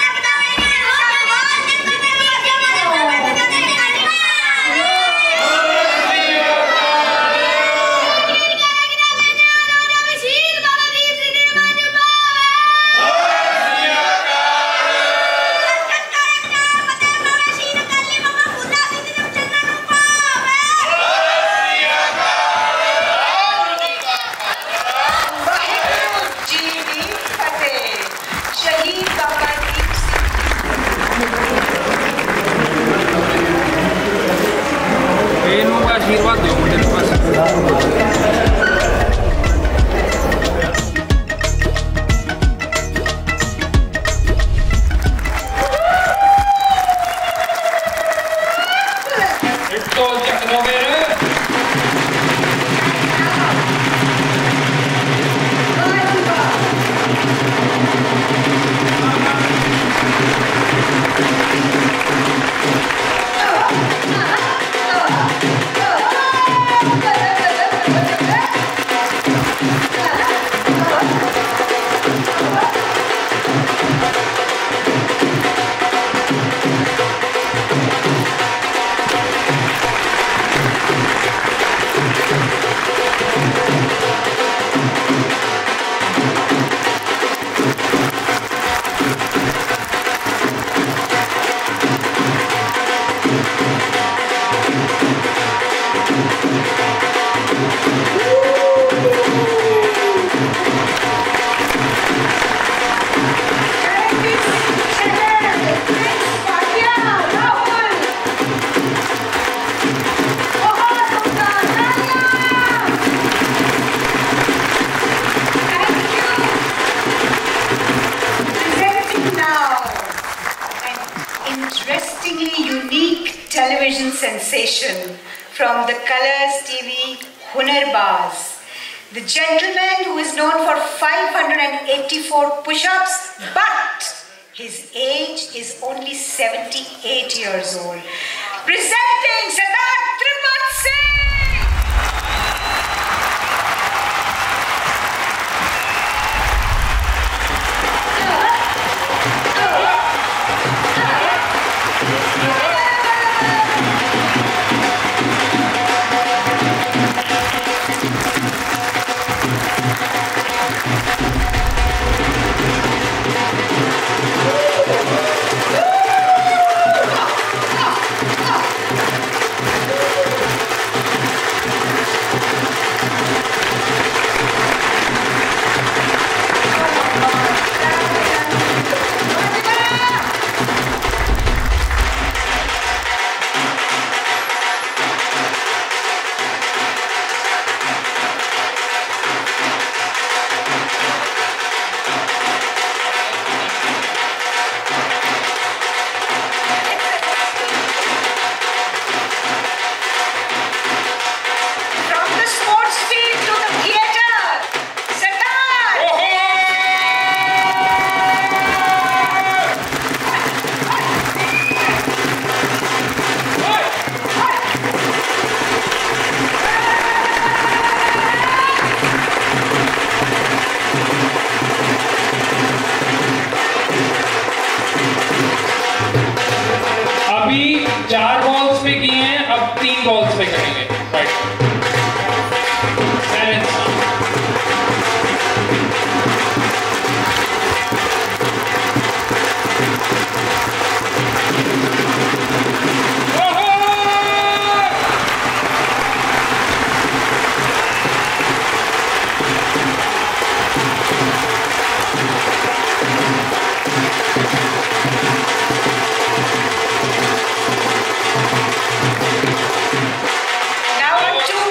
Oh!
आशीर्वाद दियो मुंडे नूं बस।
Television sensation from the Colors TV Hunarbaz. The gentleman who is known for 584 push-ups, but his age is only 78 years old. Presenting Sardar Tripat Singh! Now on 2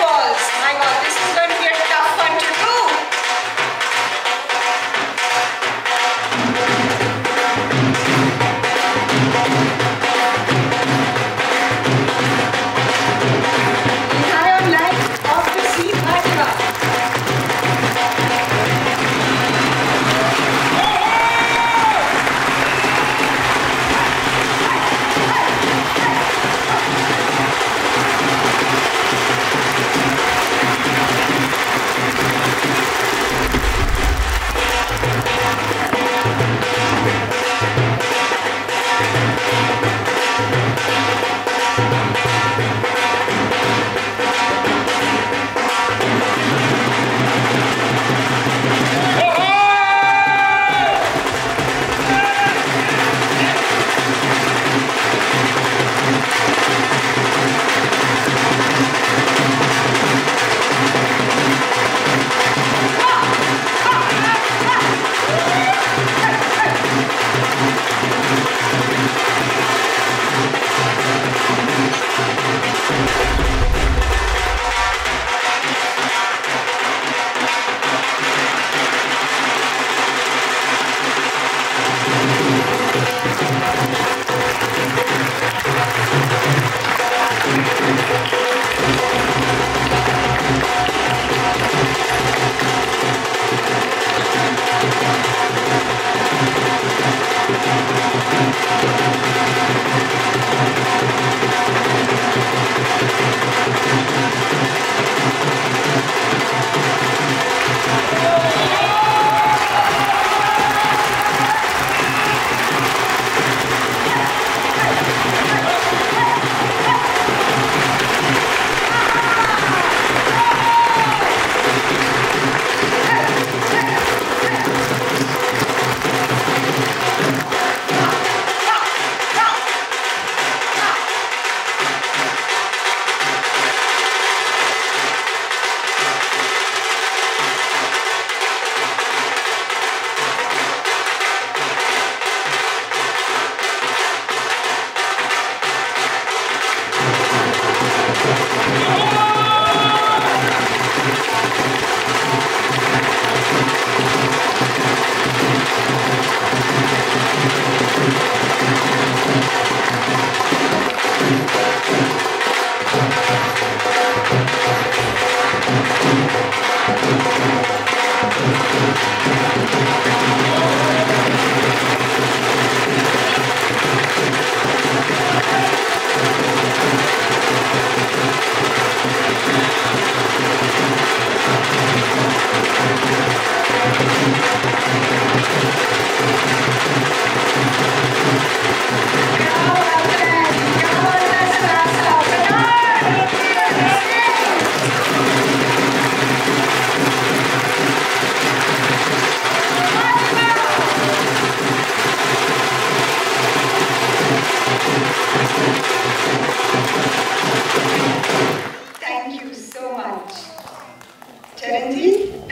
Thank you so much. Charan ji?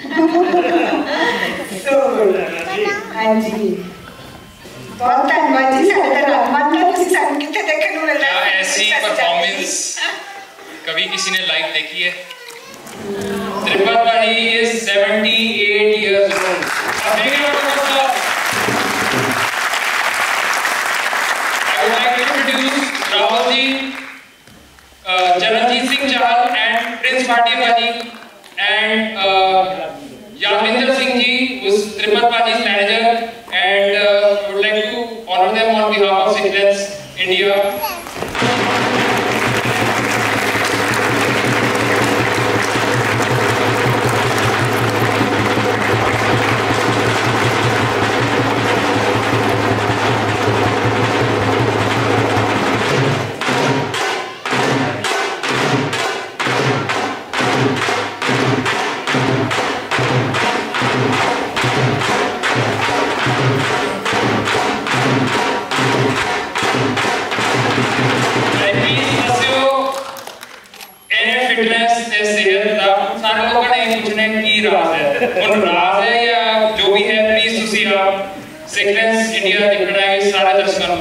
So good. हाँ जी। बहुत धन्यवाद जी साढ़े तरह मतलब किसी साल कितने देखे नूर है।
क्या ऐसी परफॉर्मेंस कभी किसी ने लाइव देखी है? त्रिपल भाई is 78 years old. I would like to introduce Rahul ji, Charanjit Singh Chahal and Prince Bhati Bhaji and Yadvinder Singh ji, who is Tripal Bhaji's manager, and would like to honor them on behalf of Sicklands India. Sicklands India दिखना सारा दर्शकों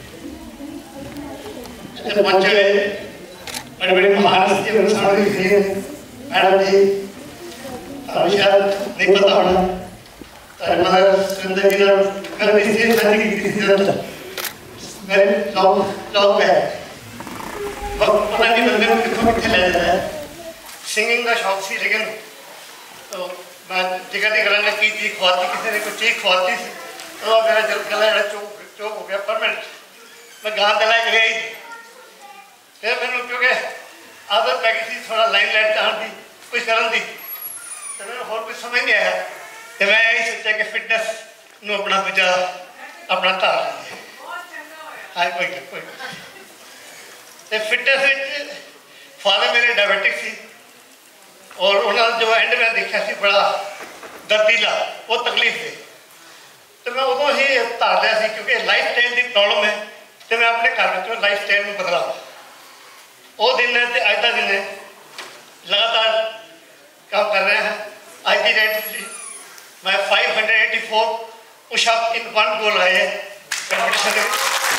को
पहुंचे बड़े बड़े महान हस्तियों सारी थे मैडम जी शायद नहीं पता होना हमारा जिंदगी का कर इसी तरह की जिंदगी मेरे जॉब पे है पता नहीं बंदे को कितना किथे ले जाता है सिंगिंग का शौक सी लेकिन तो मैं जगह गला ने की थी ख्वाती किसी ने कुछ चीज ख्वाती थी तो मेरा गला चौक हो गया परमानेंट मैं गान दिला गया ही फिर मैंने क्योंकि आदत पै गई थी थोड़ा लाइन लाइट चाहन दी कुछ करन दी तो मैंने और कुछ समझ नहीं आया तो मैं यही सोचा कि फिटनेस नू अपना दूजा अपना धार लीजिए हाँ कोई तो फिटनेस फादर मेरे डायबिटिक थी और उन्होंने जो एंड में देखा सी बड़ा दर्दीला वो तकलीफ थी तो मैं उदों ही धार लिया सी क्योंकि लाइफ स्टाइल की प्रॉब्लम है तो मैं अपने घर में लाइफ स्टाइल में बदला वो दिन है तो अज का दिन है लगातार काम कर रहे हैं आज की डेट मैं 584 पुशअप इन वन गो लगाए हैं कंपटीशन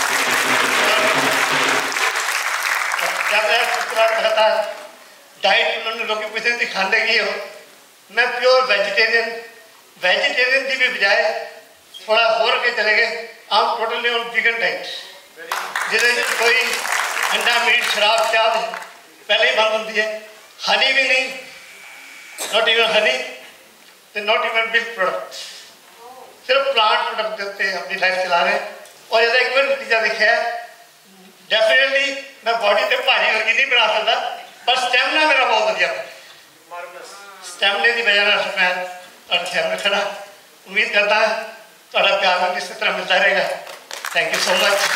रहता है डाइट उन्होंने लोग पूछते हैं खाते की हो मैं प्योर वेजिटेरियन की भी बजाय थोड़ा होर के चले गए आप टोटली ऑन वीगन डाइट जिसे कोई अंडा मीट शराब चाह पहले ही बंद होती है हनी भी नहीं नॉट इवन हनी तो नॉट इवन मिल्क प्रोडक्ट सिर्फ प्लांट प्रोडक्ट देते हैं अपनी लाइफ चला रहे हैं और जैसा एक बार नतीजा देखा है डेफिनेटली मैं बॉडी से भारी वर्गी नहीं बना सकता पर स्टैमिना मेरा बहुत वधिया स्टैमिने की वजह से मैं सामने खड़ा उम्मीद करता है थोड़ा प्यार में इस तरह मिलता रहेगा thank you so much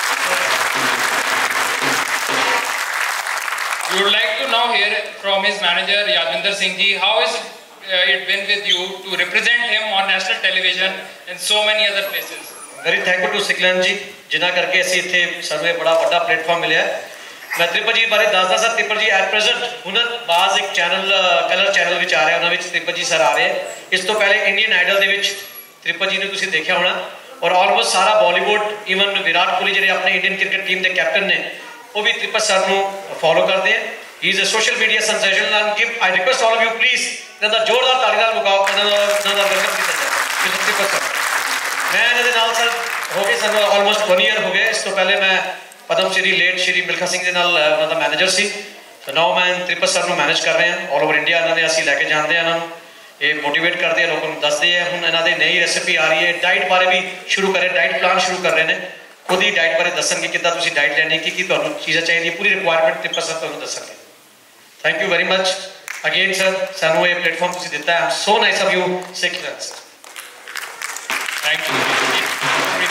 We would like to now hear from his manager Yadvinder Singh ji. How has it been with you to represent him on national television and so many other places?
Very thankful to Sicklands ji, जिन्ना करके असी इत्थे सानू ये बड़ा बड़ा platform मिला है। मैं त्रिपल जी बारे दसदा sir Tripal ji at present हुनर बाज एक चैनल कलर चैनल विच आ रहा है उन्हां विच त्रिपल जी सर आ रहे हैं इस तो पहले इंडियन आइडल दे विच त्रिपल जी ने तुसीं देखा होना और ऑलमोस्ट सारा बॉलीवुड इवन विराट कोहली जिहड़े अपने इंडियन क्रिकेट टीम के कैप्टन ने वो भी त्रिपल सर को फॉलो करते हैं he is a social media sensation and give I request all of you please इन्हां दा जोरदार ताली नाल मुकाओ इन्हां दा वेलकम कीता जाए त्रिपल सर मैं इन्हां दे नाल सर हो गए सन ऑलमोस्ट 1 ईयर हो गए इस तो पहले मैं पद्म श्री लेट श्री मिल्खा सिंह दे नाल उन्हां दा मैनेजर सी तो नाउ मैं त्रिपत सर ਨੂੰ मैनेज कर रहे हैं ऑल ओवर इंडिया। इन्होंने असं लैके जाते हैं, इन्होंने ये मोटिवेट करते हैं, लोगों को दसते हैं। हुण इन्होंने नई रेसिपी आ रही है, डाइट बारे भी शुरू करे, डाइट प्लान शुरू कर रहे हैं, खुद ही डाइट बारे दसणगे कि तुसीं डाइट लैनी की तुहानूं चीज़ां चाहिए, पूरी रिक्वायरमेंट त्रिपत सर तुहानूं दसणगे। Thank you very much again sir, सानूं ये प्लेटफॉर्म तुसीं दिता है। So nice of you Sikh lens.
Thank you.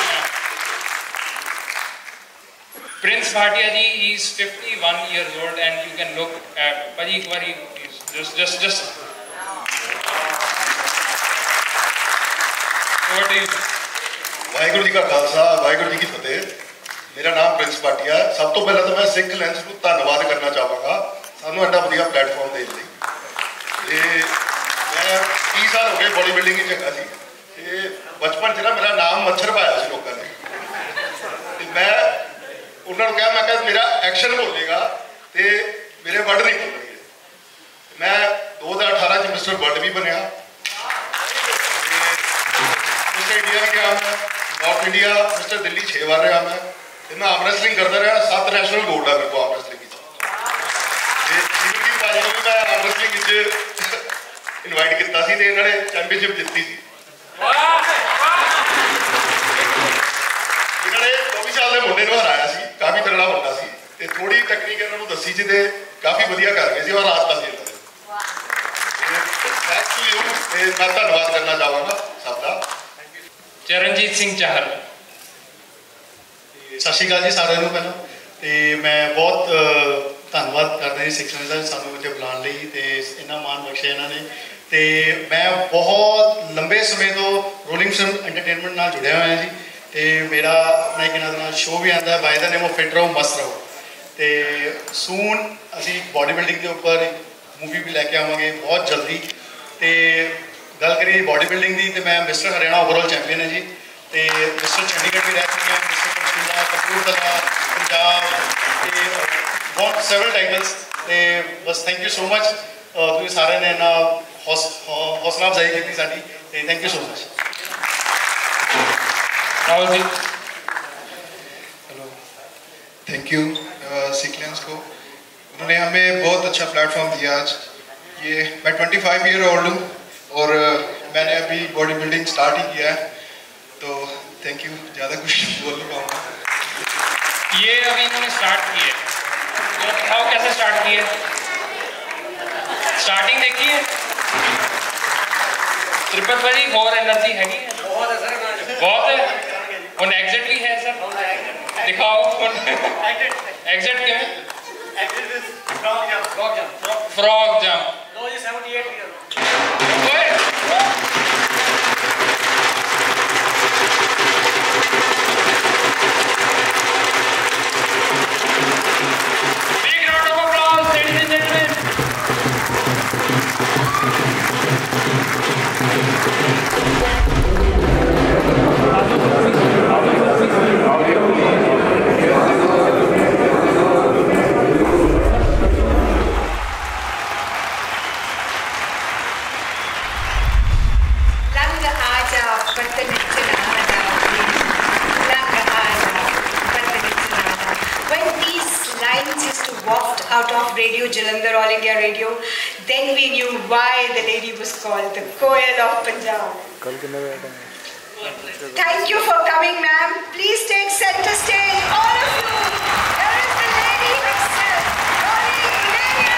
Prince Bhatia ji is 51 years old and you can look at Paji एक बारी just over to you।
Waheguru ji ਕਾ ਖਾਲਸਾ ਵਾਹਿਗੁਰੂ ਜੀ ਕੀ ਫਤਿਹ। ਮੇਰਾ ਨਾਮ ਪ੍ਰਿੰਸ ਭਾਟੀਆ। ਸਭ ਤੋਂ ਪਹਿਲਾਂ ਤਾਂ ਮੈਂ ਸਿੱਖ ਲੈਂਸ ਨੂੰ ਧੰਨਵਾਦ ਕਰਨਾ ਚਾਹਾਂਗਾ ਸਾਨੂੰ ਐਡਾ ਵਧੀਆ ਪਲੇਟਫਾਰਮ ਦੇਣ ਲਈ। ਤੇ ਮੈਂ 30 ਸਾਲ ਹੋ ਗਏ ਬੋਡੀ ਬਿਲਡਿੰਗ ਵਿੱਚ ਹੈਗਾ ਸੀ ਤੇ ਬਚਪਨ 'ਚ ਨਾ ਮੇਰਾ ਨਾਮ ਮੱਛਰ ਪਾਇਆ ਸੀ ਲੋਕਾਂ ਨੇ। ਤੇ ਮੈਂ ਉਹਨਾਂ ਨੂੰ ਕਿਹਾ, ਮੈਂ ਕਿਹਾ ਮੇਰਾ ਐਕਸ਼ਨ ਬੋਲੇਗਾ ਤੇ ਮੇਰੇ ਵਰਡ ਨਹੀਂ ਬੋਲਣਗੇ। ਮੈਂ 2018 'ਚ ਮਿਸਟਰ ਵਰਲਡ ਵੀ ਬਣਿਆ, ਮਿਸਟਰ ਇੰਡੀਆ ਵੀ ਗਿਆ ਮੈਂ, ਨਾਰਥ ਇੰਡੀਆ ਮਿਸਟਰ ਦਿੱਲੀ 6 ਵਾਰ ਰਿਹਾ ਮੈਂ। ਤੇ ਮੈਂ ਆਰਮ ਰੈਸਲਿੰਗ ਕਰਦਾ ਰਿਹਾ, 7 ਨੈਸ਼ਨਲ ਗੋਲਡ ਆ ਮੇਰੇ ਕੋਲ ਆਰਮ ਰੈਸਲਿੰਗ ਵਿੱਚ। ਤੇ ਜਿੰਨੀ ਭਾਜੀ ਨੂੰ ਵੀ ਮੈਂ ਆਰਮ ਰੈਸਲਿੰਗ ਵਿੱਚ ਇਨਵਾਈਟ ਕੀਤਾ ਸੀ ਤੇ ਇਹਨਾਂ ਨੇ ਚੈਂਪੀਅਨਸ਼ਿਪ ਜਿੱਤੀ ਸੀ। ਇਹਨਾਂ ਨੇ 24 ਸਾਲ ਦੇ ਮੁੰਡੇ ਨੂੰ ਹਰਾਇਆ ਸੀ, ਕਾਫੀ ਤਗੜਾ ਮੁੰਡਾ ਸੀ ਤੇ ਥੋੜੀ ਟੈਕਨੀਕ ਇਹਨਾਂ ਨੂੰ ਦੱਸੀ ਸੀ ਤੇ ਕਾਫੀ ਵਧੀਆ ਕਰ ਗਏ ਸੀ ਔਰ ਰਾਤ ਸੀ ਇਹਨਾਂ ਨੇ। ਥੈਂਕ ਯੂ ਤੇ ਮੈਂ ਧੰਨਵਾਦ ਕਰਨਾ ਚਾਹਾਂਗਾ ਸਭ ਦਾ।
ਚਰਨਜੀਤ ਸਿੰਘ ਚਾਹਲ।
ਸਤਿ ਸ਼੍ਰੀ ਅਕਾਲ ਜੀ ਸਾਰਿਆਂ ਨੂੰ। ਪਹਿਲਾਂ ਤੇ ਮੈਂ ਬਹੁਤ ਧੰਨਵਾਦ ਕਰਦਾ ਜੀ ਸਿੱਖ ਲੈਂਸ ਦਾ ਸਾਨੂੰ ਇੱਥੇ ਬੁਲਾਉਣ ਲਈ ਤੇ ਇੰਨਾ ਮਾਣ ਬਖਸ਼ਿਆ ਇਹਨਾਂ ਨੇ। ਤੇ ਮੈਂ ਬਹੁਤ ਲੰਬੇ ਸਮੇਂ ਤੋਂ ਰੋਲਿੰਗ ਸਟੋਨ ਐਂਟਰਟੇਨਮੈਂਟ ਨਾਲ ਜੁੜਿਆ ਹੋਇਆ ਜੀ ਤੇ ਮੇਰਾ ਆਪਣਾ ਇੱਕ ਇਹਨਾਂ ਦਾ ਸ਼ੋਅ ਵੀ ਆਉਂਦਾ by the name of fit ਰਹੋ ਮਸਤ ਰਹੋ। ਤੇ ਸੂਨ ਅਸੀਂ ਬਾਡੀ ਬਿਲਡਿੰਗ ਦੇ ਉੱਪਰ ਮੂਵੀ ਵੀ ਲੈ ਕੇ ਆਵਾਂਗੇ ਬਹੁਤ ਜਲਦੀ। ਤੇ ਗੱਲ ਕਰੀਏ ਬਾਡੀ ਬਿਲਡਿੰਗ ਦੀ ਤੇ ਮੈਂ ਮਿਸਟਰ ਹਰਿਆਣਾ ਓਵਰਆਲ ਚੈਂਪੀਅਨ ਹੈ ਜੀ ਤੇ ਮਿਸਟਰ ਚੰਡੀਗੜ੍ਹ ਵੀ ਰਹਿ ਚੁੱਕੇ ਹਾਂ, ਮਿਸਟਰ ਪੰਚਕੂਲਾ, ਕਪੂਰਥਲਾ, ਪੰਜਾਬ ਤੇ ਬਹੁਤ ਸੈਵਰਲ ਟਾਈਟਲਸ। ਤੇ ਬਸ ਥੈਂਕ ਯੂ ਸੋ ਮਚ, ਤੁਸੀਂ ਸਾਰਿਆਂ ਨੇ ਇੰਨਾ ਹੌਸਲਾ ਅਫਜ਼ਾਈ ਕੀਤੀ ਸਾਡੀ ਤੇ thank you so much.
Rahul ji.
Hello, thank you Sikh lens को, उन्होंने हमें बहुत अच्छा प्लेटफॉर्म दिया आज। ये मैं 25 ईयर ओल्ड हूँ और मैंने अभी बॉडी बिल्डिंग स्टार्ट ही किया है तो थैंक यू, ज़्यादा कुछ बोल नहीं पाऊँगा।
ये अभी इन्होंने स्टार्ट की है, तो बताओ कैसे स्टार्ट की है, स्टार्टिंग देखी है। त्रिपत भाई और एनर्जी हैगी है, बहुत है सर, बहुत है। और एग्जिट भी है सर, दिखाओ एग्जिट क्या है। Frog jump. Big round of applause, ladies and gentlemen.
Out of Radio Jalandhar, All India Radio, then we knew why the lady was called the Koel of Punjab. Thank you for coming, ma'am. Please take center stage, all of you. There is the lady herself, Gauri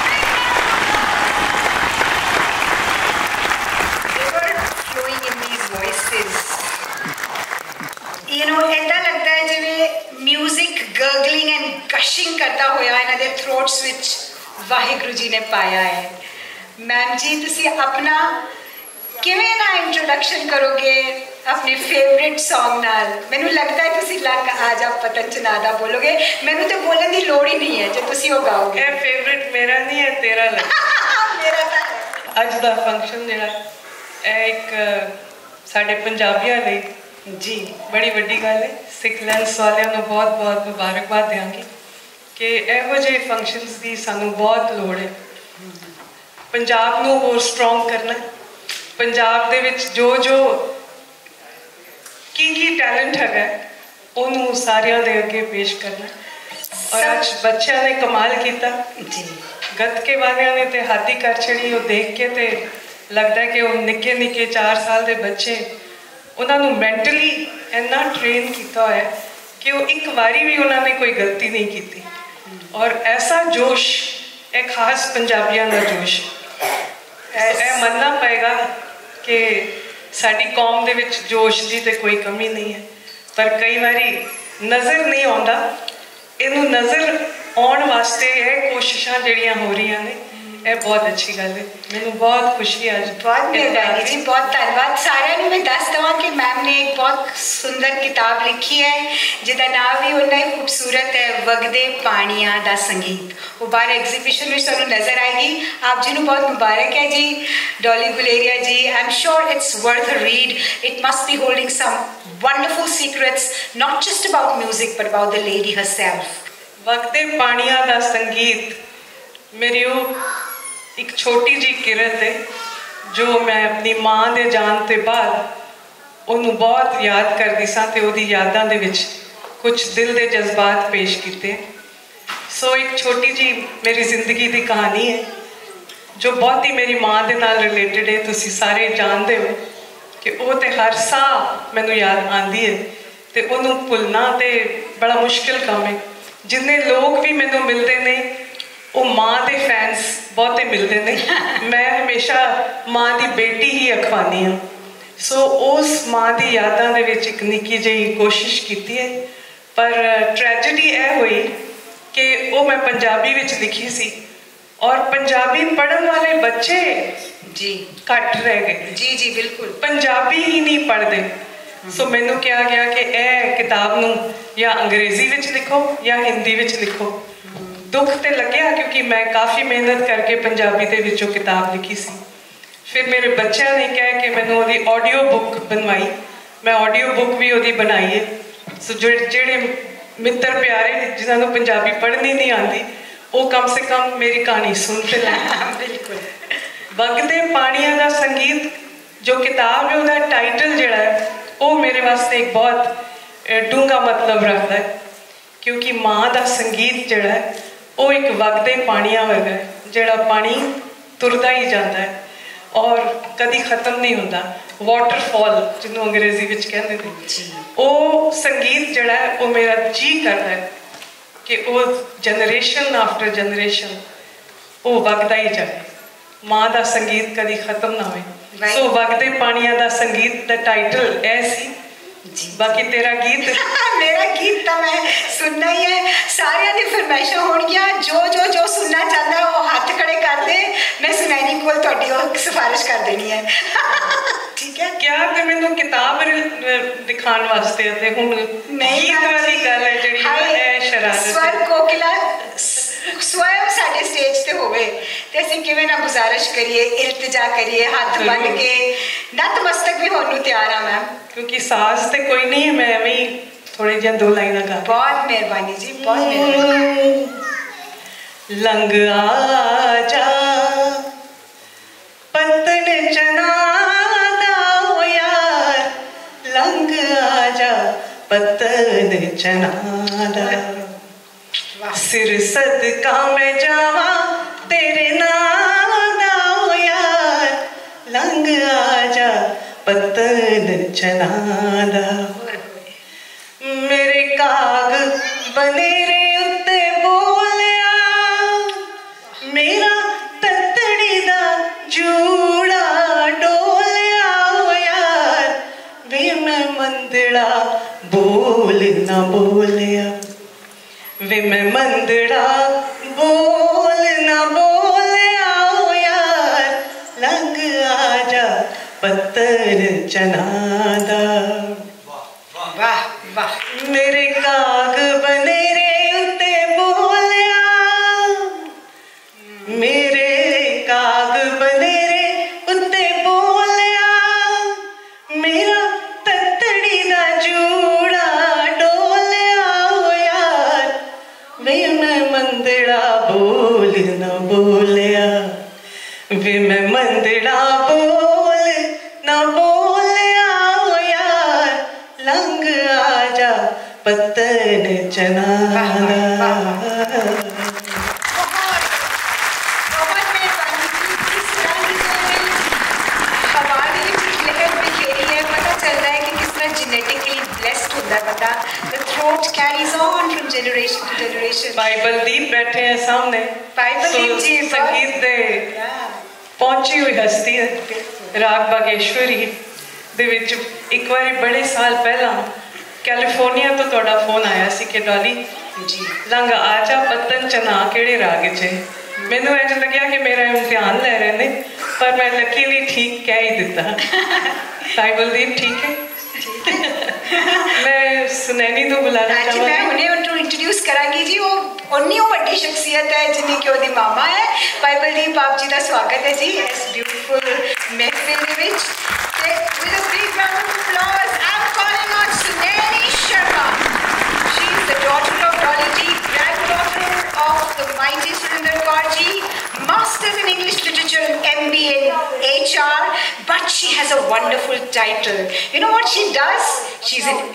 They were flowing in these voices. You know, ऐसा लगता है जिਵੇਂ music gargling and gushing करता होया इन्हां दे throats विच वाहिगुरु जी ने पाया है। मैम जी तुसी अपना किवें ना इंट्रोडक्शन करोगे अपने फेवरेट सॉन्ग नाल? मैनू लगता है तुसी लंग आ जा पतन च नादा बोलोगे, मैनू तो बोलने की लोड़ ही नहीं है जो तुसी वो गाओगे।
ये फेवरेट मेरा नहीं है, तेरा लग
मेरा था
अज दा फंक्शन जिहड़ा एक साडे पंजाबियां लई जी बड़ी वड्डी गल है। सिख लेंस वालियां नूं बहुत बहुत मुबारकबाद देंगी कि इहो ਜਿਹੇ फंक्शनस की सानू बहुत लोड़ है। पंजाब नूं होर स्ट्रोंग करना, पंजाब दे विच जो जो की टैलेंट है उन्होंने सारियां दे अगे पेश करना और आज बच्चों ने कमाल किया गतके वालिया ने तो हाथी कर छड़ी वो देख के तो लगता है कि वो निके निके 4 साल के बच्चे उन्होंने मैंटली इन्ना ट्रेन किया है कि वो एक बारी भी उन्होंने कोई गलती नहीं की और ऐसा जोश एक खास पंजाबियों का जोश मनना पेगा कि साड़ी कौम दे विच जोश की तो कोई कमी नहीं है पर कई बारी नज़र नहीं आता इनू नज़र आने वास्ते ये कोशिशां जड़ियां हो रही ने ये बहुत अच्छी गल है मैनू बहुत खुशी है
बहुत मेहरबानी जी बहुत धन्यवाद सारे मैं दस देव कि मैम ने एक बहुत सुंदर किताब लिखी है जिसका नाम भी उन्ना ही खूबसूरत है वगदे पानियां दा संगीत वो बाहर एग्जीबिशन में सानू नजर आएगी आप जी को बहुत मुबारक है जी Dolly Guleria ji I am sure it's worth a read it must be holding some wonderful secrets not just about music but about the lady herself
वगदे पानियां दा संगीत मेरी वो एक छोटी जी किरत है जो मैं अपनी माँ दे जान ते बाद उन्होंने बहुत याद करती सा ते ओदी यादां दे विच कुछ दिल दे जज्बात पेश किए सो एक छोटी जी मेरी जिंदगी की कहानी है जो बहुत ही मेरी माँ दे नाल रिलेटेड है तुसी सारे जानते हो कि वो तो हर साह मैनू याद आती है तो उन्होंने भुलना तो बड़ा मुश्किल काम है जिन्ने लोग भी मैनू मिलते हैं वो माँ के फैंस बहुते मिलते हैं मैं हमेशा माँ की बेटी ही अखवानी हाँ सो उस माँ की यादों के विच एक निक्की जी कोशिश की है पर ट्रैजेडी यह हुई कि वो मैं पंजाबी विच लिखी सी और पंजाबी पढ़न वाले बच्चे
जी
घट रह गए
जी जी बिल्कुल
पंजाबी ही नहीं पढ़ते सो मैनू कहा गया कि यह किताब नू या अंग्रेजी विच लिखो या हिंदी विच लिखो दुख तो लग्या क्योंकि मैं काफ़ी मेहनत करके पंजाबी के विचों किताब लिखी सी फिर मेरे बच्चों ने कह के मैनू ओदी ऑडियो बुक बनवाई मैं ऑडियो बुक भी ओदी बनाई है सो जेड़े मित्र प्यारे जिन्होंने पंजाबी पढ़नी नहीं आती वो कम से कम मेरी कहानी सुन के
बिल्कुल
वगदे पानियां दा संगीत जो किताब है उसका टाइटल जिहड़ा है वो मेरे वास्ते एक बहुत डूंगा मतलब रखता है क्योंकि माँ का संगीत जिहड़ा है वो एक वगदे पानियां वर्गा है जिहड़ा पानी तुरदा ही जाता है और कभी खत्म नहीं होता वाटरफॉल जिन्होंने अंग्रेजी विच कहते थे वो संगीत जिहड़ा है वो मेरा जी करता है कि वो जनरेशन आफ्टर जनरेशन वो वगदा ही जाए माँ का संगीत कभी खत्म ना हो सो वगदे पानियां दा संगीत दा टाइटल ऐसी बाकी तेरा गीत
मेरा गीत तो मैं सुनना ही है सारे दी फरमाइशा होणगियां जो सुनना चाहता है वो हाथ खड़े कर दे मैं सुनैनी कोल तोड़ी वो सिफारिश कर देनी है ठीक है
क्या ते मैनू किताब दिखाने वास्ते ते हुण गीत वाली गल है जेड़ी है शरारत
स्वर कोकिला स्वयं साडे स्टेज ते होवे ते असीं किवें ना गुजारिश करिए इल्तिजा करिए हाथ बन के नतमस्तक भी होने तैयार हाँ मैम
क्योंकि साज तो कोई नहीं है मैं भी थोड़े जिहा 2 लाइना गा
बहुत मेहरबानी जी बहुत मेहरबानी
लंग आजा पतन चना दा यार लंग आजा पतन चना दा सिर सदका मैं जावा तेरे नाम दा यार लंग आजा पतन चना दा मेरे काग बनेरे उत्ते बोलिया मेरा ततड़ी दा जूड़ा डोलिया यार वे मैं मंदड़ा बोल ना बोलिया वे मैं मंदड़ा बोल ना बोलिया यार लंग आजा पत्थर चना दा
वाह वाह
मेरे काग बने रे उत्ते बोलिया मेरे काग बने रे उत्ते बोलिया मेरा ततड़ी दा जूड़ा डोलिया यार वे मैं मंदड़ा बोल ना बोलिया वे मैं मंदड़ा बोल ना बोलिया यार लंग आजा पतन चना
genetically blessed ਹੁੰਦਾ ਬੰਦਾ, the throat carries on from generation to generation.
भाई बलदीप बैठे हैं सामने,
भाई बलदीप जी
संगीत दे पहुंची हुई हस्ती है, राग बागेश्वरी दे विच एक बार बड़े साल पहला कैलिफोर्निया तो ਤੁਹਾਡਾ फोन आया सी कि डॉली जी रंग आजा पतन चना केड़े राग च मैनू इंज लग्या कि मेरा इम्तिहान ले रहे ने, पर मैं लकीली ठीक कह ही दिता। भाई बलदीप ठीक है? मैं सुनैनी तो बुलाना
चाहूँगी। मैं उन्हें उनको इंट्रोड्यूस करांगी जी, वो उन्नी वड्डी शख्सियत है जिन्हें कि ओदी मामा है। भाई बलदीप आप जी का स्वागत है जी इस ब्यूटीफुल महफिल दे विच। With a big round of applause, I'm calling on Suneni Sharma. She is the daughter of Dolly Ji, granddaughter of the mighty Surinder Kaur Ji, Masters in English Literature and MBA in HR, but she has a wonderful title. You know what she does? She's an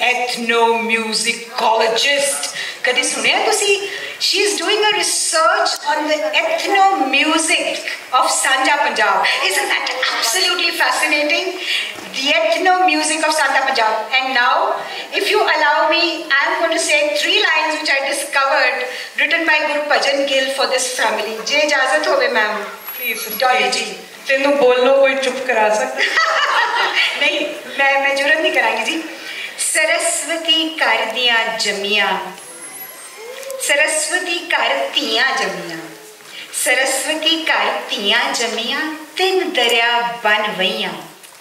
ethnomusicologist. Kadi sunaya tusi? She's doing a research on the ethno-music of Sanja Punjab. Isn't that absolutely fascinating? The ethno-music of Sanja Punjab. And now, if you allow me, I'm going to say 3 lines which I discovered, written by Guru Bhajan Gill for this family. Je ijazat hove ma'am.
Please,
Dolly ji.
तेनू बोलनो कोई चुप करा सकता?
नहीं, मैं जुर्रत नहीं करांगी जी। सरस्वती कर दियां जमियां, सरस्वती कर तियां जमियां, सरस्वती कर तियां जमियां, 3 दरिया बन वईयां,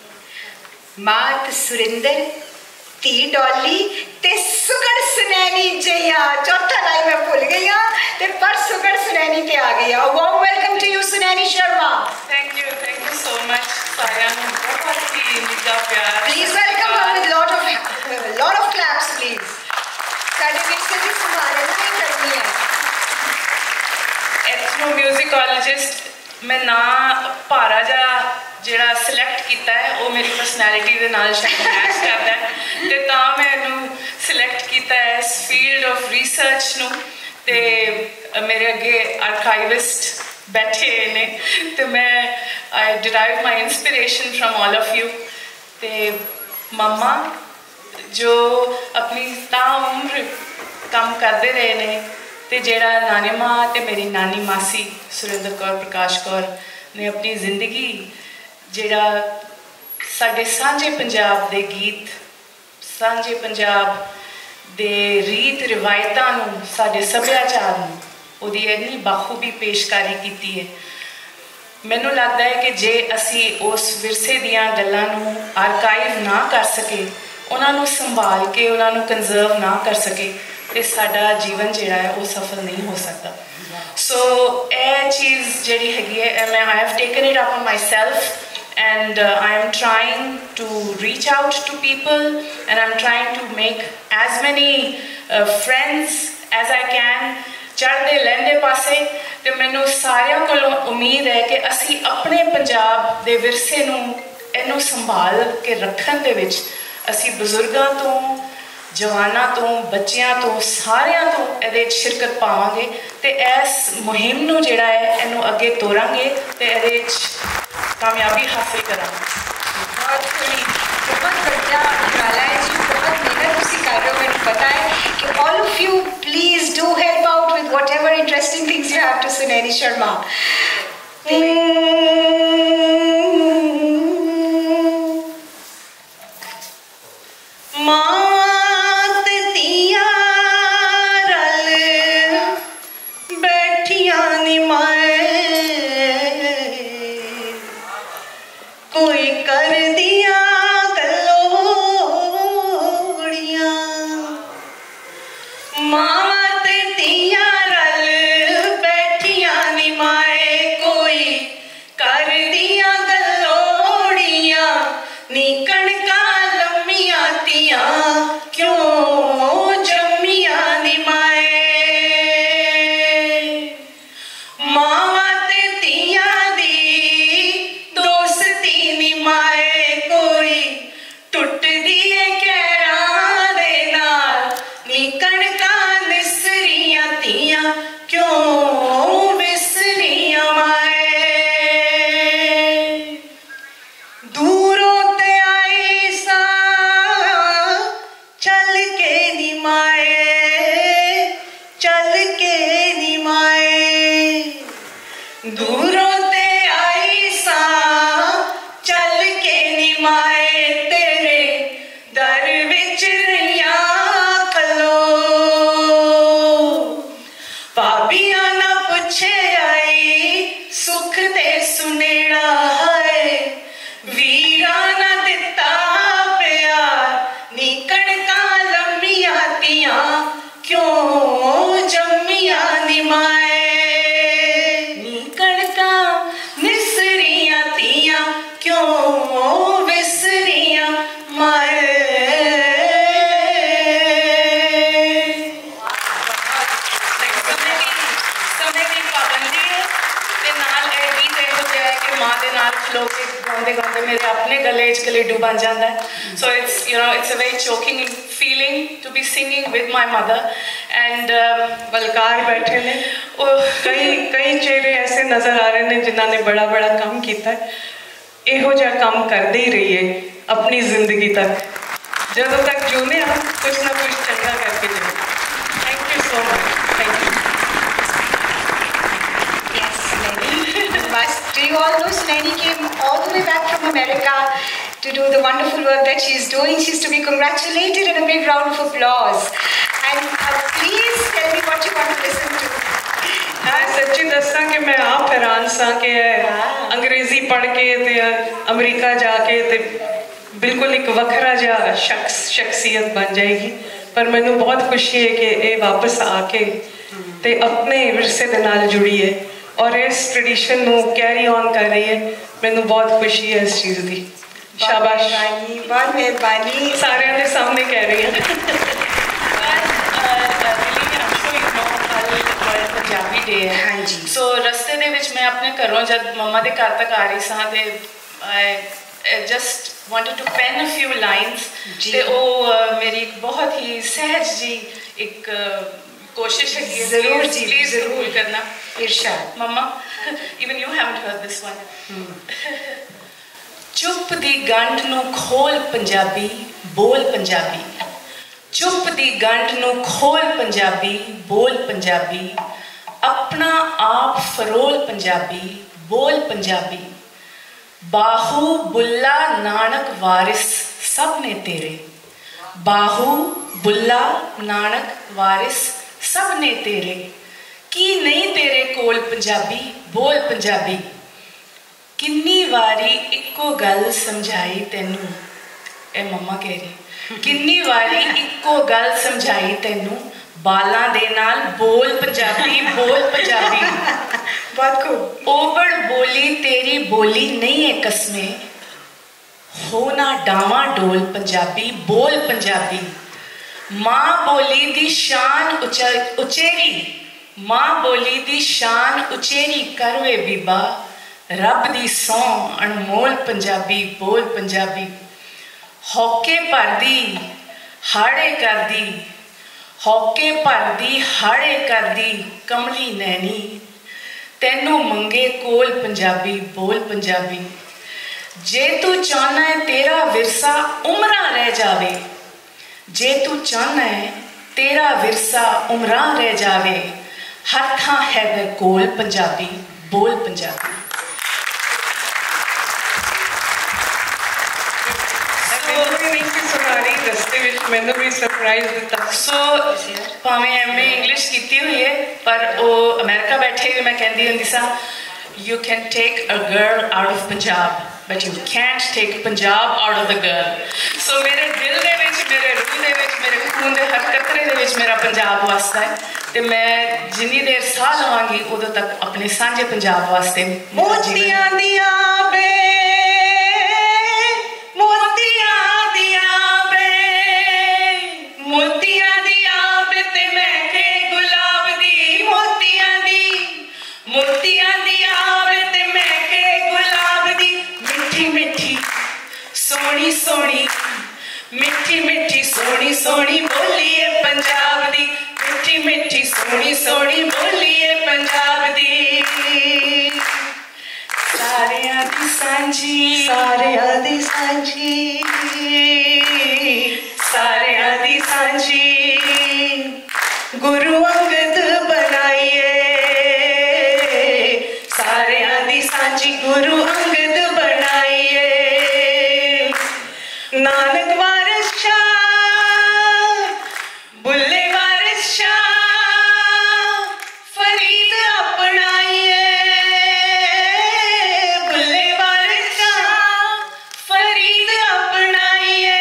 मात सुरिंदर ती डॉली ते सुगड़ सुनैनी जया। चौथा लाइन मैं भूल गई हाँ, ते पर सुगड़ सुनैनी ते आ गई। Warm welcome to you Sunaini Sharma.
Thank you so much. सारियां नूं बहुत ही निੱਘਾ प्यार।
Please welcome her with lot of claps please। साडे विरसे दी संभाल नहीं करनी है।
एथनोम्यूजिकोलॉजिस्ट मैं ना भारा जा ਜਿਹੜਾ ਸਿਲੈਕਟ ਕੀਤਾ ਹੈ ਉਹ ਮੇਰੀ ਪਰਸਨੈਲਿਟੀ ਦੇ ਨਾਲ ਸ਼ਾਇਦ ਮੈਚ ਕਰਦਾ ਹੈ, ਤੇ ਤਾਂ ਮੈਂ ਇਹਨੂੰ ਸਿਲੈਕਟ ਕੀਤਾ ਹੈ ਇਸ ਫੀਲਡ ਆਫ ਰਿਸਰਚ ਨੂੰ। ਤੇ ਮੇਰੇ ਅੱਗੇ ਆਰਕਾਈਵਿਸਟ बैठे ने, तो मैं I derive my inspiration from all of you. तो मम्मा जो अपनी ताउम्र काम करते रहे ने, तो जेड़ा नानी माँ ते मेरी नानी मासी सुरिंदर कौर प्रकाश कौर ने अपनी जिंदगी जेड़ा साडे सांझे पंजाब दे गीत, सांझे पंजाब दे रीत रिवायतां नूं, साडे सभ्याचार नूं ਉਹਦੀ ਇੰਨੀ ਬਾਖੂਬੀ ਪੇਸ਼ਕਾਰੀ ਕੀਤੀ ਹੈ। ਮੈਨੂੰ ਲੱਗਦਾ ਹੈ ਕਿ ਜੇ ਅਸੀਂ ਉਸ ਵਿਰਸੇ ਦੀਆਂ ਗੱਲਾਂ ਨੂੰ ਆਰਕਾਈਵ ਨਾ ਕਰ ਸਕੇ, ਉਹਨਾਂ ਨੂੰ ਸੰਭਾਲ ਕੇ ਉਹਨਾਂ ਨੂੰ ਕੰਜ਼ਰਵ ਨਾ ਕਰ ਸਕੇ, ਤੇ ਸਾਡਾ ਜੀਵਨ ਜਿਹੜਾ ਹੈ ਉਹ ਸਫਲ ਨਹੀਂ ਹੋ ਸਕਦਾ। ਸੋ ਇਹ ਚੀਜ਼ ਜਿਹੜੀ ਹੈਗੀ ਹੈ, ਮੈਂ I have taken it up on myself and I am trying to reach out to people and I'm trying to make as many friends as I can ਚੜ੍ਹਦੇ ਲਹਿੰਦੇ ਪਾਸੇ। ਤੇ ਮੈਨੂੰ ਸਾਰਿਆਂ ਕੋਲੋਂ ਉਮੀਦ ਹੈ ਕਿ ਅਸੀਂ ਆਪਣੇ ਪੰਜਾਬ ਦੇ ਵਿਰਸੇ ਨੂੰ ਇਹਨੂੰ ਸੰਭਾਲ ਕੇ ਰੱਖਣ ਦੇ ਵਿੱਚ ਅਸੀਂ ਬਜ਼ੁਰਗਾਂ ਤੋਂ, ਜਵਾਨਾਂ ਤੋਂ, ਬੱਚਿਆਂ ਤੋਂ, ਸਾਰਿਆਂ ਤੋਂ ਇਹਦੇ 'ਚ ਸ਼ਿਰਕਤ ਪਾਵਾਂਗੇ ਤੇ ਇਸ ਮੁਹਿੰਮ ਨੂੰ ਜਿਹੜਾ ਹੈ ਇਹਨੂੰ ਅੱਗੇ ਤੋਰਾਂਗੇ ਤੇ ਇਹਦੇ 'ਚ ਕਾਮਯਾਬੀ ਹਾਸਿਲ ਕਰਾਂਗੇ।
बहुत बढ़िया उजाला है जी, बहुत मेहनत तुसी कर रहे हो। मैंने पता है कि all of you please do help out with whatever interesting things you have to Suneni Sharma।
मात दिया रल बैठिया निमाए, कोई कर दिया मामा ते तिया रल बैठिया निमाए, दूरों ते आई सा चल के निमाए तेरे दर विच रहिया खलो भाबिया ना पुछे आई सुख ते सुनेड़ा है वीरा ना दिता प्यार नी कणका लम्मिया तियां क्यों जम्मिया निमाए नी कणका निसरिया तियां क्यों विसरिया माए समय की पाबंदी है ते नाल ए गीत इहो जिहा है कि मां दे नाल खलो के गाउंदे गाउंदे मेरे अपने गले च गलेडू बन जाता है so it's it's a very choking feeling to be singing with my mother and Balkar बैठे ने कई चेहरे ऐसे नज़र आ रहे हैं जिन्होंने बड़ा बड़ा काम किया इहो जिहा काम करते ही रहिए अपनी जिंदगी तक जदों तक जूने कुछ ना कुछ चंगा करके जाए thank you so much thank you
Do you all know Suneni came all the way back from America to do the wonderful work that she's doing. She's to be congratulated and a big round of applause. And please tell me what you want to listen to.
मैं सच्ची दसा कि मैं आप हैरान सा कि अंग्रेजी पढ़ के ते अमेरिका जाके ते बिल्कुल एक वखरा जा शख्सियत बन जाएगी पर मैनू बहुत खुशी है कि ये वापस आके ते अपने विरसे दे नाल जुड़ी है और इस ट्रेडिशन को कैरी ऑन कर रही है मैनू बहुत खुशी है इस चीज़ की शाबाश
बहुत मेहरबानी
सारे के सामने कह रही हैं पंजाबी डे है हाँ जी सो रस्ते दे विच मैं अपने घरों जब मम्मा के घर तक आ रही सा ते I just wanted to pen a few lines ते वो मेरी बहुत ही सहज जी एक कोशिश है कि
जरूर जी
प्लीज
जरूर
करना
इरशाद
मम्मा even you haven't heard this one चुप दी गंढ नू खोल पंजाबी बोल पंजाबी चुप दी गंढ नू खोल पंजाबी बोल पंजाबी अपना आप फरोल पंजाबी बोल पंजाबी बाहू बुल्ला नानक वारिस सब ने तेरे बाहू बुल्ला नानक वारिस सब ने तेरे की नहीं तेरे कोल पंजाबी बोल पंजाबी किन्नी वारी इको गल समझाई तेनू ए मम्मा कह रही किन्नी वारी इको गल समझाई तेनू बालां दे नाल बोल पंजाबी बोल पंजाबी
बहुत खूब
ओबड़ बोली तेरी बोली नहीं है कसमे हो ना डावा डोल पंजाबी बोल पंजाबी मां बोली दी शान उचेरी मां बोली दी शान उचेरी करवे बीबा रब दी सौ अनमोल पंजाबी बोल पंजाबी हौके भरदी हाड़े करदी हौके भरदी हाड़े करदी कमली नैनी तेनू मंगे कोल पंजाबी बोल पंजाबी जे तू चाहना है तेरा विरसा उमरा रह जावे जे तू चाहना है तेरा विरसा उमरा रह जावे हर थां है दे कोल पंजाबी बोल पंजाबी मैंने भी सरप्राइज दिता सो भावें एमए इंग्लिश की हुई है पर वो अमेरिका बैठे हुए मैं कहती होंगी सा you can take a girl out of Punjab but you can't take Punjab out of the girl so मेरे दिल दे विच मेरे रूह दे विच मेरे खून दे हर कतरे दे विच मेरा पंजाब वास्ता है ते मैं जिन्नी देर साह लवांगी उदों तक अपने सांझे पंजाब वास्ते मोतियां दिया बे मोतियां दी आब ते महके गुलाब दी मोतियां दी आब ते महके गुलाब दी मिठी मिठी सोनी सोनी मिठी मिठी सोनी सोनी बोलिए पंजाब दी मिठी मिठी सोनी सोनी बोलिए पंजाब दी सारियां दी सांझी सारियां दी सांझी सारियां दी सांझी गुरु अंगद बनाइए जी गुरु अंगद बनाइए, नानक वारिस शाह, बुल्ले वारिस शाह, फरीद अपनाइए, बुल्ले वारिस शाह, फरीद अपनाइए।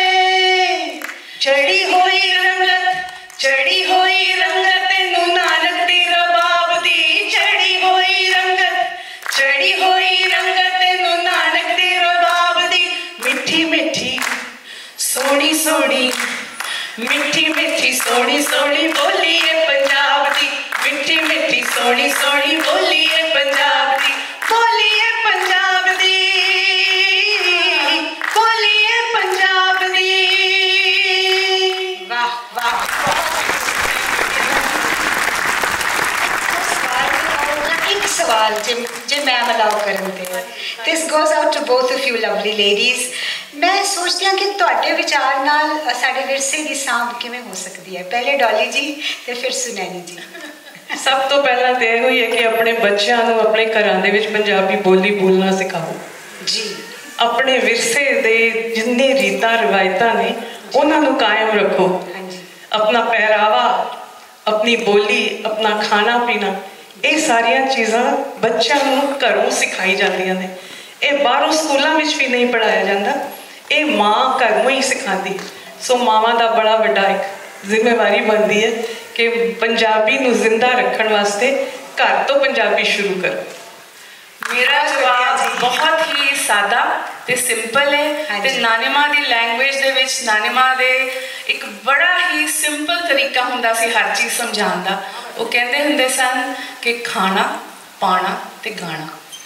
चढ़ी हुई रंगत, चढ़ी हुई रंगत नू नानक दी रबाब दी, चढ़ी हुई रंगत, चढ़ी हुई रंगत नू नानक दी रबाब दी। मिठी मिठी सोनी सोनी, मिठी मिठी सोनी सोनी बोली है पंजाब दी, मिठी मिठी सोनी सोनी बोली है पंजाब दी, बोली है पंजाब दी, बोली है पंजाब दी। वाह वाह।
एक सवाल जे मैम अलाउ करते हैं, this goes out to both of you lovely ladies. मैं सोचती हूँ कि ਤੁਹਾਡੇ ਵਿਚਾਰ ਨਾਲ ਸਾਡੇ ਵਿਰਸੇ ਦੀ ਸਾਂਭ ਕਿਵੇਂ ਹੋ ਸਕਦੀ ਹੈ? ਪਹਿਲੇ ਡੋਲੀ ਜੀ ਤੇ ਫਿਰ ਸੁਨੈਣੀ ਜੀ।
ਸਭ ਤੋਂ ਪਹਿਲਾਂ ਤੇ ਇਹੋ ਹੀ ਹੈ ਕਿ ਆਪਣੇ ਬੱਚਿਆਂ ਨੂੰ ਆਪਣੇ ਘਰਾਂ ਦੇ ਵਿੱਚ ਪੰਜਾਬੀ ਬੋਲੀ ਬੋਲਣਾ ਸਿਖਾਓ
ਜੀ।
ਆਪਣੇ ਵਿਰਸੇ ਦੇ ਜਿੰਨੇ ਰੀਤਾਂ ਰਿਵਾਇਤਾਂ ਨੇ ਉਹਨਾਂ ਨੂੰ ਕਾਇਮ ਰੱਖੋ। ਆਪਣਾ ਪਹਿਰਾਵਾ, ਆਪਣੀ ਬੋਲੀ, ਆਪਣਾ ਖਾਣਾ ਪੀਣਾ, ਇਹ ਸਾਰੀਆਂ ਚੀਜ਼ਾਂ ਬੱਚਿਆਂ ਨੂੰ ਘਰੋਂ ਸਿਖਾਈ ਜਾਂਦੀਆਂ ਨੇ। ਇਹ ਬਾਹਰੋਂ ਸਕੂਲਾਂ ਵਿੱਚ ਵੀ ਨਹੀਂ ਪੜ੍ਹਾਇਆ ਜਾਂਦਾ, ਇਹ ਮਾਂ ਘਰੋਂ ਹੀ ਸਿਖਾਉਂਦੀ। ਸੋ ਮਾਵਾਂ ਦਾ ਬੜਾ ਵੱਡਾ ਇੱਕ ਜ਼ਿੰਮੇਵਾਰੀ ਬਣਦੀ ਹੈ ਕਿ ਪੰਜਾਬੀ ਨੂੰ ਜ਼ਿੰਦਾ ਰੱਖਣ ਵਾਸਤੇ ਘਰ ਤੋਂ ਪੰਜਾਬੀ ਸ਼ੁਰੂ ਕਰੋ। ਮੇਰਾ ਜਵਾਬ ਬਹੁਤ ਹੀ ਸਾਦਾ ਤੇ ਸਿੰਪਲ ਹੈ ਤੇ ਨਾਨੀ ਮਾਂ ਦੀ ਲੈਂਗੁਏਜ ਦੇ ਵਿੱਚ ਨਾਨੀ ਮਾਂ ਦੇ ਇੱਕ ਬੜਾ ਹੀ ਸਿੰਪਲ ਤਰੀਕਾ ਹੁੰਦਾ ਸੀ ਹਰ ਚੀਜ਼ ਸਮਝਾਉਣ ਦਾ। ਉਹ ਕਹਿੰਦੇ ਹੁੰਦੇ ਸਨ ਕਿ ਖਾਣਾ, ਪਾਣਾ ਤੇ ਗਾਣਾ,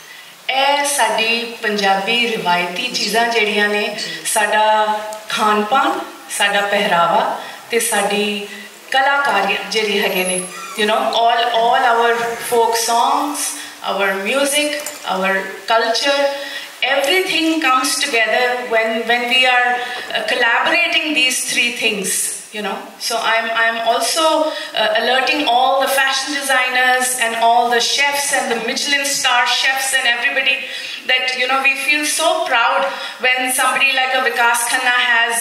ਇਹ ਸਾਡੀ ਪੰਜਾਬੀ ਰਿਵਾਇਤੀ ਚੀਜ਼ਾਂ ਜਿਹੜੀਆਂ ਨੇ, ਸਾਡਾ ਖਾਣ ਪਾਣ, ਸਾਡਾ ਪਹਿਰਾਵਾ ਤੇ ਸਾਡੀ ਕਲਾਕਾਰੀ ਜਿਹੜੀ ਹੈਗੇ ਨੇ, you know all our folk songs, our music, our culture, everything comes together when we are collaborating these three things, you know. So I'm also alerting all the fashion designers and all the chefs and the Michelin star chefs and everybody that, you know, we feel so proud when somebody like a Vikas Khanna has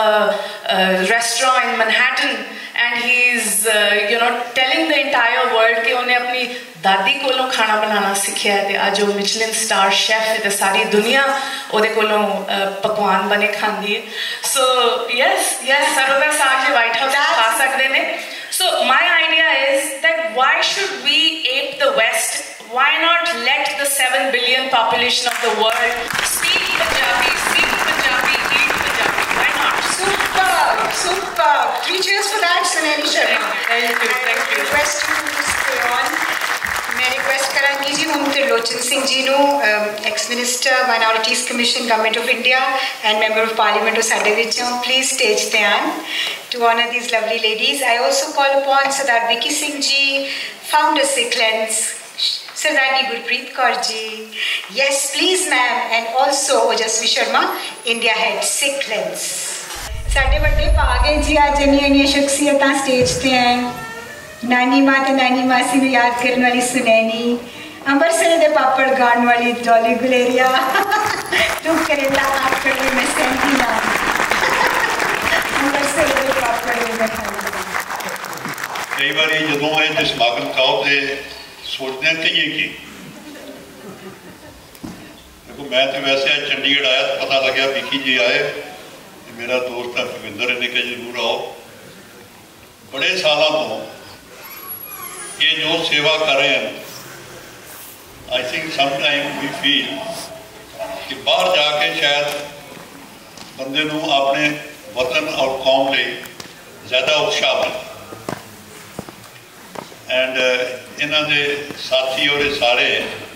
a restaurant in Manhattan and he's you know telling the entire world कि उन्हें अपनी दादी कोलों खाना बनाना सीखा है, आज वो मिचलिन स्टार शेफ है, तो सारी दुनिया उधे कोलों पकवान बने खांदी है। So yes, सरों का साग जो White House खा सकते ने। So my idea is that why should we ape the West? Why not let the 7 billion population of the world speak Punjabi, eat Punjabi? Why not? Superb. 3 cheers for that, Suneni Sharma. Thank you. Request you to stay on. मैं request करांगी जी ਹੁਣ त्रिलोचन सिंह जी ਨੂੰ ex minister minorities commission government of India and member of parliament ਉਹ ਸਾਡੇ ਵਿੱਚੋਂ please stage ਤੇ ਆਣ to honor these lovely ladies. I also call upon Sardar Vicky Singh ji, founder Sikhlands, Sardar Gurpreet Kaur ji, yes please ma'am, and also Ojasvi Sharma, India head Sikhlands. ਸਾਡੇ ਵੱਡੇ ਭਾਗੇ ਜੀ ਅੱਜ ਇੰਨੀਆਂ ਸ਼ਖਸੀਅਤਾਂ stage ਤੇ ਆਏ। नानी माँ ते नानी मासी में याद करने वाली सुनैनी, अमृतसर दे पापड़ गाने वाली डॉली गुलेरिया, तू करेला आकर भी मैं सहती ना, अमृतसर दे पापड़ में
कई बार जो ये समागम खाओ तो सोचते हैं कहिए कि देखो मैं तो वैसे आज चंडीगढ़ आया तो पता लगे विकी जी आए, मेरा दोस्त है भविंदर, इन्हें कहा जरूर आओ। बड़े सालों तो ये जो सेवा कर रहे हैं, I think sometime we feel कि बाहर जाके शायद बंदे नूं अपने वतन और कौम लिए ज़्यादा उत्साह मिले। एंड इन्हां दे साथी और सारे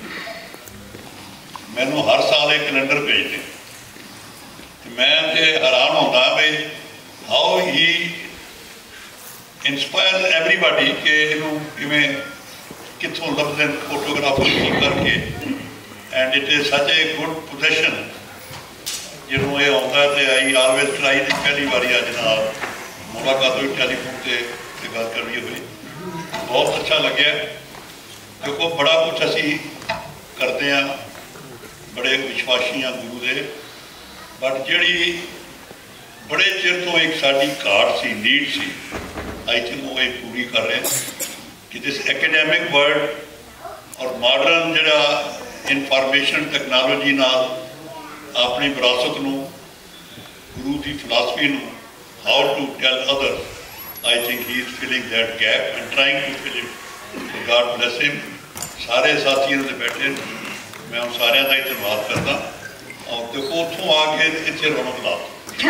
मैनू हर साल एक कैलेंडर भेजते, मैं तो हैरान होता भाई हाउ ही इंस्पायर एवरीबॉडी के इवें कितों लभदे फोटोग्राफर की करके। And it is such a good position जो ये आता है। आई ऑलवेज ट्राई दी पहली बारी अज ना मुलाकात हुई टैलीफोन से गल करनी हुई, बहुत अच्छा लगे क्योंकि बड़ा कुछ असी करते हैं
बड़े विश्वासी हाँ गुरु दे, बट जिहड़ी बड़े चिर तो एक साडी घाट सी, नीड सी, आई थिंक वो एक पूरी कर रहे हैं कि दिस एकेडैमिक वर्ल्ड और मॉडर्न जिहड़ा इनफॉर्मेशन टैक्नोलॉजी नाल अपनी विरासत नूं, गुरु की फिलासफी नूं, how to tell others, I think he is filling that gap and trying to fill it. So God bless him. सारे साथियों से बैठे मैं उन सारे का ही धन्यवाद करता और देखो उतों आके इतने रौनक ला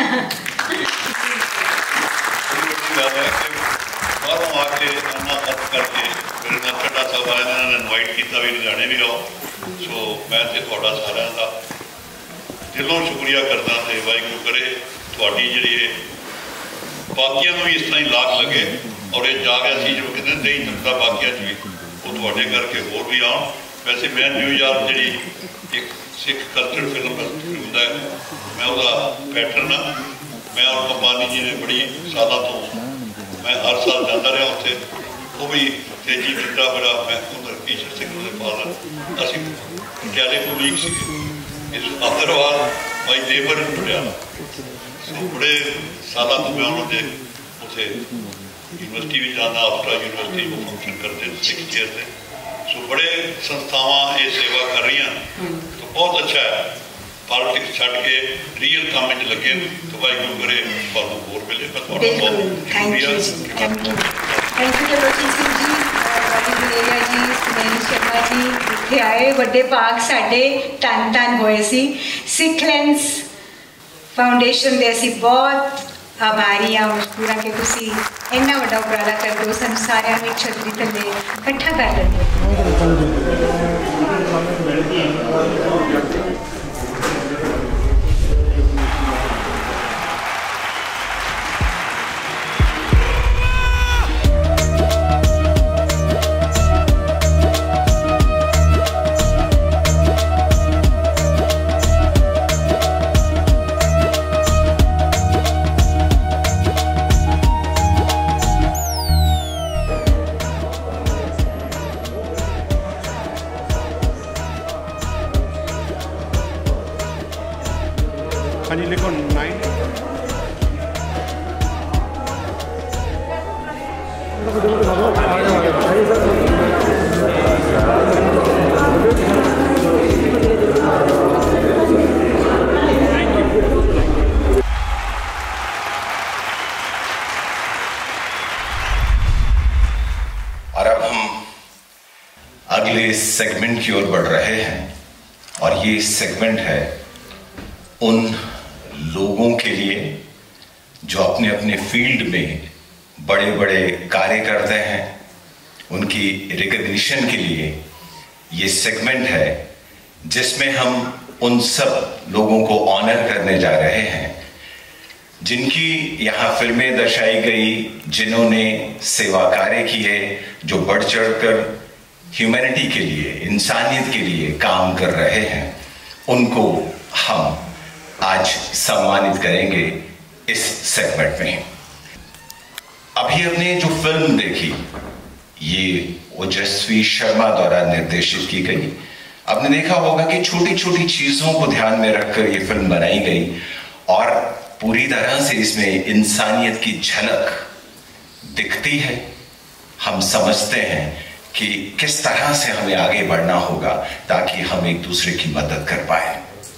गल है कि बाहरों आके इन्ना खर्च करके मेरे नाल चड्ढा साहब वाले ने इन्होंने इनवाइट किया भी लुधियाने भी आओ। सो मैं तो थोड़ा सारे का दिलों शुक्रिया करता तो वाहिगुरू करे थोड़ी जी बाकियों भी इस तरह ही लाख लगे और ये जाग ऐसी जो कहते हैं नहीं चलता बाकिया भी वो थोड़े करके होर भी आउन। वैसे मैं न्यूयॉर्क जी एक सिख कल्चर फिल्म होंगे मैं वह पैटर्न हाँ, मैं और कंबानी जी ने बड़ी साल तो मैं हर साल जाता रहा उत्थे, वो भी तेजी चिट्टा बड़ा मैं उधर ईश्वर सिंह के फादर असी पटियाले को लीक से इस अदरवाल माई नेबर जुड़िया। सो बड़े साल तो मैं उन्होंने उसे यूनिवर्सिटी भी जाना, आफ्टर यूनिवर्सिटी वो फंक्शन करते 6 ईयर से। सो बड़े संस्थावां ये सेवा कर रही हैं तो बहुत अच्छा है। पॉलिटिक्स छड़ के रियल काम में लगे तो वाहिगुरू करे ਤੁਹਾਨੂੰ ਹੋਰ मिले। मैं थोड़ा बहुत
थैंक यू जलोची सिंह जी, राजी गुलेरिया जी, सुनील शर्मा जी इत्थे आए, बड़े भाग साडे धन धन होए सी। सिखलैंस फाउंडेशन दे असीं बहुत आभारी हाँ मजबूर हाँ कि तुसी इन्ना वड्डा उपराला कर दो, सानूं सारिआं नूं छतरी थल्ले इकट्ठा कर दिंदे।
हाँ जी लिखो 9।
और अब हम अगले सेगमेंट की ओर बढ़ रहे हैं और ये सेगमेंट है उन लोगों के लिए जो अपने अपने फील्ड में बड़े बड़े कार्य करते हैं, उनकी रिकग्निशन के लिए ये सेगमेंट है जिसमें हम उन सब लोगों को ऑनर करने जा रहे हैं जिनकी यहाँ फिल्में दर्शाई गई, जिन्होंने सेवा कार्य किए, जो बढ़ चढ़कर ह्यूमैनिटी के लिए, इंसानियत के लिए काम कर रहे हैं, उनको हम आज सम्मानित करेंगे इस सेगमेंट में। अभी हमने जो फिल्म देखी ये ओजस्वी शर्मा द्वारा निर्देशित की गई। आपने देखा होगा कि छोटी छोटी चीजों को ध्यान में रखकर ये फिल्म बनाई गई और पूरी तरह से इसमें इंसानियत की झलक दिखती है। हम समझते हैं कि किस तरह से हमें आगे बढ़ना होगा ताकि हम एक दूसरे की मदद कर पाए।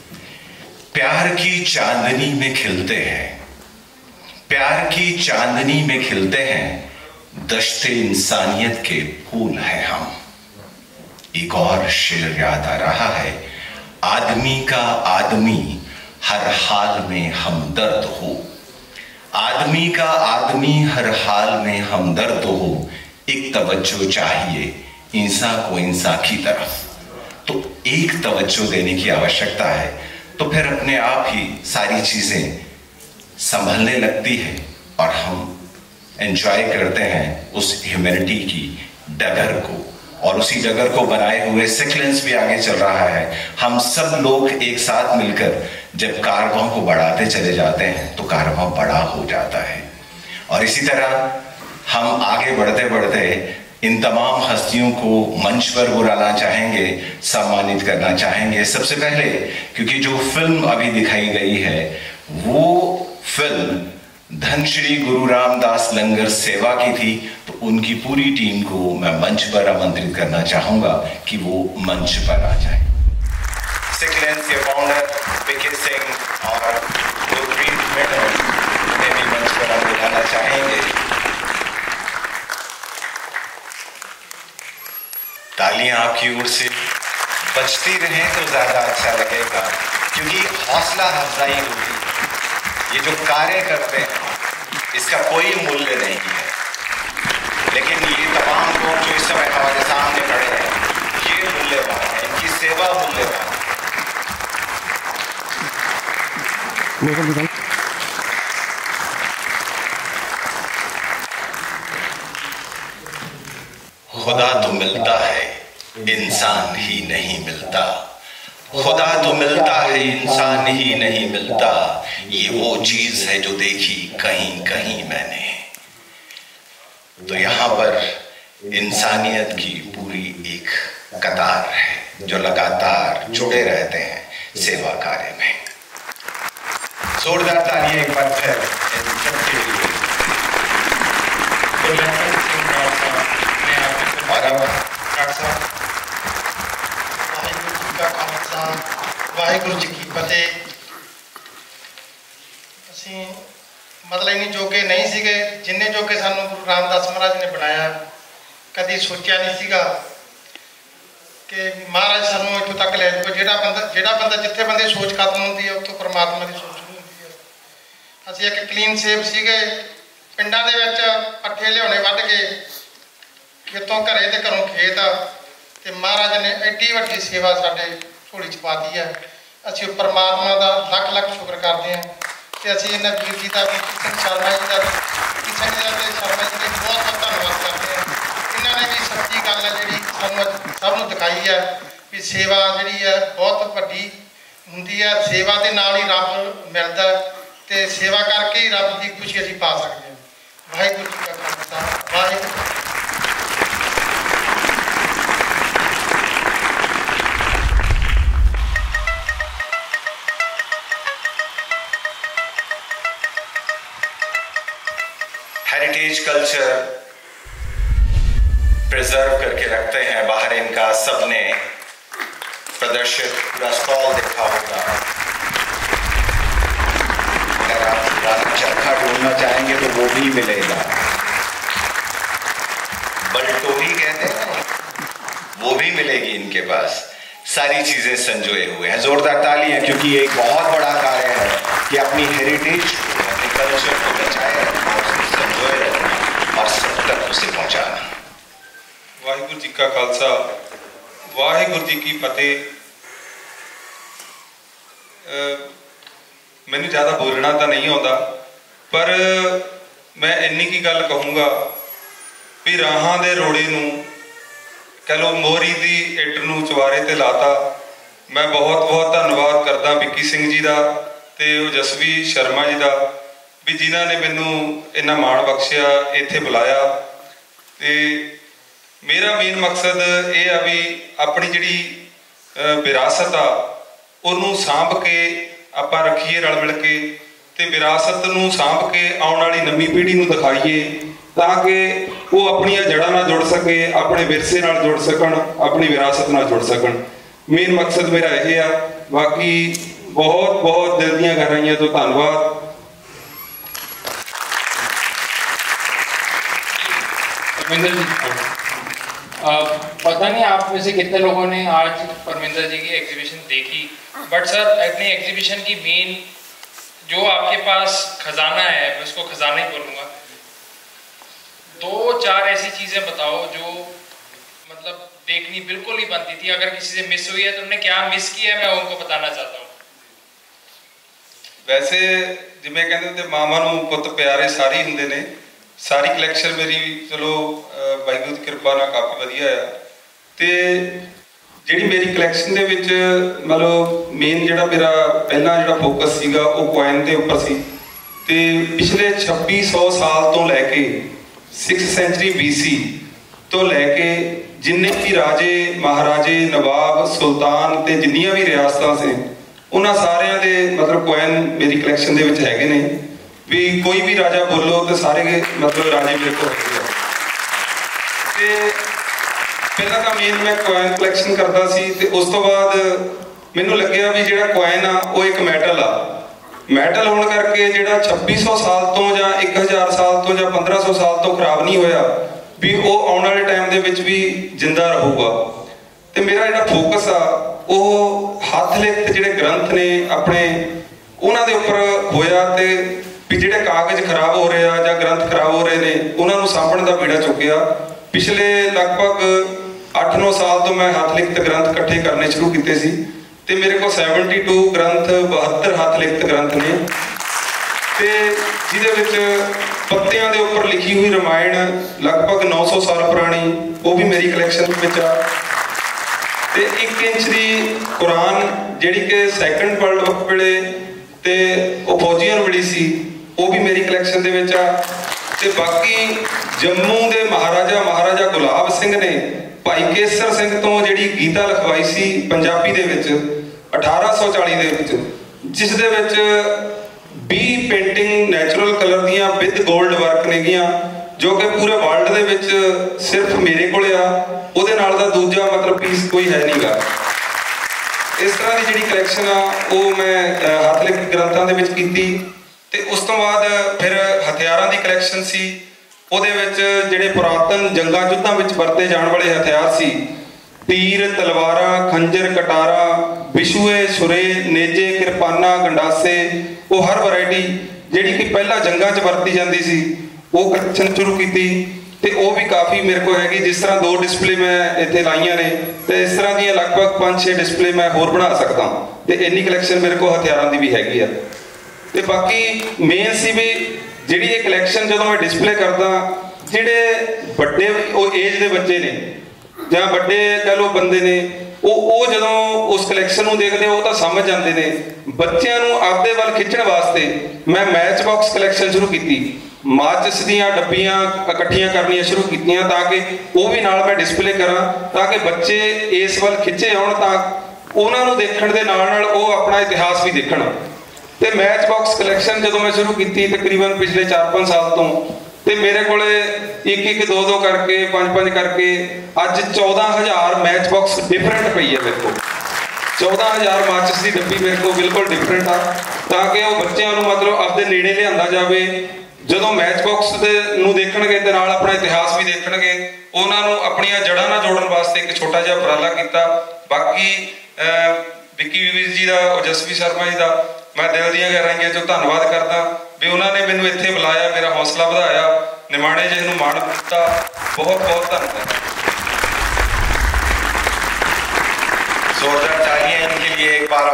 प्यार की चांदनी में खिलते हैं, प्यार की चांदनी में खिलते हैं, दश्ते इंसानियत के फूल हैं हम। एक और शेर याद आ रहा है, आदमी का आदमी हर हाल में हमदर्द हो, आदमी का आदमी हर हाल में हमदर्द हो, एक तवज्जो चाहिए इंसान को इंसान की तरफ। तो एक तवज्जो देने की आवश्यकता है, तो फिर अपने आप ही सारी चीजें संभलने लगती है और हम एंजॉय करते हैं उस ह्यूमैनिटी की डगर को। और उसी डगर को बनाए हुए सिखलेंस भी आगे चल रहा है। हम सब लोग एक साथ मिलकर जब कारवां को बढ़ाते चले जाते हैं तो कारवां बड़ा हो जाता है। और इसी तरह हम आगे बढ़ते बढ़ते इन तमाम हस्तियों को मंच पर बुलाना चाहेंगे, सम्मानित करना चाहेंगे। सबसे पहले क्योंकि जो फिल्म अभी दिखाई गई है वो फिल्म धन श्री गुरु रामदास लंगर सेवा की थी, तो उनकी पूरी टीम को मैं मंच पर आमंत्रित करना चाहूंगा कि वो मंच पर आ जाए। सिख लेंस के फाउंडर विकी सिंह और गुरप्रीत मेडल उन्हें भी मंच पर हम बुलाना चाहेंगे। तालियां आपकी ओर से बजती रहें तो ज्यादा अच्छा लगेगा, क्योंकि हौसला अफजाई होती है। ये जो कार्य करते हैं इसका कोई मूल्य नहीं है, लेकिन ये तमाम लोग जो इस समय हमारे सामने खड़े हैं ये मूल्यवान है, इनकी सेवा मूल्यवान है। खुदा तो मिलता है, इंसान ही नहीं मिलता। खुदा तो मिलता है, इंसान ही नहीं मिलता। ये वो चीज है जो देखी कहीं कहीं मैंने। तो यहां पर इंसानियत की पूरी एक कतार है जो लगातार जुड़े रहते हैं सेवा कार्य में। जोरदार तालियां एक बार फिर इन सबके लिए। और अब
वाहिगुरु जी की फतेह। ਅਸੀਂ ਮਤਲਬ ਇੰਨੀ ਜੋਗੇ ਨਹੀਂ ਸੀਗੇ ਜਿੰਨੇ ਜੋਗੇ ਸਾਨੂੰ ਗੁਰੂ ਰਾਮਦਾਸ ਮਹਾਰਾਜ ਨੇ ਬਣਾਇਆ। ਕਦੀ ਸੋਚਿਆ ਨਹੀਂ ਸੀਗਾ ਕਿ ਮਹਾਰਾਜ ਸਾਨੂੰ ਇੱਥੋਂ ਤੱਕ ਲੈ ਜਾਊਗਾ। ਜਿਹੜਾ ਬੰਦਾ ਜਿੱਥੇ ਬੰਦੇ ਸੋਚ ਖਤਮ ਹੁੰਦੀ ਹੈ ਉੱਥੋਂ ਪਰਮਾਤਮਾ ਦੀ ਸੋਚ ਸ਼ੁਰੂ ਹੁੰਦੀ ਹੈ। ਅਸੀਂ ਇੱਕ ਕਲੀਨ ਸੇਵ ਸੀਗੇ, ਪਿੰਡਾਂ ਦੇ ਵਿੱਚ ਪੱਠੇ ਲਿਆਉਣੇ ਵੱਢ ਕੇ ਖੇਤੋਂ ਘਰੇ ਤੇ ਘਰੋਂ ਖੇਤ, ਤੇ ਮਹਾਰਾਜ ਨੇ ਐਡੀ ਵੱਡੀ ਸੇਵਾ ਸਾਡੇ ਝੋਲੀ 'ਚ ਪਾਤੀ ਹੈ। ਅਸੀਂ ਪਰਮਾਤਮਾ ਦਾ ਲੱਖ ਲੱਖ ਸ਼ੁਕਰ ਕਰਦੇ ਹਾਂ ਤੇ ਅਸੀਂ ਇਹਨਾਂ ਵੀਰ ਜੀ ਦਾ, ਕਿਸ਼ਨ ਸ਼ਰਮਾ ਜੀ ਦਾ, ਕਿਸ਼ਨ ਜੀ ਦਾ ਤੇ ਸ਼ਰਮਾ ਜੀ ਦਾ ਬਹੁਤ ਬਹੁਤ ਧੰਨਵਾਦ ਕਰਦੇ ਹਾਂ। ਇਹਨਾਂ ਨੇ ਵੀ ਸੱਚੀ ਗੱਲ ਹੈ ਜਿਹੜੀ ਸਾਨੂੰ ਸਭ ਨੂੰ ਦਿਖਾਈ ਹੈ ਵੀ ਸੇਵਾ ਜਿਹੜੀ ਹੈ ਬਹੁਤ ਵੱਡੀ ਹੁੰਦੀ ਹੈ। ਸੇਵਾ ਦੇ ਨਾਲ ਹੀ ਰੱਬ ਮਿਲਦਾ ਤੇ ਸੇਵਾ ਕਰਕੇ ਹੀ ਰੱਬ ਦੀ ਖੁਸ਼ੀ ਅਸੀਂ ਪਾ ਸਕਦੇ ਹਾਂ। ਵਾਹਿਗੁਰੂ ਜੀ ਕਾ Khalsa, Waheguru.
Heritage culture preserve करके रखते हैं बाहर। इनका सबने प्रदर्शित पूरा स्टॉल देखा होगा। अगर आप पुराना चरखा ढूंढना चाहेंगे तो वो भी मिलेगा। बलटोही कहते हैं, वो भी मिलेगी इनके पास। सारी चीजें संजोए हुए हैं। जोरदार ताली है, क्योंकि ये एक बहुत बड़ा कार्य है कि अपनी हेरिटेज को, अपने कल्चर को बचाए रखना, उसको संजोए रखना और सब तक उसे पहुंचाना।
वाहिगुरु जी का खालसा, वाहिगुरु जी की फतेह। मैंने ज़्यादा बोलना तो नहीं आता, पर मैं इन्नी की गल कहूँगा भी राहां दे रोड़े नूं कह लो मोहरी दी इट नूं चवारे ते लाता। मैं बहुत बहुत धन्नवाद करदा विक्की सिंह जी का ते जसवी शर्मा जी का भी जिन्हां ने मैनू इन्ना माण बख्शिया, इत्थे बुलाया। ते मेरा मेन मकसद ये आ भी अपनी जिहड़ी विरासत आ उहनूं सांभ के आपां रखीए रल मिल के, ते विरासत नूं सांभ के आउण वाली नवीं पीढ़ी नूं दिखाईए ताकि वो अपनी जड़ा नाल जुड़ सके, अपने विरसे नाल जुड़ सकन, अपनी विरासत नाल जुड़ सकन। मेन मकसद मेरा यही आ। बाकी बहुत बहुत दिल दीयां गहराइयां तो धन्नवाद।
परमिंदर जी, पता नहीं आप में से कितने लोगों ने आज परमिंदर जी की एग्जीबिशन देखी, बट सर अपनी एग्जीबिशन की मेन जो आपके पास खजाना है, मैं उसको खजाना ही बोलूँगा। दो चार ऐसी चीज़ें बताओ जो मतलब देखनी बिल्कुल ही बनती थी। अगर किसी से मिस हुई है तो उन्होंने क्या मिस किया है, मैं उनको बताना चाहता हूँ।
वैसे जिमें कहते होंगे मामा नूं पुत प्यारे सारे हुंदे ने। सारी कलैक्शन मेरी चलो वाहिगुरू दी किरपा नाल काफ़ी वधिया है। ते जिहड़ी मेरी कलैक्शन दे विच मतलब मेन जिहड़ा मेरा पहला जिहड़ा फोकस सीगा वो कॉइन दे उपर सी। ते पिछले 2600 साल तो लैके 6th सेंचुरी BC ਤੋਂ ਲੈ ਕੇ ਜਿੰਨੇ ਵੀ ਰਾਜੇ ਮਹਾਰਾਜੇ ਨਵਾਬ ਸੁਲਤਾਨ ਤੇ ਜਿੰਨੀਆਂ ਵੀ ਰਿਆਸਤਾਂ ਸੀ ਉਹਨਾਂ ਸਾਰਿਆਂ ਦੇ ਮਤਲਬ ਕੋਇਨ ਮੇਰੀ ਕਲੈਕਸ਼ਨ ਦੇ ਵਿੱਚ ਹੈਗੇ ਨੇ ਵੀ ਕੋਈ ਵੀ ਰਾਜਾ ਬੋਲੋ ਤੇ ਸਾਰੇ ਮਤਲਬ ਰਾਜੇ ਮੇਰੇ ਕੋਲ ਹੈਗੇ ਆ। ਤੇ ਪਹਿਲਾਂ ਤਾਂ ਮੇਨ ਮੈਂ ਕੋਇਨ ਕਲੈਕਸ਼ਨ ਕਰਦਾ ਸੀ ਤੇ ਉਸ ਤੋਂ ਬਾਅਦ ਮੈਨੂੰ ਲੱਗਿਆ ਵੀ ਜਿਹੜਾ ਕੋਇਨ ਆ ਉਹ ਇੱਕ ਮੈਟਲ ਆ। ਮੈਟਲ ਹੋਣ ਕਰਕੇ ਜਿਹੜਾ 2600 ਸਾਲ ਤੋਂ ਜਾਂ 1000 ਸਾਲ ਤੋਂ ਜਾਂ 1500 ਸਾਲ ਤੋਂ ਖਰਾਬ ਨਹੀਂ ਹੋਇਆ ਵੀ ਉਹ ਆਉਣ ਵਾਲੇ ਟਾਈਮ ਦੇ ਵਿੱਚ ਵੀ ਜਿੰਦਾ ਰਹੂਗਾ। ਤੇ ਮੇਰਾ ਜਿਹੜਾ ਫੋਕਸ ਆ ਉਹ ਹੱਥ ਲਿਖਤ ਜਿਹੜੇ ਗ੍ਰੰਥ ਨੇ ਆਪਣੇ ਉਹਨਾਂ ਦੇ ਉੱਪਰ ਹੋਇਆ ਤੇ ਵੀ ਜਿਹੜੇ ਕਾਗਜ਼ ਖਰਾਬ ਹੋ ਰਹੇ ਆ ਜਾਂ ਗ੍ਰੰਥ ਖਰਾਬ ਹੋ ਰਹੇ ਨੇ ਉਹਨਾਂ ਨੂੰ ਸਾਂਭਣ ਦਾ ਬੀੜਾ ਚੁੱਕਿਆ। ਪਿਛਲੇ ਲਗਭਗ 8-9 ਸਾਲ ਤੋਂ ਮੈਂ ਹੱਥ ਲਿਖਤ ਗ੍ਰੰਥ ਇਕੱਠੇ ਕਰਨੇ ਸ਼ੁਰੂ ਕੀਤੇ ਸੀ ਤੇ ਮੇਰੇ ਕੋਲ 72 ਗ੍ਰੰਥ 72 ਹੱਥ ਲਿਖਤ ਗ੍ਰੰਥ ਨੇ ਤੇ ਜਿਹਦੇ ਵਿੱਚ ਪੱਤਿਆਂ ਦੇ ਉੱਪਰ ਲਿਖੀ ਹੋਈ ਰਮਾਇਣ ਲਗਭਗ 900 ਸਾਲ ਪੁਰਾਣੀ ਉਹ ਵੀ ਮੇਰੀ ਕਲੈਕਸ਼ਨ ਵਿੱਚ ਆ ਤੇ 1 ਇੰਚ ਦੀ ਕੁਰਾਨ ਜਿਹੜੀ ਕਿ ਸੈਕੰਡ ਵਰਲਡ ਵਾਰ ਵੇਲੇ ਤੇ ਉਹ ਫੌਜੀਆਂ ਨੂੰ ਮਿਲੀ ਸੀ ਉਹ ਵੀ ਮੇਰੀ ਕਲੈਕਸ਼ਨ ਦੇ ਵਿੱਚ ਆ। ਤੇ ਬਾਕੀ ਜੰਮੂ ਦੇ ਮਹਾਰਾਜਾ ਗੁਲਾਬ ਸਿੰਘ ਨੇ ਭਾਈ ਕੇਸਰ ਸਿੰਘ ਤੋਂ ਜਿਹੜੀ ਗੀਤਾ ਲਿਖਵਾਈ ਸੀ ਪੰਜਾਬੀ ਦੇ ਵਿੱਚ 1840 ਦੇ ਵਿੱਚ ਜਿਸ ਦੇ ਵਿੱਚ 20 ਪੇਂਟਿੰਗ ਨੈਚੁਰਲ ਕਲਰ ਦੀਆਂ ਵਿਦ 골ਡ ਵਰਕ ਨੇਗੀਆਂ ਜੋ ਕਿ ਪੂਰੇ ਵਰਲਡ ਦੇ ਵਿੱਚ ਸਿਰਫ ਮੇਰੇ ਕੋਲ ਆ। ਉਹਦੇ ਨਾਲ ਦਾ ਦੂਜਾ ਮਤਲਬ ਪੀਸ ਕੋਈ ਹੈ ਨਹੀਂਗਾ। ਇਸ ਤਰ੍ਹਾਂ ਦੀ ਜਿਹੜੀ ਕਲੈਕਸ਼ਨ ਆ ਉਹ ਮੈਂ ਹੱਥ ਲਿਖਤ ਗ੍ਰੰਥਾਂ ਦੇ ਵਿੱਚ ਕੀਤੀ ਤੇ ਉਸ ਤੋਂ ਬਾਅਦ ਫਿਰ ਹਥਿਆਰਾਂ ਦੀ ਕਲੈਕਸ਼ਨ ਸੀ। ਉਹਦੇ ਵਿੱਚ ਜਿਹੜੇ ਪੁਰਾਤਨ ਜੰਗਾਂ ਯੁੱਧਾਂ ਵਿੱਚ ਵਰਤੇ ਜਾਣ ਵਾਲੇ ਹਥਿਆਰ ਸੀ ਤੀਰ ਤਲਵਾਰਾਂ ਖੰਜਰ ਕਟਾਰਾ ਵਿਸ਼ੂਏ ਛੁਰੇ ਨੇਜੇ ਕਿਰਪਾਨਾਂ ਗੰਡਾਸੇ ਉਹ ਹਰ ਵੈਰਾਈਟੀ ਜਿਹੜੀ ਕਿ ਪਹਿਲਾਂ ਜੰਗਾਂ 'ਚ ਵਰਤੀ ਜਾਂਦੀ ਸੀ ਉਹ ਕਲੈਕਸ਼ਨ ਸ਼ੁਰੂ ਕੀਤੀ ਤੇ ਉਹ ਵੀ ਕਾਫੀ ਮੇਰੇ ਕੋਲ ਹੈਗੀ। ਜਿਸ ਤਰ੍ਹਾਂ 2 ਡਿਸਪਲੇ ਮੈਂ ਇੱਥੇ ਲਾਈਆਂ ਨੇ ਤੇ ਇਸ ਤਰ੍ਹਾਂ ਦੀਆਂ ਲਗਭਗ 5-6 ਡਿਸਪਲੇ ਮੈਂ ਹੋਰ ਬਣਾ ਸਕਦਾ ਤੇ ਇੰਨੀ ਕਲੈਕਸ਼ਨ ਮੇਰੇ ਕੋਲ ਹਥਿਆਰਾਂ ਦੀ ਵੀ ਹੈਗੀ ਆ। ਤੇ ਬਾਕੀ ਮੇਨ ਸੀ ਵੀ ਜਿਹੜੀ ਇਹ ਕਲੈਕਸ਼ਨ ਜਦੋਂ ਮੈਂ ਡਿਸਪਲੇ ਕਰਦਾ ਜਿਹੜੇ ਵੱਡੇ ਉਹ ਏਜ ਦੇ ਬੱਚੇ ਨੇ ਜਾਂ ਵੱਡੇ ਕਹ ਲਓ ਬੰਦੇ ਨੇ ਉਹ ਜਦੋਂ ਉਸ ਕਲੈਕਸ਼ਨ ਨੂੰ ਦੇਖਦੇ ਉਹ ਤਾਂ ਸਮਝ ਜਾਂਦੇ ਨੇ। ਬੱਚਿਆਂ ਨੂੰ ਆਪਦੇ ਵੱਲ ਖਿੱਚਣ ਵਾਸਤੇ ਮੈਂ ਮੈਚ ਬਾਕਸ ਕਲੈਕਸ਼ਨ ਸ਼ੁਰੂ ਕੀਤੀ। ਮਾਚਿਸ ਦੀਆਂ ਡੱਬੀਆਂ ਇਕੱਠੀਆਂ ਕਰਨੀਆਂ ਸ਼ੁਰੂ ਕੀਤੀਆਂ ਤਾਂ ਕਿ ਉਹ ਵੀ ਨਾਲ ਮੈਂ ਡਿਸਪਲੇ ਕਰਾਂ ਤਾਂ ਕਿ ਬੱਚੇ ਇਸ ਵੱਲ ਖਿੱਚੇ ਆਉਣ ਤਾਂ ਉਹਨਾਂ ਨੂੰ ਦੇਖਣ ਦੇ ਨਾਲ ਨਾਲ ਉਹ ਆਪਣਾ ਇਤਿਹਾਸ ਵੀ ਦੇਖਣ। ਤੇ ਮੈਚ ਬਾਕਸ ਕਲੈਕਸ਼ਨ ਜਦੋਂ ਮੈਂ ਸ਼ੁਰੂ ਕੀਤੀ ਤਕਰੀਬਨ ਪਿਛਲੇ 4-5 ਸਾਲ ਤੋਂ ਤੇ ਮੇਰੇ ਕੋਲੇ 1-1 2-2 ਕਰਕੇ 5-5 ਕਰਕੇ ਅੱਜ 14000 ਮੈਚ ਬਾਕਸ ਡਿਫਰੈਂਟ ਪਈ ਹੈ ਮੇਰੇ ਕੋਲ। 14000 ਮਾਚਿਸ ਦੀ ਡੱਬੀ ਮੇਰੇ ਕੋਲ ਬਿਲਕੁਲ ਡਿਫਰੈਂਟ ਆ ਤਾਂ ਕਿ ਉਹ ਬੱਚਿਆਂ ਨੂੰ ਮਤਲਬ ਆਪਦੇ ਨੇੜੇ ਲਿਆਂਦਾ ਜਾਵੇ। ਜਦੋਂ ਮੈਚ ਬਾਕਸ ਨੂੰ ਦੇਖਣਗੇ ਤੇ ਨਾਲ ਆਪਣਾ ਇਤਿਹਾਸ ਵੀ ਦੇਖਣਗੇ ਉਹਨਾਂ ਨੂੰ ਆਪਣੀਆਂ ਜੜ੍ਹਾਂ ਨਾਲ ਜੋੜਨ ਵਾਸਤੇ ਇੱਕ ਛੋਟਾ ਜਿਹਾ ਉਪਰਾਲਾ ਕੀਤਾ। ਬਾਕੀ ਵਿੱਕੀ ਵੀਰ ਜੀ ਦਾ ਜਸਵੀ ਸ਼ਰਮਾ ਜੀ ਦਾ ਮੈਂ ਦਿਲ ਦੀਆਂ ਗਹਿਰਾਈਆਂ ਚੋਂ ਧੰਨਵਾਦ ਕਰਦਾ ਵੀ ਉਹਨਾਂ ਨੇ ਮੈਨੂੰ ਇੱਥੇ ਬੁਲਾਇਆ ਮੇਰਾ ਹੌਸਲਾ ਵਧਾਇਆ ਨਿਮਾਣੇ ਜਿਹੇ ਨੂੰ ਮਾਣ ਦਿੱਤਾ। ਬਹੁਤ ਬਹੁਤ ਧੰਨਵਾਦ।
जोरदार तालियां इनके लिए एक बार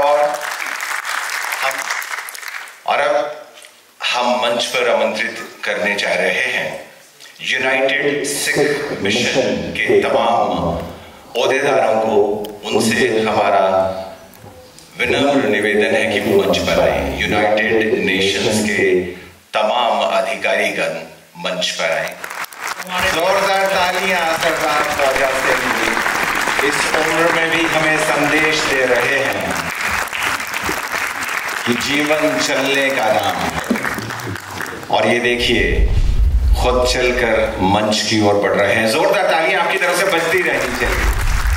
और अब हम मंच पर आमंत्रित करने जा रहे हैं यूनाइटेड सिख मिशन के तमाम ओहदेदारों को। उनसे हमारा विनम्र निवेदन है कि वो मंच पर आए। यूनाइटेड नेशंस के तमाम अधिकारीगण मंच पर आए। जोरदार तालियां सरदार ख्वाजा सिंह जी इस उम्र में भी हमें संदेश दे रहे हैं कि जीवन चलने का नाम है। और ये देखिए खुद चलकर मंच की ओर बढ़ रहे हैं। जोरदार तालियां आपकी तरफ से बजती रहनी चाहिए।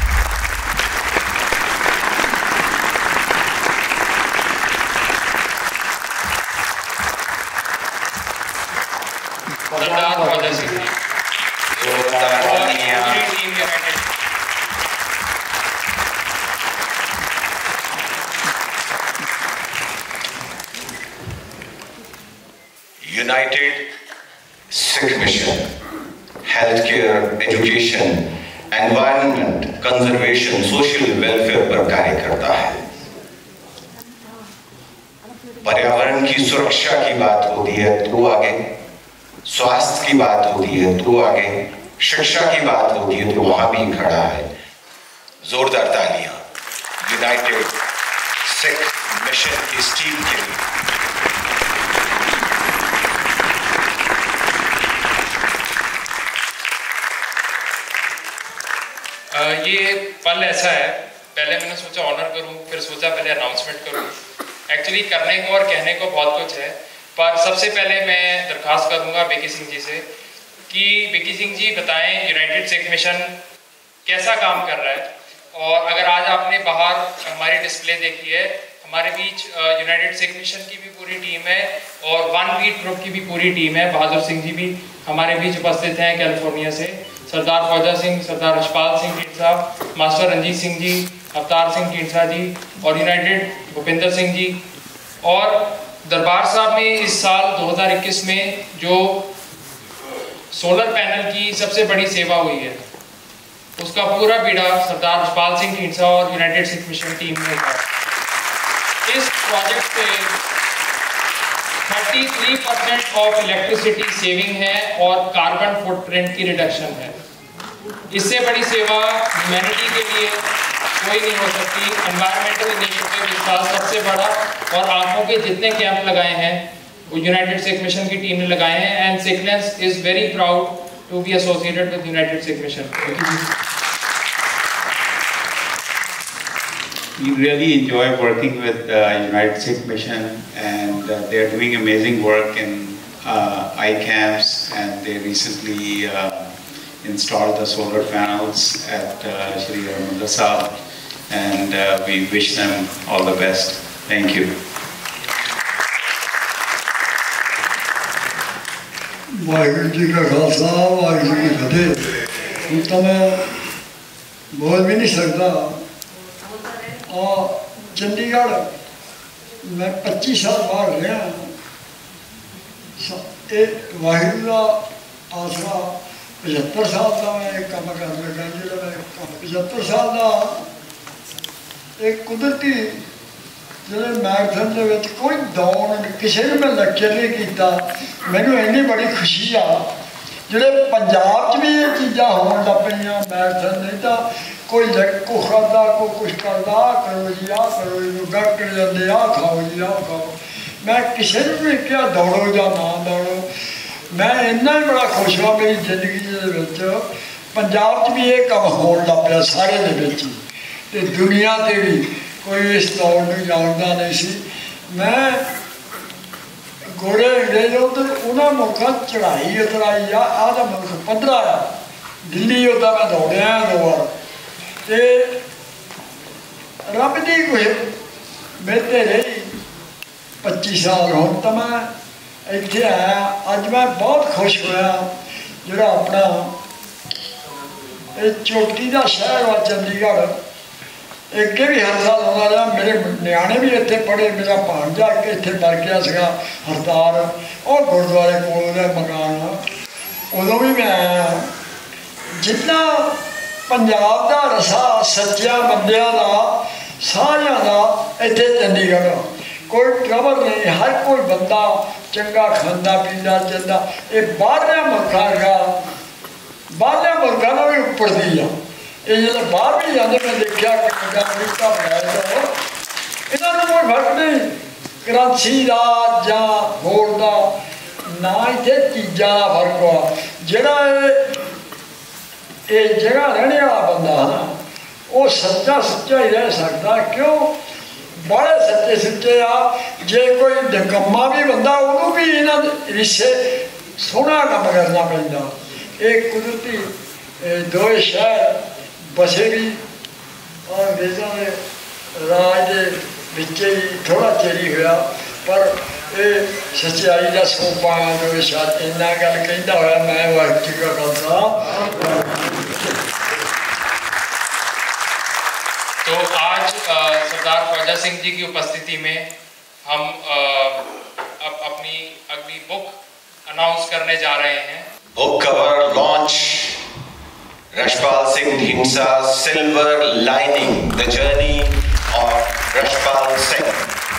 United Sikh Mission, healthcare, education, environment, conservation, social welfare पर कार्य करता है। पर्यावरण की सुरक्षा की बात होती है तो आगे, स्वास्थ्य की बात होती है तो आगे, शिक्षा की बात होती है तो वहां भी खड़ा है। जोरदार तालियां यूनाइटेड सिख मिशन की इस टीम के लिए।
ये पल ऐसा है, पहले मैंने सोचा ऑनर करूं, फिर सोचा पहले अनाउंसमेंट करूं। एक्चुअली करने को और कहने को बहुत कुछ है, पर सबसे पहले मैं दरख्वास्त करूंगा बेकी सिंह जी से कि बेकी सिंह जी बताएं यूनाइटेड सिख मिशन कैसा काम कर रहा है। और अगर आज आपने बाहर हमारी डिस्प्ले देखी है, हमारे बीच यूनाइटेड सिख मिशन की भी पूरी टीम है और वन बीट ग्रुप की भी पूरी टीम है। बहादुर सिंह जी भी हमारे बीच उपस्थित हैं कैलिफोर्निया से, सरदार फौजा सिंह, सरदार रशपाल सिंह ढींडसा, मास्टर रंजीत सिंह जी, अवतार सिंह ढींडसा जी और यूनाइटेड भूपिंदर सिंह जी। और दरबार साहब में इस साल 2021 में जो सोलर पैनल की सबसे बड़ी सेवा हुई है, उसका पूरा बीड़ा सरदार रशपाल सिंह ढींडसा और यूनाइटेड सिख मिशन टीम ने उठाया। इस प्रोजेक्ट से 33% ऑफ इलेक्ट्रिसिटी सेविंग है और कार्बन फुटप्रिंट की रिडक्शन है। इससे बड़ी सेवा ह्यूमैनिटी के लिए कोई नहीं हो सकती। एनवायरमेंटल इनिशिएटिव इस साल सबसे बड़ा, और आंखों के जितने कैंप लगाए हैं वो यूनाइटेड सिख मिशन की टीम ने लगाए हैं। And Sikhlens is very proud to be associated with united Sikh mission.
We really enjoy working with United Sikh Mission, and they are doing amazing work in iCamps, and they recently installed the solar panels at Shri Harmandir Sahib, and we wish them all the best. Thank you.
Waheguru ji का खालसा वाहिगुरू जी की फतेह। ਹੁਣ ਤਾਂ मैं बोल भी नहीं सकता। और चंडीगढ़ मैं 25 साल बाहर रहा, वाहिगुरू का आसरा 75 साल का मैं काम कर लगा। जो मैं 75 साल का एक कुदरती जो मैराथन के कोई दौड़ किसी ने मैं लेक्चर नहीं किया, मैनू इन्नी बड़ी खुशी आ जो पंजाब भी ये चीज़ा हो लग पी मैराथन। नहीं तो कोई को खाता कोई कुछ करता, आ करो जी आ करो, डॉक्टर जाते आ खाओ जी आ खाओ। मैं किसी ने भी क्या दौड़ो या ना दौड़ो, मैं इन्ना ही बड़ा खुश हुआ मेरी जिंदगी पंजाब भी ये काम हो लग पाया सारे दे दुनिया से भी कोई इस दौड़ में जानता नहीं सी। मैं गोरे अंग्रेज उधर उन्होंने मुल्कों चढ़ाई उतराई आ मुल्क 15 आ दिल्ली उदा मैं दौड़िया 2 बार। तो रब की कोई बेहतर रही 25 साल। हम तो मैं इतने आया, अज मैं बहुत खुश होया जो अपना चोटी का शहर वा चंडीगढ़ अगे भी हर साल आना रहा। मेरे न्याणे भी इतने पढ़े, मेरा भांजा इतने मर गया सगा हरतार और गुरुद्वारे को मकान उदों भी मैं आया। जितना पंजाब का रसा सच्चा बंदिया का सारिया का इतने चंडीगढ़ कोई ट्रबल नहीं, हर कोई बंदा चंगा खांदा पींदा चलता। ये बाहर मुल्कों का बाहर मुल्कों का भी उपर दी आ। ये जो बाहर भी जाते मैं देखा कनाडा अमरीका बनाया इन्होंने कोई फर्क नहीं कराची का या होर का ना इतने चीज़ों का फर्क हुआ। जोड़ा ये जगह रहने वाला बंदा है ना वो सच्चा सच्चा ही रह सकता। क्यों बड़े सच्चे सच्चे आ जे कोई निकम्मा भी बंदा उन्होंने भी इन्होंने रिश्ते सोहना काम करना पैंदा। एक कुदरती 2 शहर बसे भी और अंग्रेजों के राज के थोड़ा चेर ही होया, पर ये सच्चाई का सोपा जो शायद इन्ना गल कहता होया मैं वाहिगुरू जी का खालसा।
तो आज सरदार फौजा सिंह जी की उपस्थिति में हम अब अपनी अगली बुक अनाउंस करने जा रहे हैं।
Book cover launch Rashpal Singh Dhindsa, Silver Lining, The Journey of Rashpal Singh.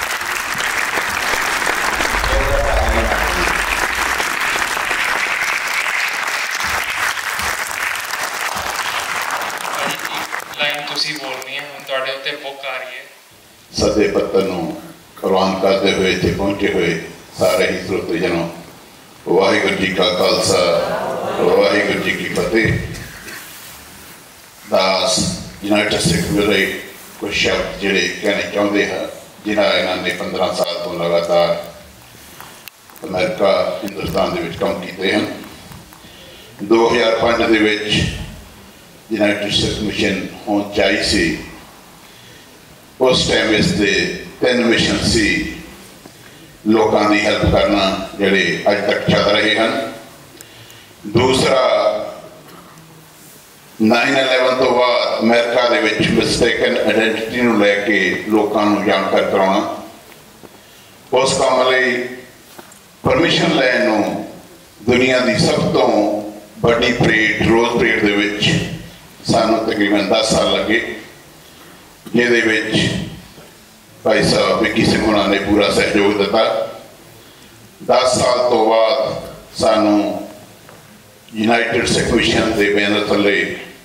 Line तुसी बोलनी है, हम ਤੁਹਾਡੇ ਉੱਤੇ बुक आ रही है।
सदे पत्तन ਨੂੰ ਪ੍ਰਵਾਨ ਕਰਦੇ ਹੋਏ ਇੱਥੇ ਪਹੁੰਚੇ ਹੋਏ ਸਾਰੇ ਹੀ ਸਰੋਤੇਜਨੋ, ਵਾਹਿਗੁਰੂ ਜੀ ਕਾ ਖਾਲਸਾ ਵਾਹਿਗੁਰੂ ਜੀ ਕੀ ਫਤਿਹ। दास यूनाइटेड सिख ਵੇਲੇ कुछ शब्द ਜਿਹੜੇ कहने चाहते हैं जिन्हें इन्होंने 15 साल तो लगातार अमेरिका हिंदुस्तान के काम किए हैं। 2005 ਦੇ ਵਿੱਚ यूनाइटेड सिख मिशन हों चाहिए सी, उस टाइम इसके 3 मिशन सी लोगों की हेल्प करना ਜਿਹੜੇ अज तक चल रहे हैं। दूसरा 9/11 तो बाद अमेरिका दे विच मिस्टेकन आइडेंटिटी नूं लैके लोगों को जानकार कराना, उस काम लई परमिशन लैन नूं दुनिया की सब तो बड़ी परेड रोज़ परेड दे विच सानूं तकरीबन 10 साल लगे, जिहदे विच भाई साहब विक्की सिंह होना ने पूरा सहयोग दिता। 10 साल तो बाद सानूं यूनाइटेड सिख मिशन के बैनर थले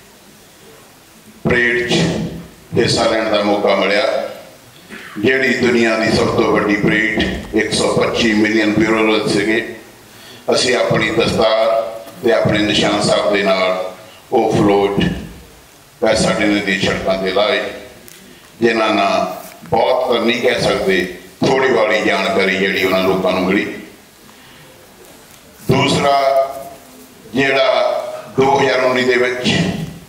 परेड हिस्सा लैण का मौका मिला, जिहड़ी दुनिया की सब तो बड़ी परेड 125 मिलियन ब्यूरोज से असी अपनी दस्तार ते अपने निशान साहब के नाल वो फ्लोट पैसा डिनर की सड़कों से लाए, जिन्हों ना बहुत तो नहीं कह सकते, थोड़ी वाली जानकारी जी उन्होंने लोगों को मिली। दूसरा जिहड़ा 2019 के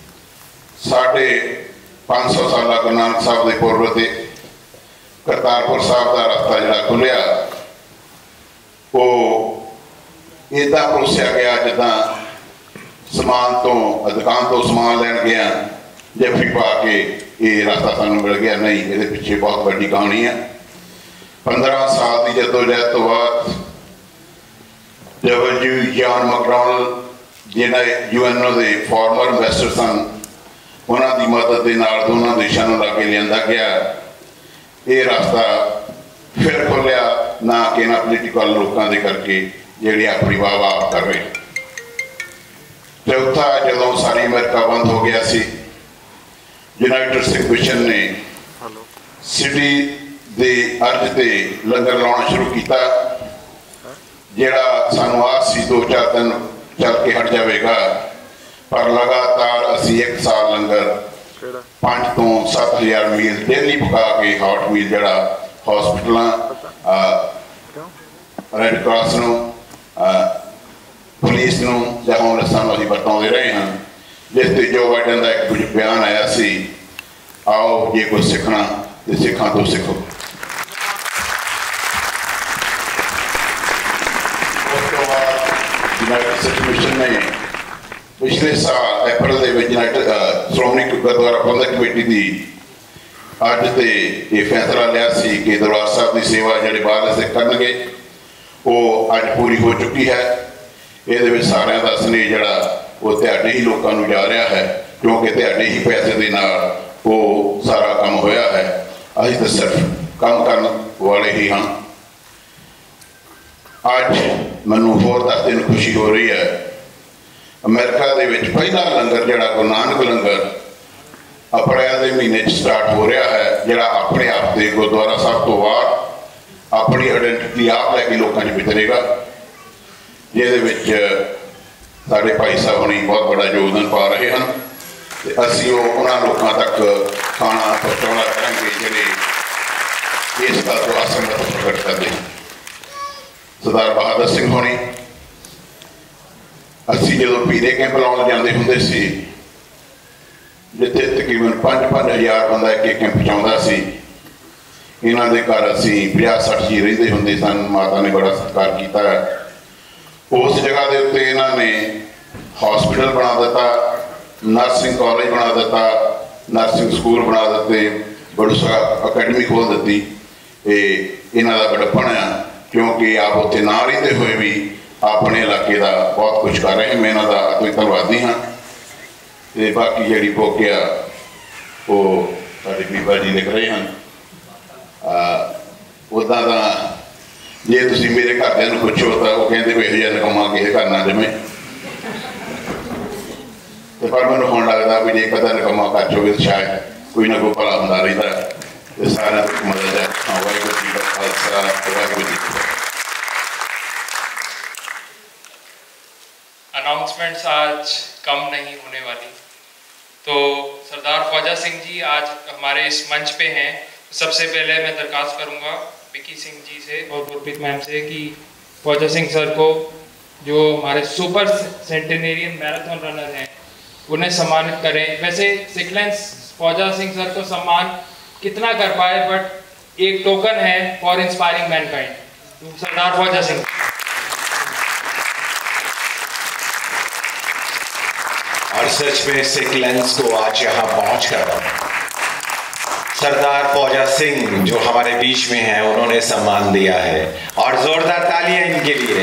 550 साल गुरु नानक साहब के पुरब से करतारपुर साहब का रास्ता जोड़ा खुलिया, वो इदा परोसिया गया जिदा समान तो दुकान तो समान लैन गया जफी पा के ये रास्ता सानू मिल गया। नहीं, ये पिछे बहुत बड़ी कहानी है। 15 साल की जदोजहद तो बाद डब्ल्यू जॉन मैकडॉनल्ड जिन्हें यूएनओ के फॉर्मर एम्बेसडर सन, उन्होंने मदद के नाल दोनों देशों को लागे लिया गया। ये रास्ता फिर खोलिया ना कि ना पोलीटिकल लोगों के करके जी अपनी वाह वाह कर रहे। चौथा जो सारी अमेरिका बंद हो गया सी, यूनाइटेड सिख मिशन ने सिटी के अर्ज से लंगर लाना शुरू किया, जिहड़ा सानू आस सी 2-4 दिन चल के हट जाएगा, पर लगातार असी 1 साल लंगर 5 तो 7,000 मील डेली पका के हॉट मील जड़ा हॉस्पिटलों रेड क्रॉस नूं पुलिस नूं जां होमलेस नूं असीं वरताउंदे रहे हैं। जिस ते जो बाइडन का एक कुछ बयान आया सी, आओ जे कुछ सीखना तो सिखां तो सीखो। यूनाइटेड सिख मिशन ने पिछले साल अप्रैल के यूनाइटेड श्रोमणी गुरुद्वारा प्रबंधक कमेटी की अज से यह फैसला लिया सी कि दरबार साहब की सेवा जो बाहर सिख करनगे वो अज पूरी हो चुकी है। ये सारे का स्नेह जड़ा वो तुहाडे ही लोगों को जा रहा है, क्योंकि तुहाडे ही पैसे के नाल वो सारा काम होया है। असीं तो सिर्फ काम करने वाले ही हाँ। अज मैनूं होर 10 दिन खुशी हो रही है, अमेरिका दे विच पहला लंगर जिहड़ा गुरु नानक लंगर अप्रैल के महीने स्टार्ट हो रहा है, जिहड़ा अपने आप से गुरुद्वारा साहब तो बाहर अपनी आइडेंटिटी आप लैके लोगों को विचरेगा, जिहदे साढ़े भाई साहब होनी बहुत बड़ा योगदान पा रहे हैं। तो असी उन्होंने लोगों तक खाना पहुँचाना करेंगे जिहड़े इस गल को असमर्थ प्रकट करते हैं। सरदार बहादुर सिंह होनी असी जो पीले कैंप लाने जाते होंगे सी, जिथे तकरीबन 5-5 हज़ार बंदा एक कैंप चाहता सी, इन्हों के घर असी 50-60 जी रहिंदे हुंदे सन। माता ने बड़ा सत्कार किया। उस जगह के उत्ते इन्होंने हॉस्पिटल बना दिता, नर्सिंग कॉलेज बना दिता, नर्सिंग स्कूल बना दिते, बड़ी अकैडमी खोल दी। इन्हों का बड़प्पन है, क्योंकि आप उत्थे ना रहिंदे हुए भी अपने इलाके का बहुत कुछ कर रहे हैं। मैं इन्हों का कोई धन्यवादी हाँ। तो बाकी जी भोगिया वो साढ़े बीबा जी लिख रहे हैं। उदा तो जे तुम मेरे घरदिਆਂ ਨੂੰ पुछो तो वो कहते भी यह निकम्मा किसी घर ना जमे, तो पर मैं होने लगता भी जे कदा निकम्मा घर चोगे तो शायद कोई ना कोई भला होंदा रहिंदा है। तो सारा मदद है। वाहिगुरू जी का खालसा, वाहिगुरू जी की फतेह।
अनाउंसमेंट्स आज कम नहीं होने वाली, तो सरदार ख्वाजा सिंह जी आज हमारे इस मंच पे हैं। सबसे पहले मैं दरख्वास्त करूंगा विकी सिंह जी से और गुरप्रीत मैम से कि ख्वाजा सिंह सर को, जो हमारे सुपर सेंटेनेरियन मैराथन रनर हैं, उन्हें सम्मानित करें। वैसे सिकलेंस ख्वाजा सिंह सर को सम्मान कितना कर पाए, बट एक टोकन है for inspiring mankind. Sardar Khwaja Singh.
और सच में सिकलेंस को आज यहाँ पहुंचकर सरदार ख्वाजा सिंह जो हमारे बीच में हैं, उन्होंने सम्मान दिया है। और जोरदार तालियां इनके लिए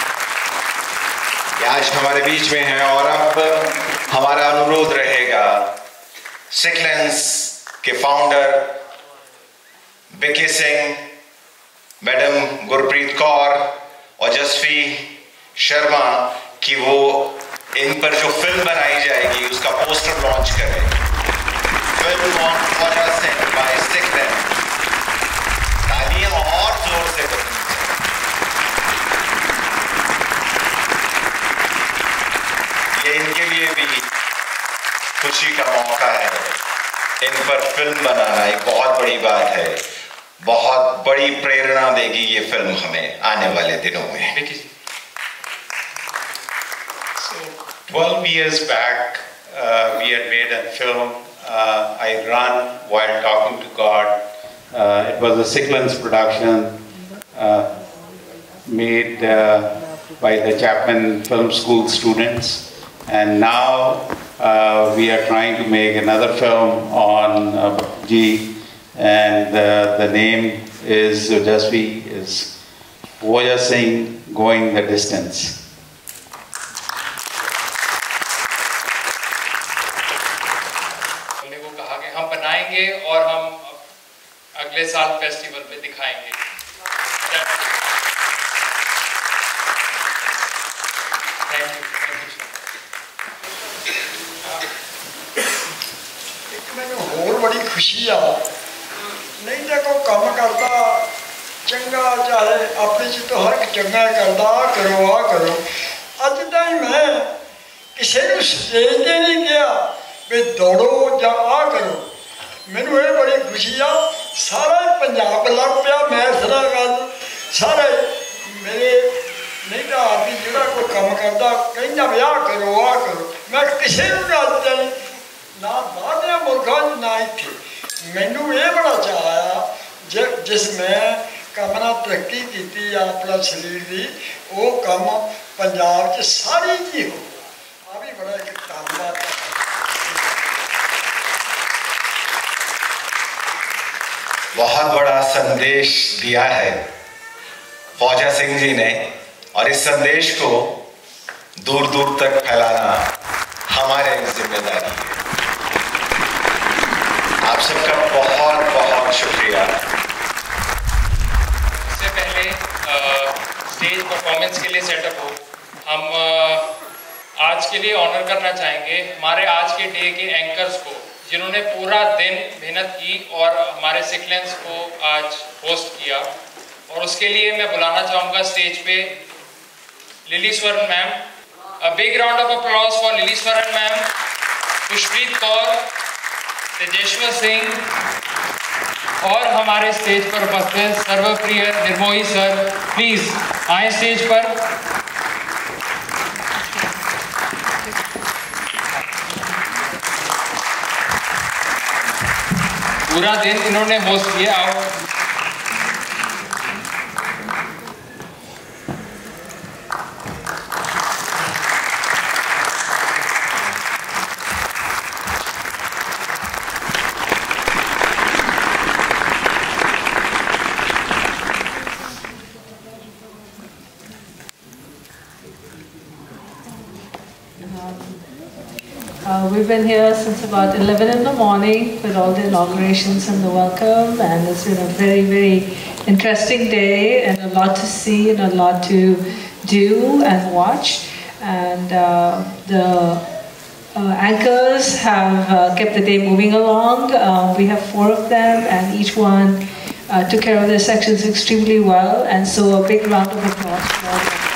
कि आज हमारे बीच में हैं। और अब हमारा अनुरोध रहेगा सिकलेंस के फाउंडर विकी सिंह, मैडम गुरप्रीत कौर और जसवी शर्मा कि वो इन पर जो फिल्म बनाई जाएगी उसका पोस्टर लॉन्च करें। Film on Khwaja Singh by Sikhlens. तालियां और जोर से बजनी चाहिए। ये इनके लिए भी खुशी का मौका है। इन पर फिल्म बनाना एक बहुत बड़ी बात है, बहुत बड़ी प्रेरणा देगी ये फिल्म हमें आने वाले दिनों में।
12 years back, we had made a film, I Run While Talking to God. It was a Sicklands production made by the Chapman Film School students. And now we are trying to make another film on G, and the name is Jasvi, is Khwaja Singh Going the Distance.
और हम अगले साल festival पे दिखाएंगे।
एक मैंने होर बड़ी खुशी आ, नहीं तो कोई काम करता चंगा, चाहे अपने च तो हर एक चंगा करता करो आ करो। अज तक मैं किसी को स्टेज ते नहीं गया भी दौड़ो या आ करो। मैनू ये बड़ी खुशी आ, सारा पंजाब लग पिया मैं सरा गल सारे मेरे नहीं तो आदमी जो कोई काम करता कहना भी आ करो आ करो। मैं किसी को गल ना बाहर मुल्कों ना इतने। मैनू ये बड़ा चाह आया जिस मैं काम ना तरक्की की अपना शरीर की, वो काम पंजाब च सारी जी हो। आ भी बड़ा एक धन्यवाद।
बहुत बड़ा संदेश दिया है ख्वाजा सिंह जी ने, और इस संदेश को दूर दूर तक फैलाना हमारी जिम्मेदारी है। आप सबका बहुत बहुत शुक्रिया।
इससे पहले स्टेज परफॉर्मेंस के लिए सेटअप हो, हम आज के लिए ऑनर करना चाहेंगे हमारे आज के डे के एंकर्स को, जिन्होंने पूरा दिन मेहनत की और हमारे सिकलेंस को आज होस्ट किया। और उसके लिए मैं बुलाना चाहूँगा स्टेज पे Lily Swarn ma'am. A big round of applause for Lily Swarn ma'am, Pushpreet Kaur, Tejeshwar Singh और हमारे स्टेज पर उपस्थित सर्वप्रिय निर्मोही सर। प्लीज आए स्टेज पर। पूरा दिन इन्होंने होस्ट किया।
We've been here since about 11 in the morning with all the inaugurations and the welcome, and it's been a very, very interesting day and a lot to see and a lot to do and watch. And the anchors have kept the day moving along. We have 4 of them, and each one took care of their sections extremely well, and so a big round of applause for all of them.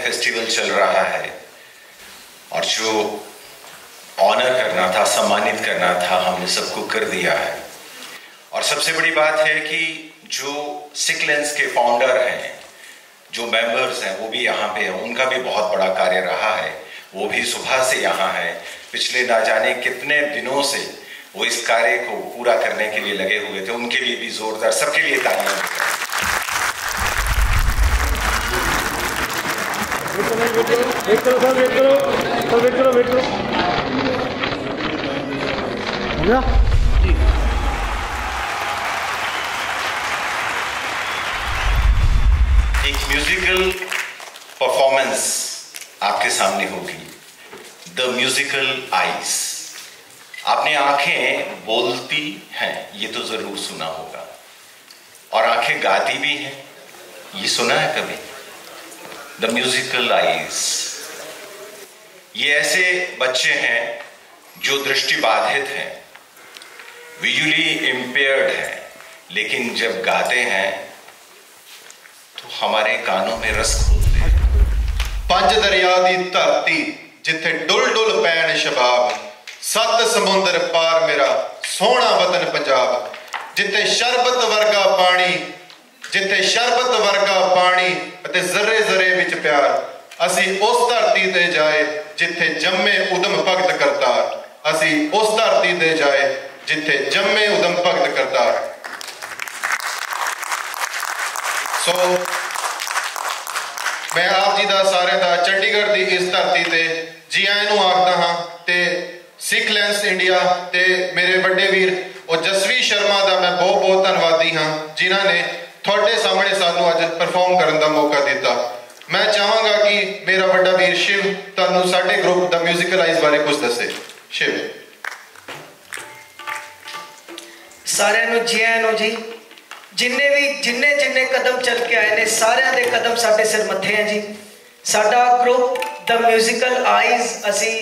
Festival चल रहा है और जो honour करना था, सम्मानित करना था, हमने सबको कर दिया है। और सबसे बड़ी बात है कि जो सिक लेंस के फाउंडर हैं, जो मेंबर्स हैं, वो भी यहाँ पे हैं। उनका भी बहुत बड़ा कार्य रहा है, वो भी सुबह से यहाँ है। पिछले ना जाने कितने दिनों से वो इस कार्य को पूरा करने के लिए लगे हुए थे। उनके लिए भी जोरदार, सबके लिए तालियां। एक म्यूजिकल परफॉर्मेंस आपके सामने होगी, द म्यूजिकल आइज। आपने आंखें बोलती हैं, ये तो जरूर सुना होगा, और आंखें गाती भी हैं, ये सुना है कभी? The musical eyes. ये ऐसे बच्चे हैं जो दृष्टि बाधित हैं, विजुअली इम्पेयर्ड हैं, लेकिन जब गाते हैं तो हमारे कानों में रस खोलते हैं।
पंज दरिया दी धरती जिथे डुल डुल पैण शबाब, सत समुंदर पार मेरा सोहना वतन पंजाब, जिथे शरबत वर्गा पानी, जिथे शरबत वर्गा पानी अते जर्रे जर्रे विच प्यार, असी उस धरती ते जाए जिथे जम्मे उदम भगत करतार, असी उस धरती ते जाए जिथे जम्मे उदम भगत करतार। सो मैं आप जी दा सारे दा चंडीगढ़ दी इस धरती ते जी आए नूं आखदा हां ते सिख लेंस इंडिया ते मेरे बड़े वीर और जसवी शर्मा दा मैं बहुत बहुत धन्नवादी हां जिन्हां ने थोड़े सामने सानू अज परफॉर्म करने का मौका दिता। मैं चाहांगा कि मेरा बड़ा वीर शिव तुहानू साडे ग्रुप द म्यूजिकल आइज बारे कुछ दसे। शिव।
सारे नू जी आए नो जी, जिन्ने भी जिन्ने कदम चल के आए ने सारे दे कदम साडे सिर मथे हैं जी। साडा ग्रुप द म्यूजिकल आइज असी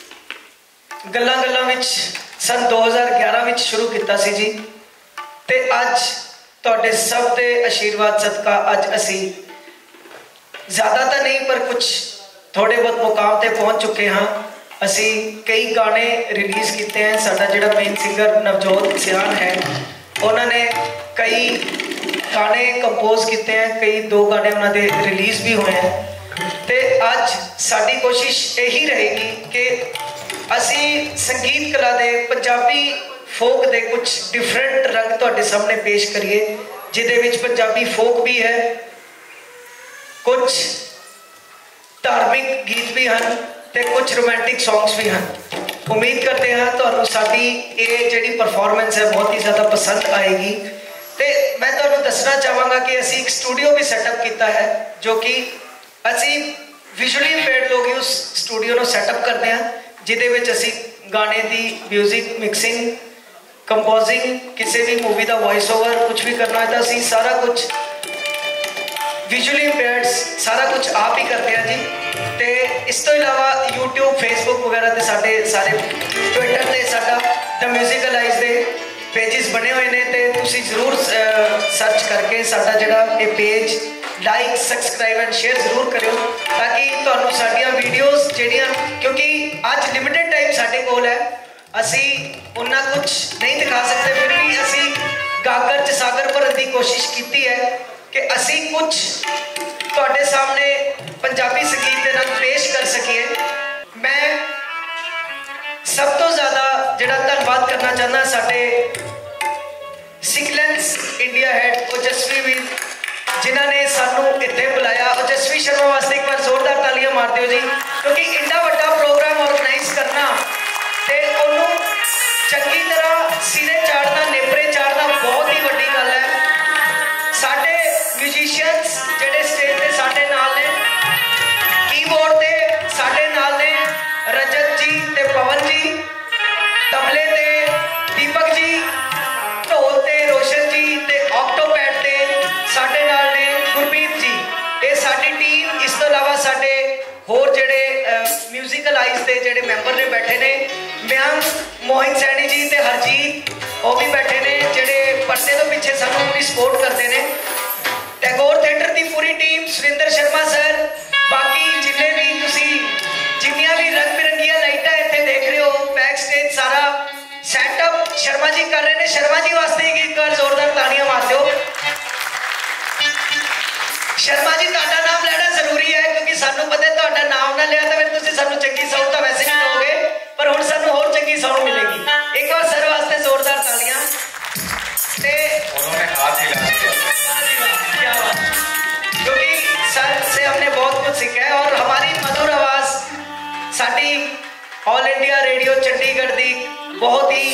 गल्लां विच सन 2011 विच शुरू किया सी जी, ते अज तुहाडे सब दे आशीर्वाद सदका अज असी ज़्यादा तो नहीं पर कुछ थोड़े बहुत मुकाम ते पहुँच चुके हाँ। असी कई गाने रिलीज़ किए हैं। साडा जिहड़ा मेन सिंगर नवजोत सियान है, उन्होंने कई गाने कंपोज किए हैं, कई 2 गाने उन्होंने रिलीज़ भी हुए हैं। तो अज साडी कोशिश यही रहेगी कि असी संगीत कला दे पंजाबी फोक दे कुछ डिफरेंट रंग तुहाडे सामने पेश करिए, जिहदे विच पंजाबी फोक भी है, कुछ धार्मिक गीत भी हैं ते कुछ रोमांटिक सॉन्ग्स भी हैं। उम्मीद करते हैं तुहानू साडी ये जिहड़ी परफॉर्मेंस है बहुत ही ज़्यादा पसंद आएगी। तो मैं तुहानू दसना चाहांगा कि असी एक स्टूडियो भी सैटअप किया है, जो कि असी विजुअली इम्पेयर्ड लोग ही उस स्टूडियो को सैटअप करते हैं, जिहदे विच असी गाने की म्यूजिक मिक्सिंग, कंपोजिंग, किसी भी मूवी का वॉइस ओवर कुछ भी करना है तो असी सारा कुछ विजुअली इम्पेयर्ड सारा कुछ आप ही करते हैं जी। तो इस तो इलावा यूट्यूब, फेसबुक वगैरह के साढ़े सारे ट्विटर से साडा द म्यूजिकल आइज दे पेजेस बने हुए हैं, तो तुसी जरूर सर्च करके साडा जिहड़ा ये page like, subscribe and share जरूर करो, ताकि तुहानू साडियां वीडियोस जिहड़ियां, क्योंकि आज लिमिटेड टाइम साडे कोल है, असी उन्ना कुछ नहीं दिखा सकते, फिर भी असी गागर च सागर भरन की कोशिश की है कि असी कुछ तुहाडे सामने पंजाबी संगीत के रंग पेश कर सकिए। मैं सब तो ज़्यादा जिहड़ा धन्नवाद करना चाहना साडे सिख लेंस इंडिया हेड ओजस्वी वीर, जिन्होंने सानू इत्थे बुलाया। ओजस्वी शर्मा वास्ते एक बार जोरदार तालियां मार दिओ जी, क्योंकि इन्ना वड्डा प्रोग्राम ऑर्गेनाइज करना ते उन्होंने चंगी तरह सिरे चाड़ना, नेपरे चाड़ना बहुत ही वड्डी गल है। साडे म्यूजिशियंस जिहड़े स्टेज ते साडे नाल ने, कीबोर्ड ते साडे नाल ने रजत जी ते पवन जी, तबले ते दीपक जी, ढोल ते रोशन जी ते ऑक्टोपैड ते साडे नाल ने गुरमीत जी। ये साडी टीम, इस तो इलावा साडे होर जिहड़े म्यूजिकल आइज के जिहड़े मैंबर ने बैठे ने, म्यांग, मोहित सैनी जी ते हरजीत वो भी बैठे ने, जिहड़े पर्दे तो पिछे सानू अपनी सपोर्ट करते हैं। टैगोर थिएटर की पूरी टीम, सुरिंदर शर्मा सर, बाकी शर्मा जी वास्ते एक बार जोरदार तालियां मार दो। शर्मा जी ਤੁਹਾਡਾ ਨਾਮ ਲੈਣਾ ਜ਼ਰੂਰੀ ਹੈ ਕਿਉਂਕਿ ਸਾਨੂੰ ਪਤਾ ਹੈ ਤੁਹਾਡਾ ਨਾਮ ਨਾ ਲਿਆ ਤਾਂ ਫਿਰ ਤੁਸੀਂ ਸਾਨੂੰ ਚੰਗੀ ਸਾਊਂਡ ਤਾਂ ਵੈਸੇ ਨਹੀਂ ਦੋਗੇ, ਪਰ ਹੁਣ ਸਾਨੂੰ ਹੋਰ ਚੰਗੀ ਸਾਊਂਡ ਮਿਲੇਗੀ। एक बार सर वास्ते जोरदार तालियां। ते
उन्होंने हाथ हिला दिया,
क्या बात, क्योंकि सर से हमने बहुत कुछ सीखा है और हमारी मधुर आवाज साडी ऑल इंडिया रेडियो चंडीगढ़ दी बहुत ही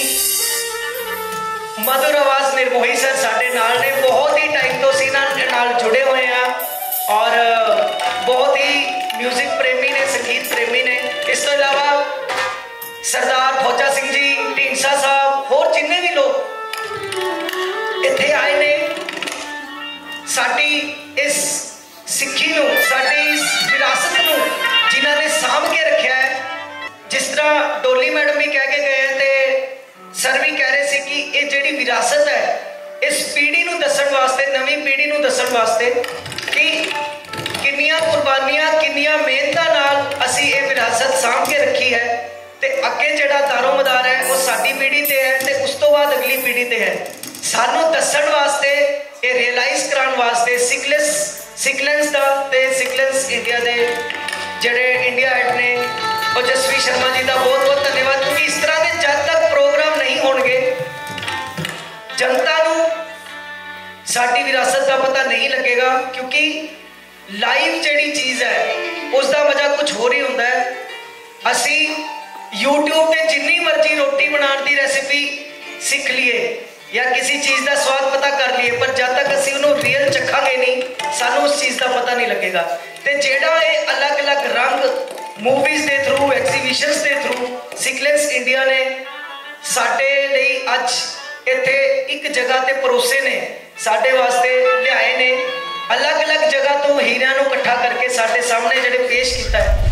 मधुर आवाज निर्मोही सर साडे नाल ने बहुत ही टाइम तो सी नाल जुड़े हुए हैं और बहुत ही म्यूजिक प्रेमी ने, संगीत प्रेमी ने। इस तो इलावा सरदार फौजा सिंह जी ढींडसा साहब होर जिन्ने भी लोग इत्थे आए ने साडी इस सिक्खी नूं, साडी इस विरासत नूं जिन्हां ने साम के रखा है। जिस तरह डोली मैडम भी कह के गए ते सर भी कह रहे सी कि ये जिहड़ी विरासत है इस पीढ़ी नूं दस्सण वास्ते, नवीं पीढ़ी नूं दस्सण वास्ते कि किन्नियां कुर्बानियां, किन्नियां मेहनतां नाल असीं ये विरासत साम के रखी है ते अगे जिहड़ा दारोमदार है वो साडी पीढ़ी ते है ते उस तो बाद अगली पीढ़ी ते है। सानू दस्सण वास्ते, ये रियलाइज कराउण वास्ते सिकलेंस दा ते सिकलेंस इंडिया दे जिहड़े इंडिया हेड ने ओजस्वी शर्मा जी का बहुत बहुत धन्यवाद, क्योंकि इस तरह के जब तक प्रोग्राम नहीं होंगे जनता नूं साडी विरासत का पता नहीं लगेगा। क्योंकि लाइव जिहड़ी चीज़ है उसका मजा कुछ हो रही होंदा है। असी यूट्यूब पे जिन्नी मर्जी रोटी बनाने की रेसिपी सीख लिए या किसी चीज़ का स्वाद पता कर लिए, पर जब तक असी उन्होंने रियल चखांगे नहीं सानू उस चीज़ का पता नहीं लगेगा। तो जेड़ा ये अलग अलग रंग मूवीज़ के थ्रू, एग्जीबिशनस के थ्रू सिकलेंस इंडिया ने साडे लई अज इत्थे एक जगह ते परोसे ने, साडे वास्ते लियाए ने, अलग अलग जगह तो हीरियां नूं इकट्ठा करके साडे सामने जिहड़े पेश कीता है।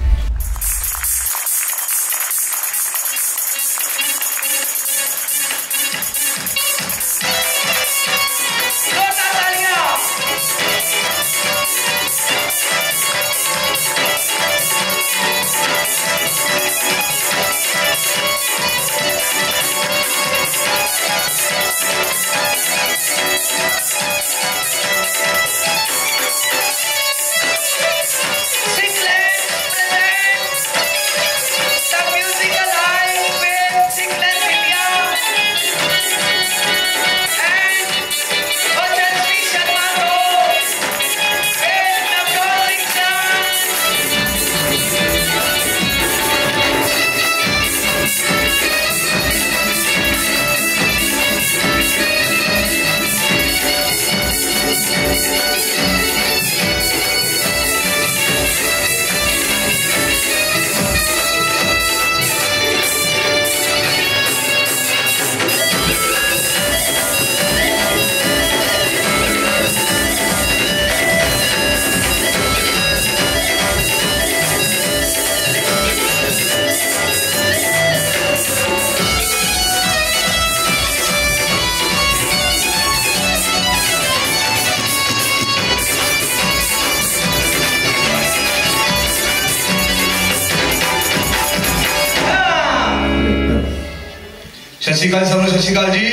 सत श्री अकाल सबनूं, सत श्री अकाल जी।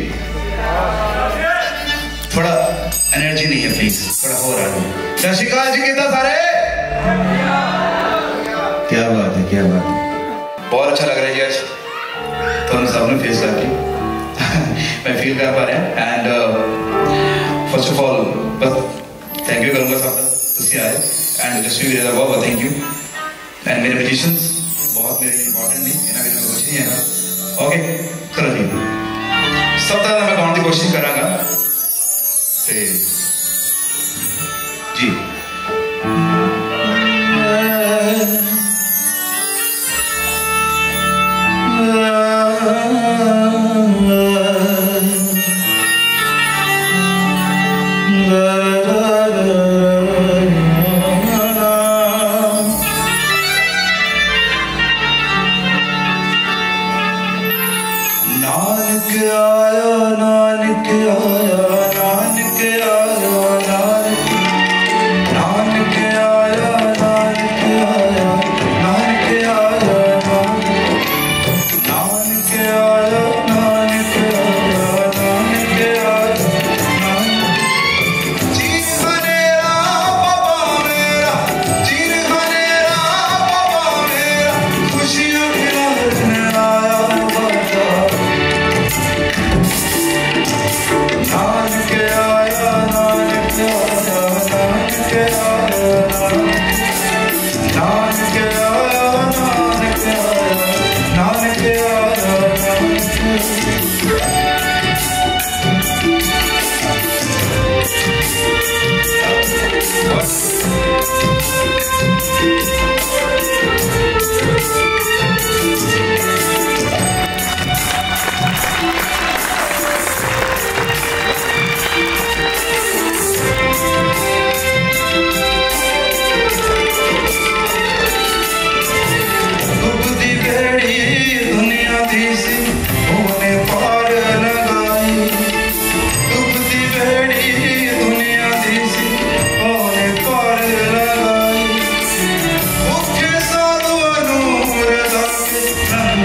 थोड़ा एनर्जी नहीं है प्लीज, थोड़ा हो रहा है। सत श्री अकाल जी, कितना सारे? क्या बात है, क्या बात है। बहुत अच्छा लग रहा है आज तुम सबने फेस करके मैं फील कर पा रहा है। एंड फर्स्ट ऑफ ऑल बस थैंक यू करूँगा सब तुसी आए एंड जस्ट भी बहुत थैंक यू। एंड मेरे म्यूजिशियंस बहुत मेरे लिए इंपॉर्टेंट नहीं, इन्होंने भी कुछ नहीं है। ओके चलो जी, सब तरह मैं गाने की कोशिश करांगा ते जी।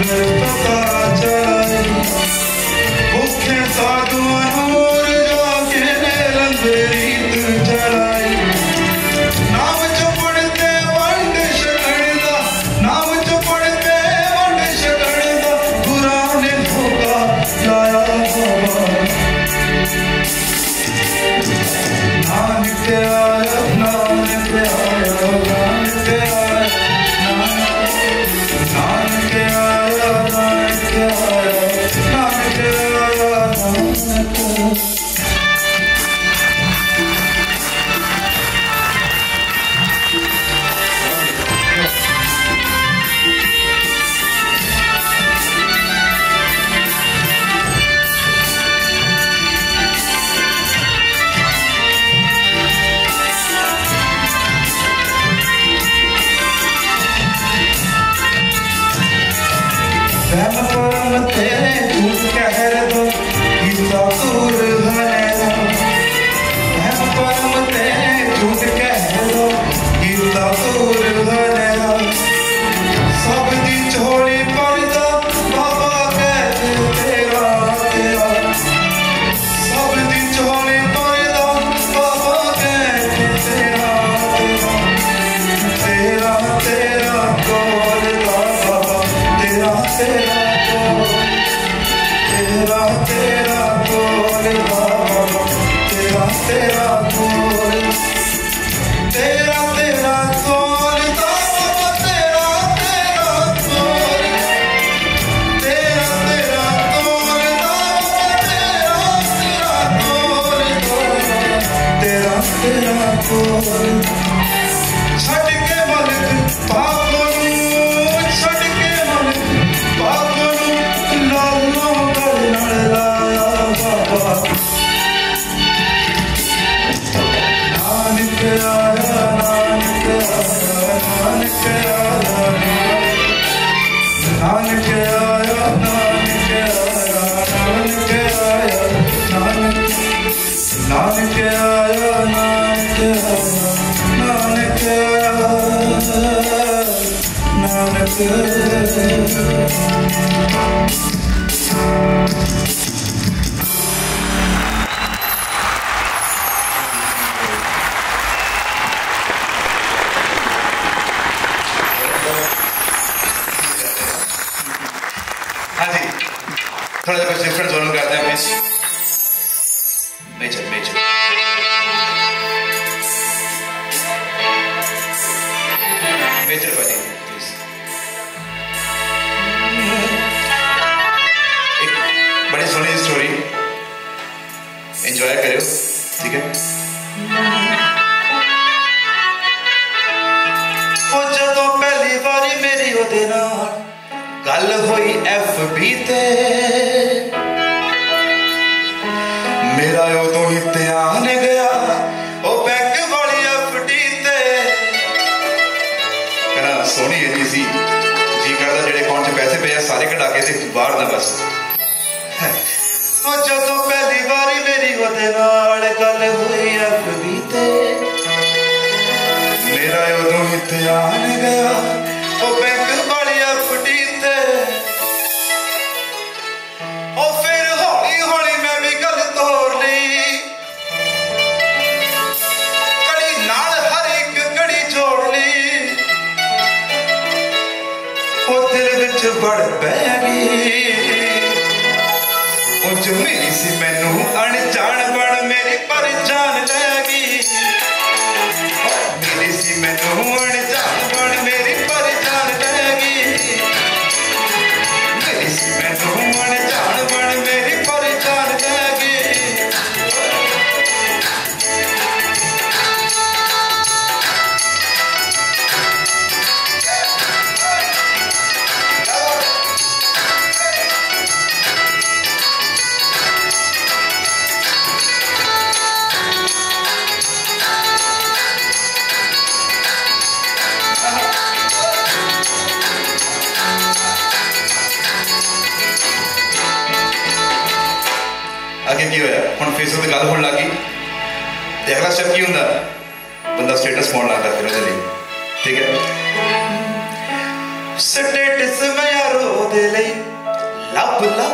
स्टेटस मैं यारो दे ले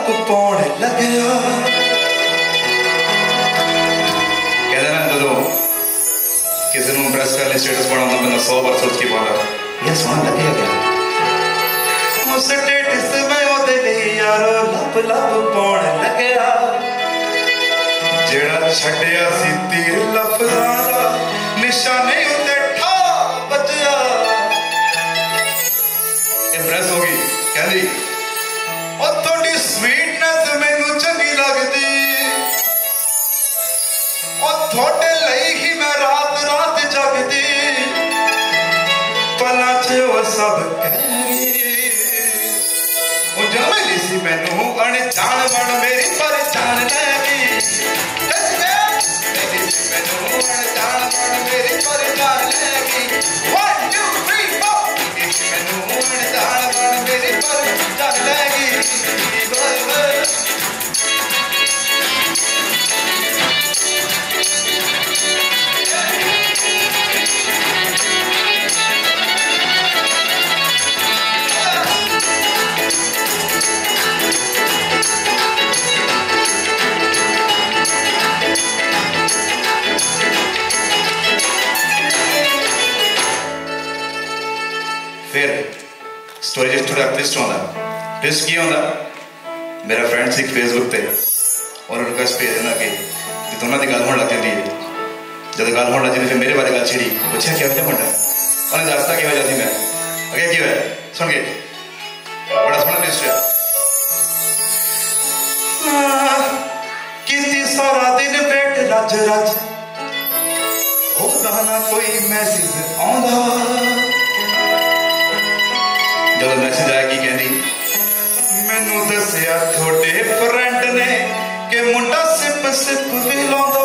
लप पाउण लग्या कहते ना जो किसी को इंप्रेस करने स्टेटस बनाना बंदा 100 बार सोच के पाता ये सोना लगेगा क्या उस स्टेटस में ओदे लिए यार लप लप पाउण लग्या जेड़ा छड्डिया सी तीर लफ्ज़ां दा निशाने उत्ते ठा बजया इंप्रेस हो गई कहंदी ओ थोड़ी स्वीटनेस मैनू चंगी लगदी ओ थोड़े लई ही मैं रात रात जगदी पला च ओ सब कह गई ओ जमली सी मैनू अनजान बन मेरी पहचान ले गई मैनू अनजान बन मेरी पहचान ले गई 1 2 3 4 मैनू अनजान बन मेरी पहचान ले गई फिर स्टोरी जिस थोड़ा ट्विस्ट होता ट्विस्ट की होता मेरा फ्रेंड सी फेसबुक पे और रिक्वेस्ट भेज देना कि दोनों की गल होने लग जाती है जब गल होने लग जाती फिर मेरे बारे गल छिड़ी पूछा क्या वजह बनता उन्हें दसता क्या वजह थी मैं अगे की होया सुन के बड़ा सोहना ट्विस्ट है किसी सारा दिन वेट रज रज ओदा ना कोई मैसेज आंदा जब मैसेज आया कि कहती मैनू दसिया थोड़े फ्रेंड ने कि मुंडा सिप सिप भी लांदा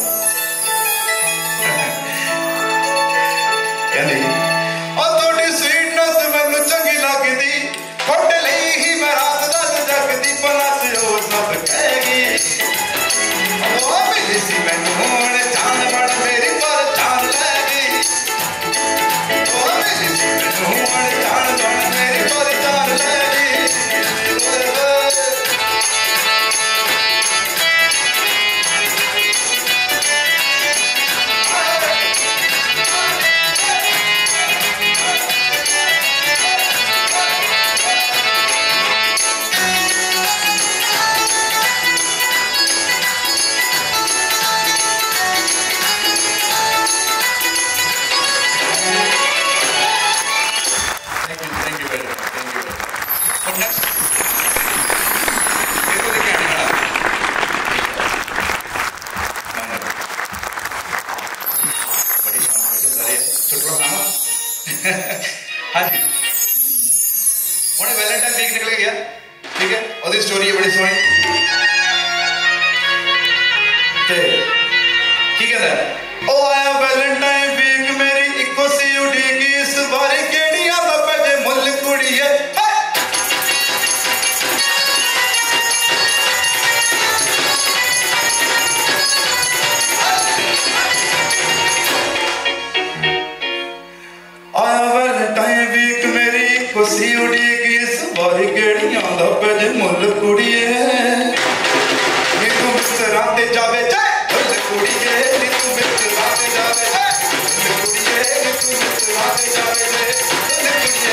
कहती ओ थोड़ी स्वीटनेस मैनू चंगी लगदी थोड़े लई ही मैं रात रात जगदी भला ते ओ सब कहेगी ओ मिली सी मैनू जान बन मेरी पहचान ले गई ओ मिली सी मैनू जान बन मेरी पहचान ले गई हाँ जी हुणे वैलेंटाइन वीक निकल गया ठीक है और स्टोरी है बड़ी सोहनी ते की कहता है ओ आया वैलेंटाइन वीक मेरी इको सी उड़ेगी इस बारी केड़ियां दा पैजे मुल कुड़ी है आया वैलेंटाइन वीक मेरी खुशी उड़ेगी इस बारी गेड़ियां दा पैजे मुल कुड़िए नी तू मुस्कुराते जावे जय मुल कुड़िए नी तू मुस्कुराते जावे जय मुल कुड़िए नी तू मुस्कुराते जावे जय मुल कुड़िए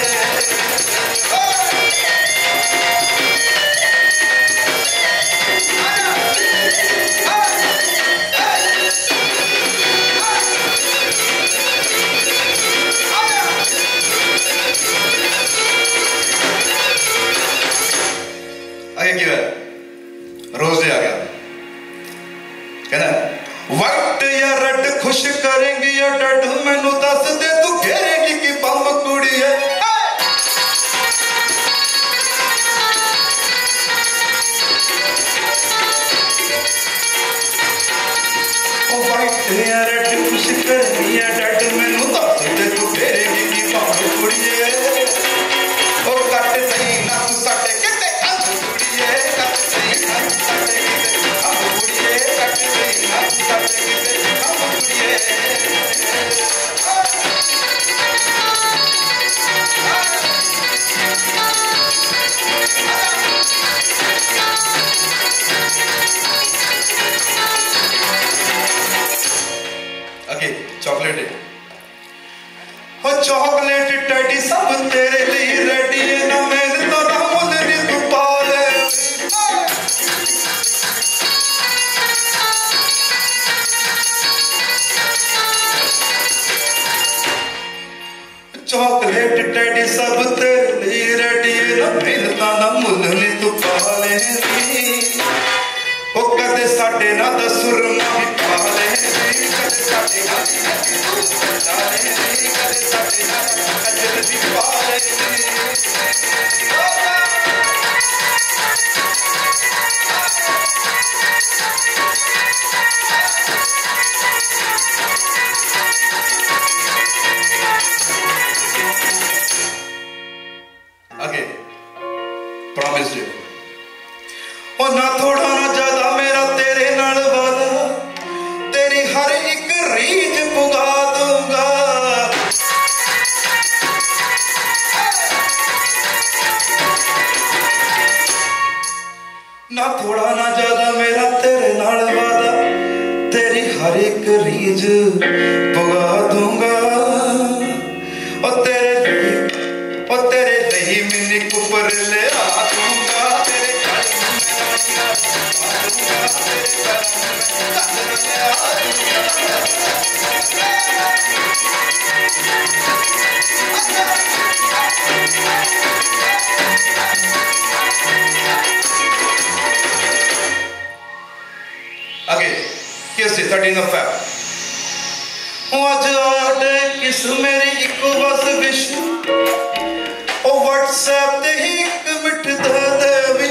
आगे की बात रोज डे आ गया कहना वाइट या रेड खुश करेंगी या डेड मैनू दस दे तू घेरेगी कि बम कुड़ी है ओ वाइट या रेड खुश करेंगी या डेड मैनू दस दे तू घेरेगी कि बम कुड़ी है ओ कट सही ना तू साडे किते खंड कुड़ी है कट दा मुल नी तू पाले ओ कदे साडे ना दा सुरमा भी पाले कदे साडे ना डाले कदे साडे ना अजल भी पाले Okay, promised you. ओ ना थोड़ा ना ज्यादा मेरा तेरे नाल वादा, तेरी हर एक रीझ पुगा दूंगा। ना थोड़ा ना ज्यादा मेरा तेरे नाल वादा, तेरी हर एक रीझ पुगा दूंगा। और तेरे दही मिनी कुपर ले आ दूंगा, तेरे Okay, here's the 13th of Feb. आज आटे किस मेरी एक बस विश ओ WhatsApp ते ही एक मिठ दे देवी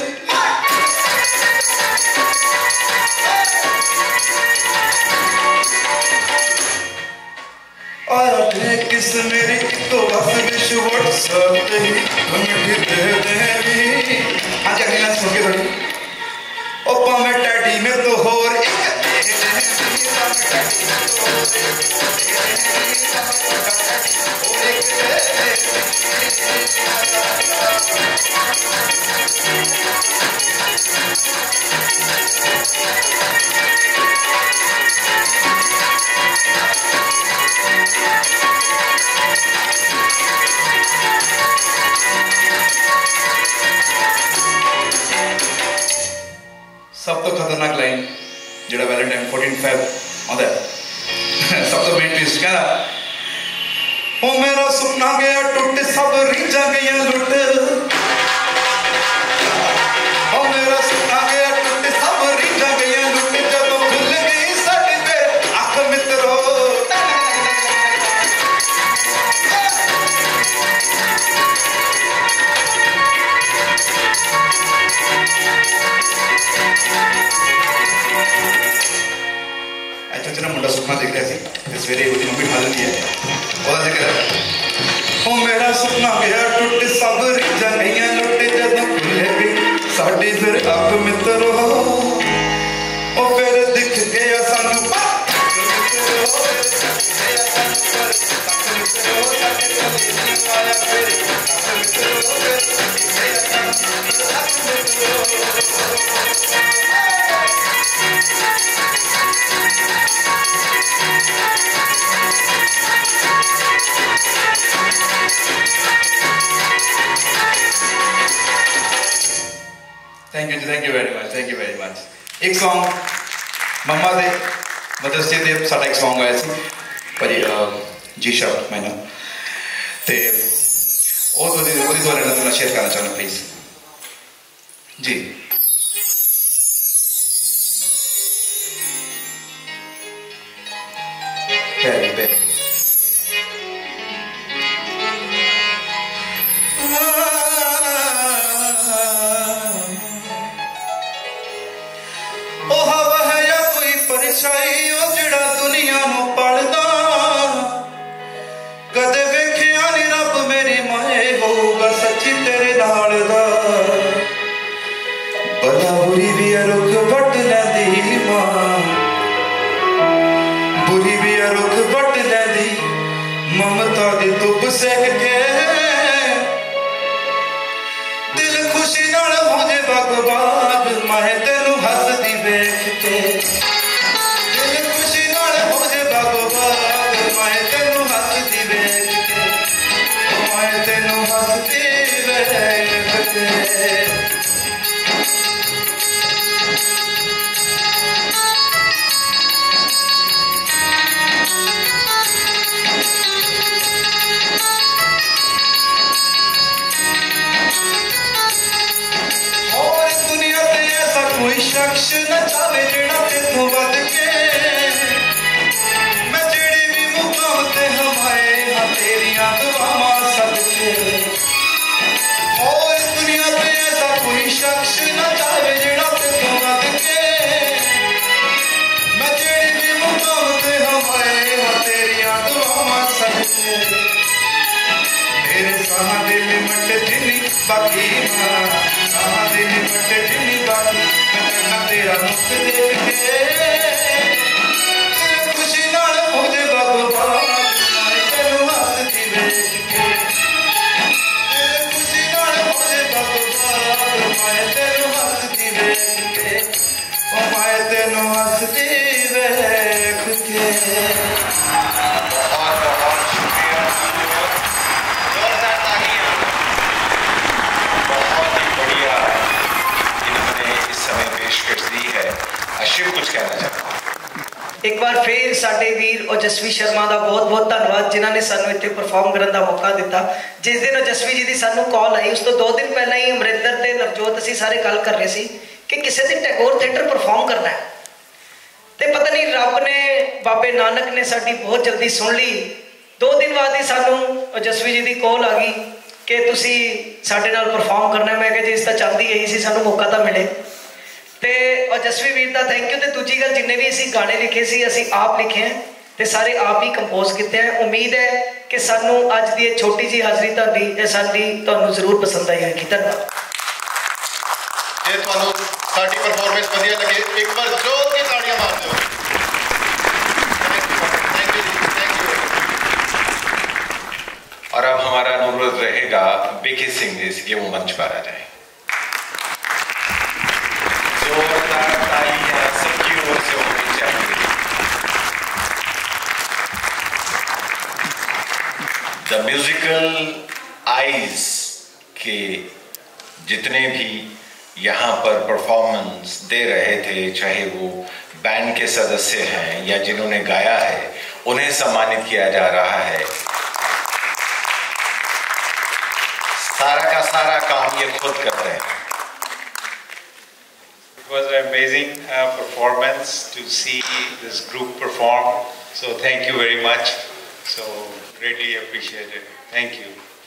आटे किस मेरी एक बस विश WhatsApp ते ही एक मिठ दे देवी। आज अगली लाइन सुन के थोड़ी ओ पावे टैडी में तो होर एक सब तो खतरनाक लाइन जेड़ा वैलेंटाइन 14 फेब आंदा है सब तो मेन ट्विस्ट क्या ओ मेरा सुपना गया टूट सब रीझां गईयां लुट ओ मेरा सुपना गया टूट सब रीझां गईयां लुट जब खुल गई साडी पे अख मित्रो अच्छा मुंडा सुपना देख रहा सी सवेरे उसकी मम्मी उठा लेती है ਉਹਦਾ ਜ਼ਿਕਰ ਉਹ ਮੇਰਾ ਸੁਪਨਾ ਗਿਆ ਟੁੱਟ ਸਭ ਰੀਝਾਂ ਗਈਆਂ ਲੁੱਟ ਜਦੋਂ ਖੁੱਲ ਗਈ ਸਾਡੀ ਫਿਰ ਅੱਖ ਮਿੱਤਰੋ ਉਹ ਫਿਰ ਦਿਖ ਗਿਆ ਸਾਨੂੰ Thank you very much. एक सॉन्ग मम्मा दे मदर्स डे ते साडा एक सॉन्ग आया सी भाजी जी शब्द मैंने ते ओदी द्वारा ना थोड़ा शेयर करना चाहना प्लीज जी। very ममता दी धुप सेक के दिल खुशी नाल हो जे बाग माहे तेनू हसदी वेख के दिल खुशी नाल हो जे बाग माहे तेनू हसदी वेख के माहे तेनू हसदी वेख के। बाकी मां दिन बटे जिनी बाकी मैं करना तेरा नुक्स देख के खुशी नाल हो जे बाबू माए तेनू हसदी वेख के खुशी नाल हो जे बाबू माए तेनू हसदी वेख के ओ माए तेनू हसदी वेख के।
शिव कुछ कहना चाहता
एक बार फिर साडे वीर ओजस्वी शर्मा का बहुत बहुत धन्यवाद जिन्होंने सानू इत्थे परफॉर्म करने का मौका दिता। जिस दिन ओजस्वी जी की सानू कॉल आई उस तो 2 दिन पहले ही अमरिंदर ते नवजोत असीं सारे गल कर रहे सी कि किसी दिन टैगोर थिएटर परफॉर्म करना है। तो पता नहीं रब ने बाबे नानक ने साडी बहुत जल्दी सुन ली। 2 दिन बाद ही सानू ओजस्वी जी की कॉल आ गई कि तुसी साडे नाल परफॉर्म करना है। मैं कहा जी इसका चाहती यही सी सानू मौका तो मिले। तो ओजस्वी वीर का थैंक यू। तो दूजी गल जिन्ने भी असी गाने लिखे सी असी आप लिखे हैं तो सारे आप ही कंपोज किए हैं। उम्मीद है कि सानू अज की छोटी जी हाजरी साडी तुहानू जरूर पसंद आई होगी। धन्यवाद।
जे तुहानू साडी परफॉर्मेंस वधिया लगे एक बार जोर की ताड़ियां मार दो।
और अब हमारा अनुरोध रहेगा बीके सिंह जी के वो मंच पर आ जाए। जोरदार तालियां सबकी ओर से होनी चाहिए। द म्यूजिकल आइज के जितने भी यहाँ पर परफॉर्मेंस दे रहे थे, चाहे वो बैंड के सदस्य हैं या जिन्होंने गाया है, उन्हें सम्मानित किया जा रहा है। सारा का सारा काम ये खुद करते हैं।
It was an amazing performance to see this group perform. So thank you very much. So greatly appreciated. Thank you.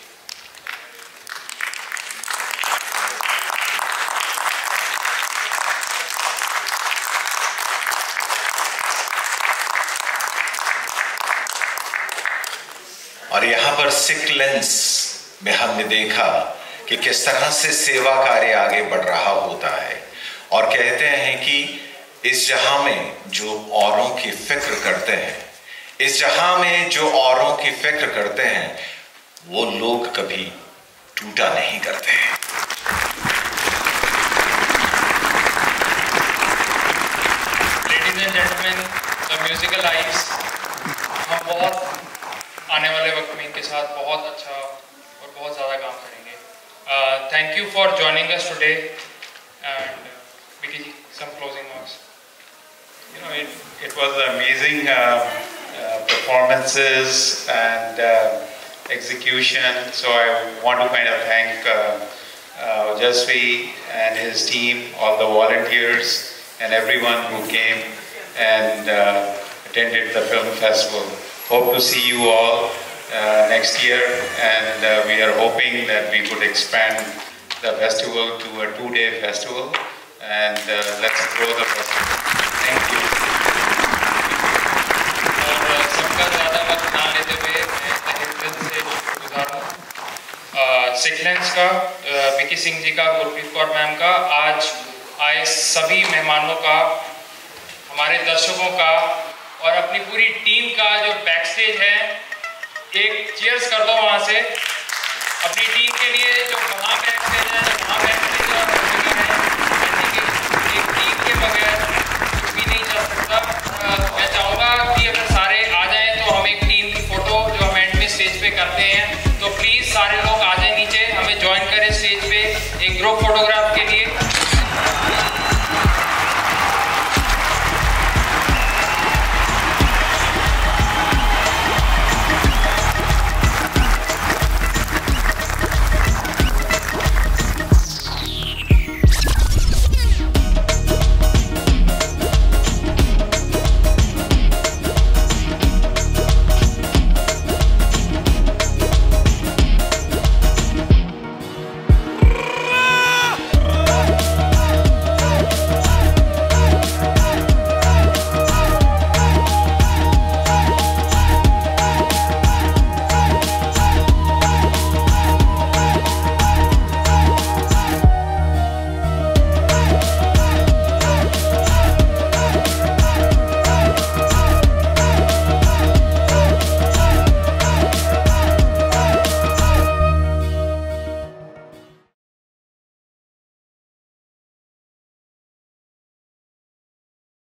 और यहाँ पर सिकलेंस में हमने देखा कि किस तरह से सेवा कार्य आगे बढ़ रहा होता है। और कहते हैं कि इस जहां में जो औरों की फिक्र करते हैं, इस जहां में जो औरों की फिक्र करते हैं, वो लोग कभी टूटा नहीं करते हैं।
Ladies and gentlemen, the musical eyes, हम बहुत आने वाले वक्त में इनके साथ बहुत अच्छा और बहुत ज़्यादा काम करेंगे। Thank you for joining us today and Vicky ji, some closing notes.
You know, it was amazing performances and execution. So I want to kind of thank Jasvi and his team, all the volunteers and everyone who came and attended the film festival. Hope to see you all next year, and we are hoping that we could expand the festival to a 2-day festival, and let's grow the festival. Thank you.
और सबका ज़्यादा वक्त ना लेते हुए मैं तहे दिल से गुजारूँ सिकलेंस का, विकी सिंह जी का, गुरप्रीत कौर मैम का, आज आए सभी मेहमानों का, हमारे दर्शकों का और अपनी पूरी टीम का जो बैक स्टेज है, एक चीयर्स कर दो वहाँ से अपनी टीम के लिए जो वहाँ बैक स्टेज है, वहाँ बैक स्टेज और एक टीम के बगैर कुछ भी नहीं चल सकता। मैं चाहूँगा कि अगर सारे आ जाएं तो हम एक टीम की फ़ोटो जो हम एंड में स्टेज पे करते हैं, तो प्लीज़ सारे लोग आ जाएं नीचे, हमें ज्वाइन करें स्टेज पे, एक ग्रुप फोटोग्राफ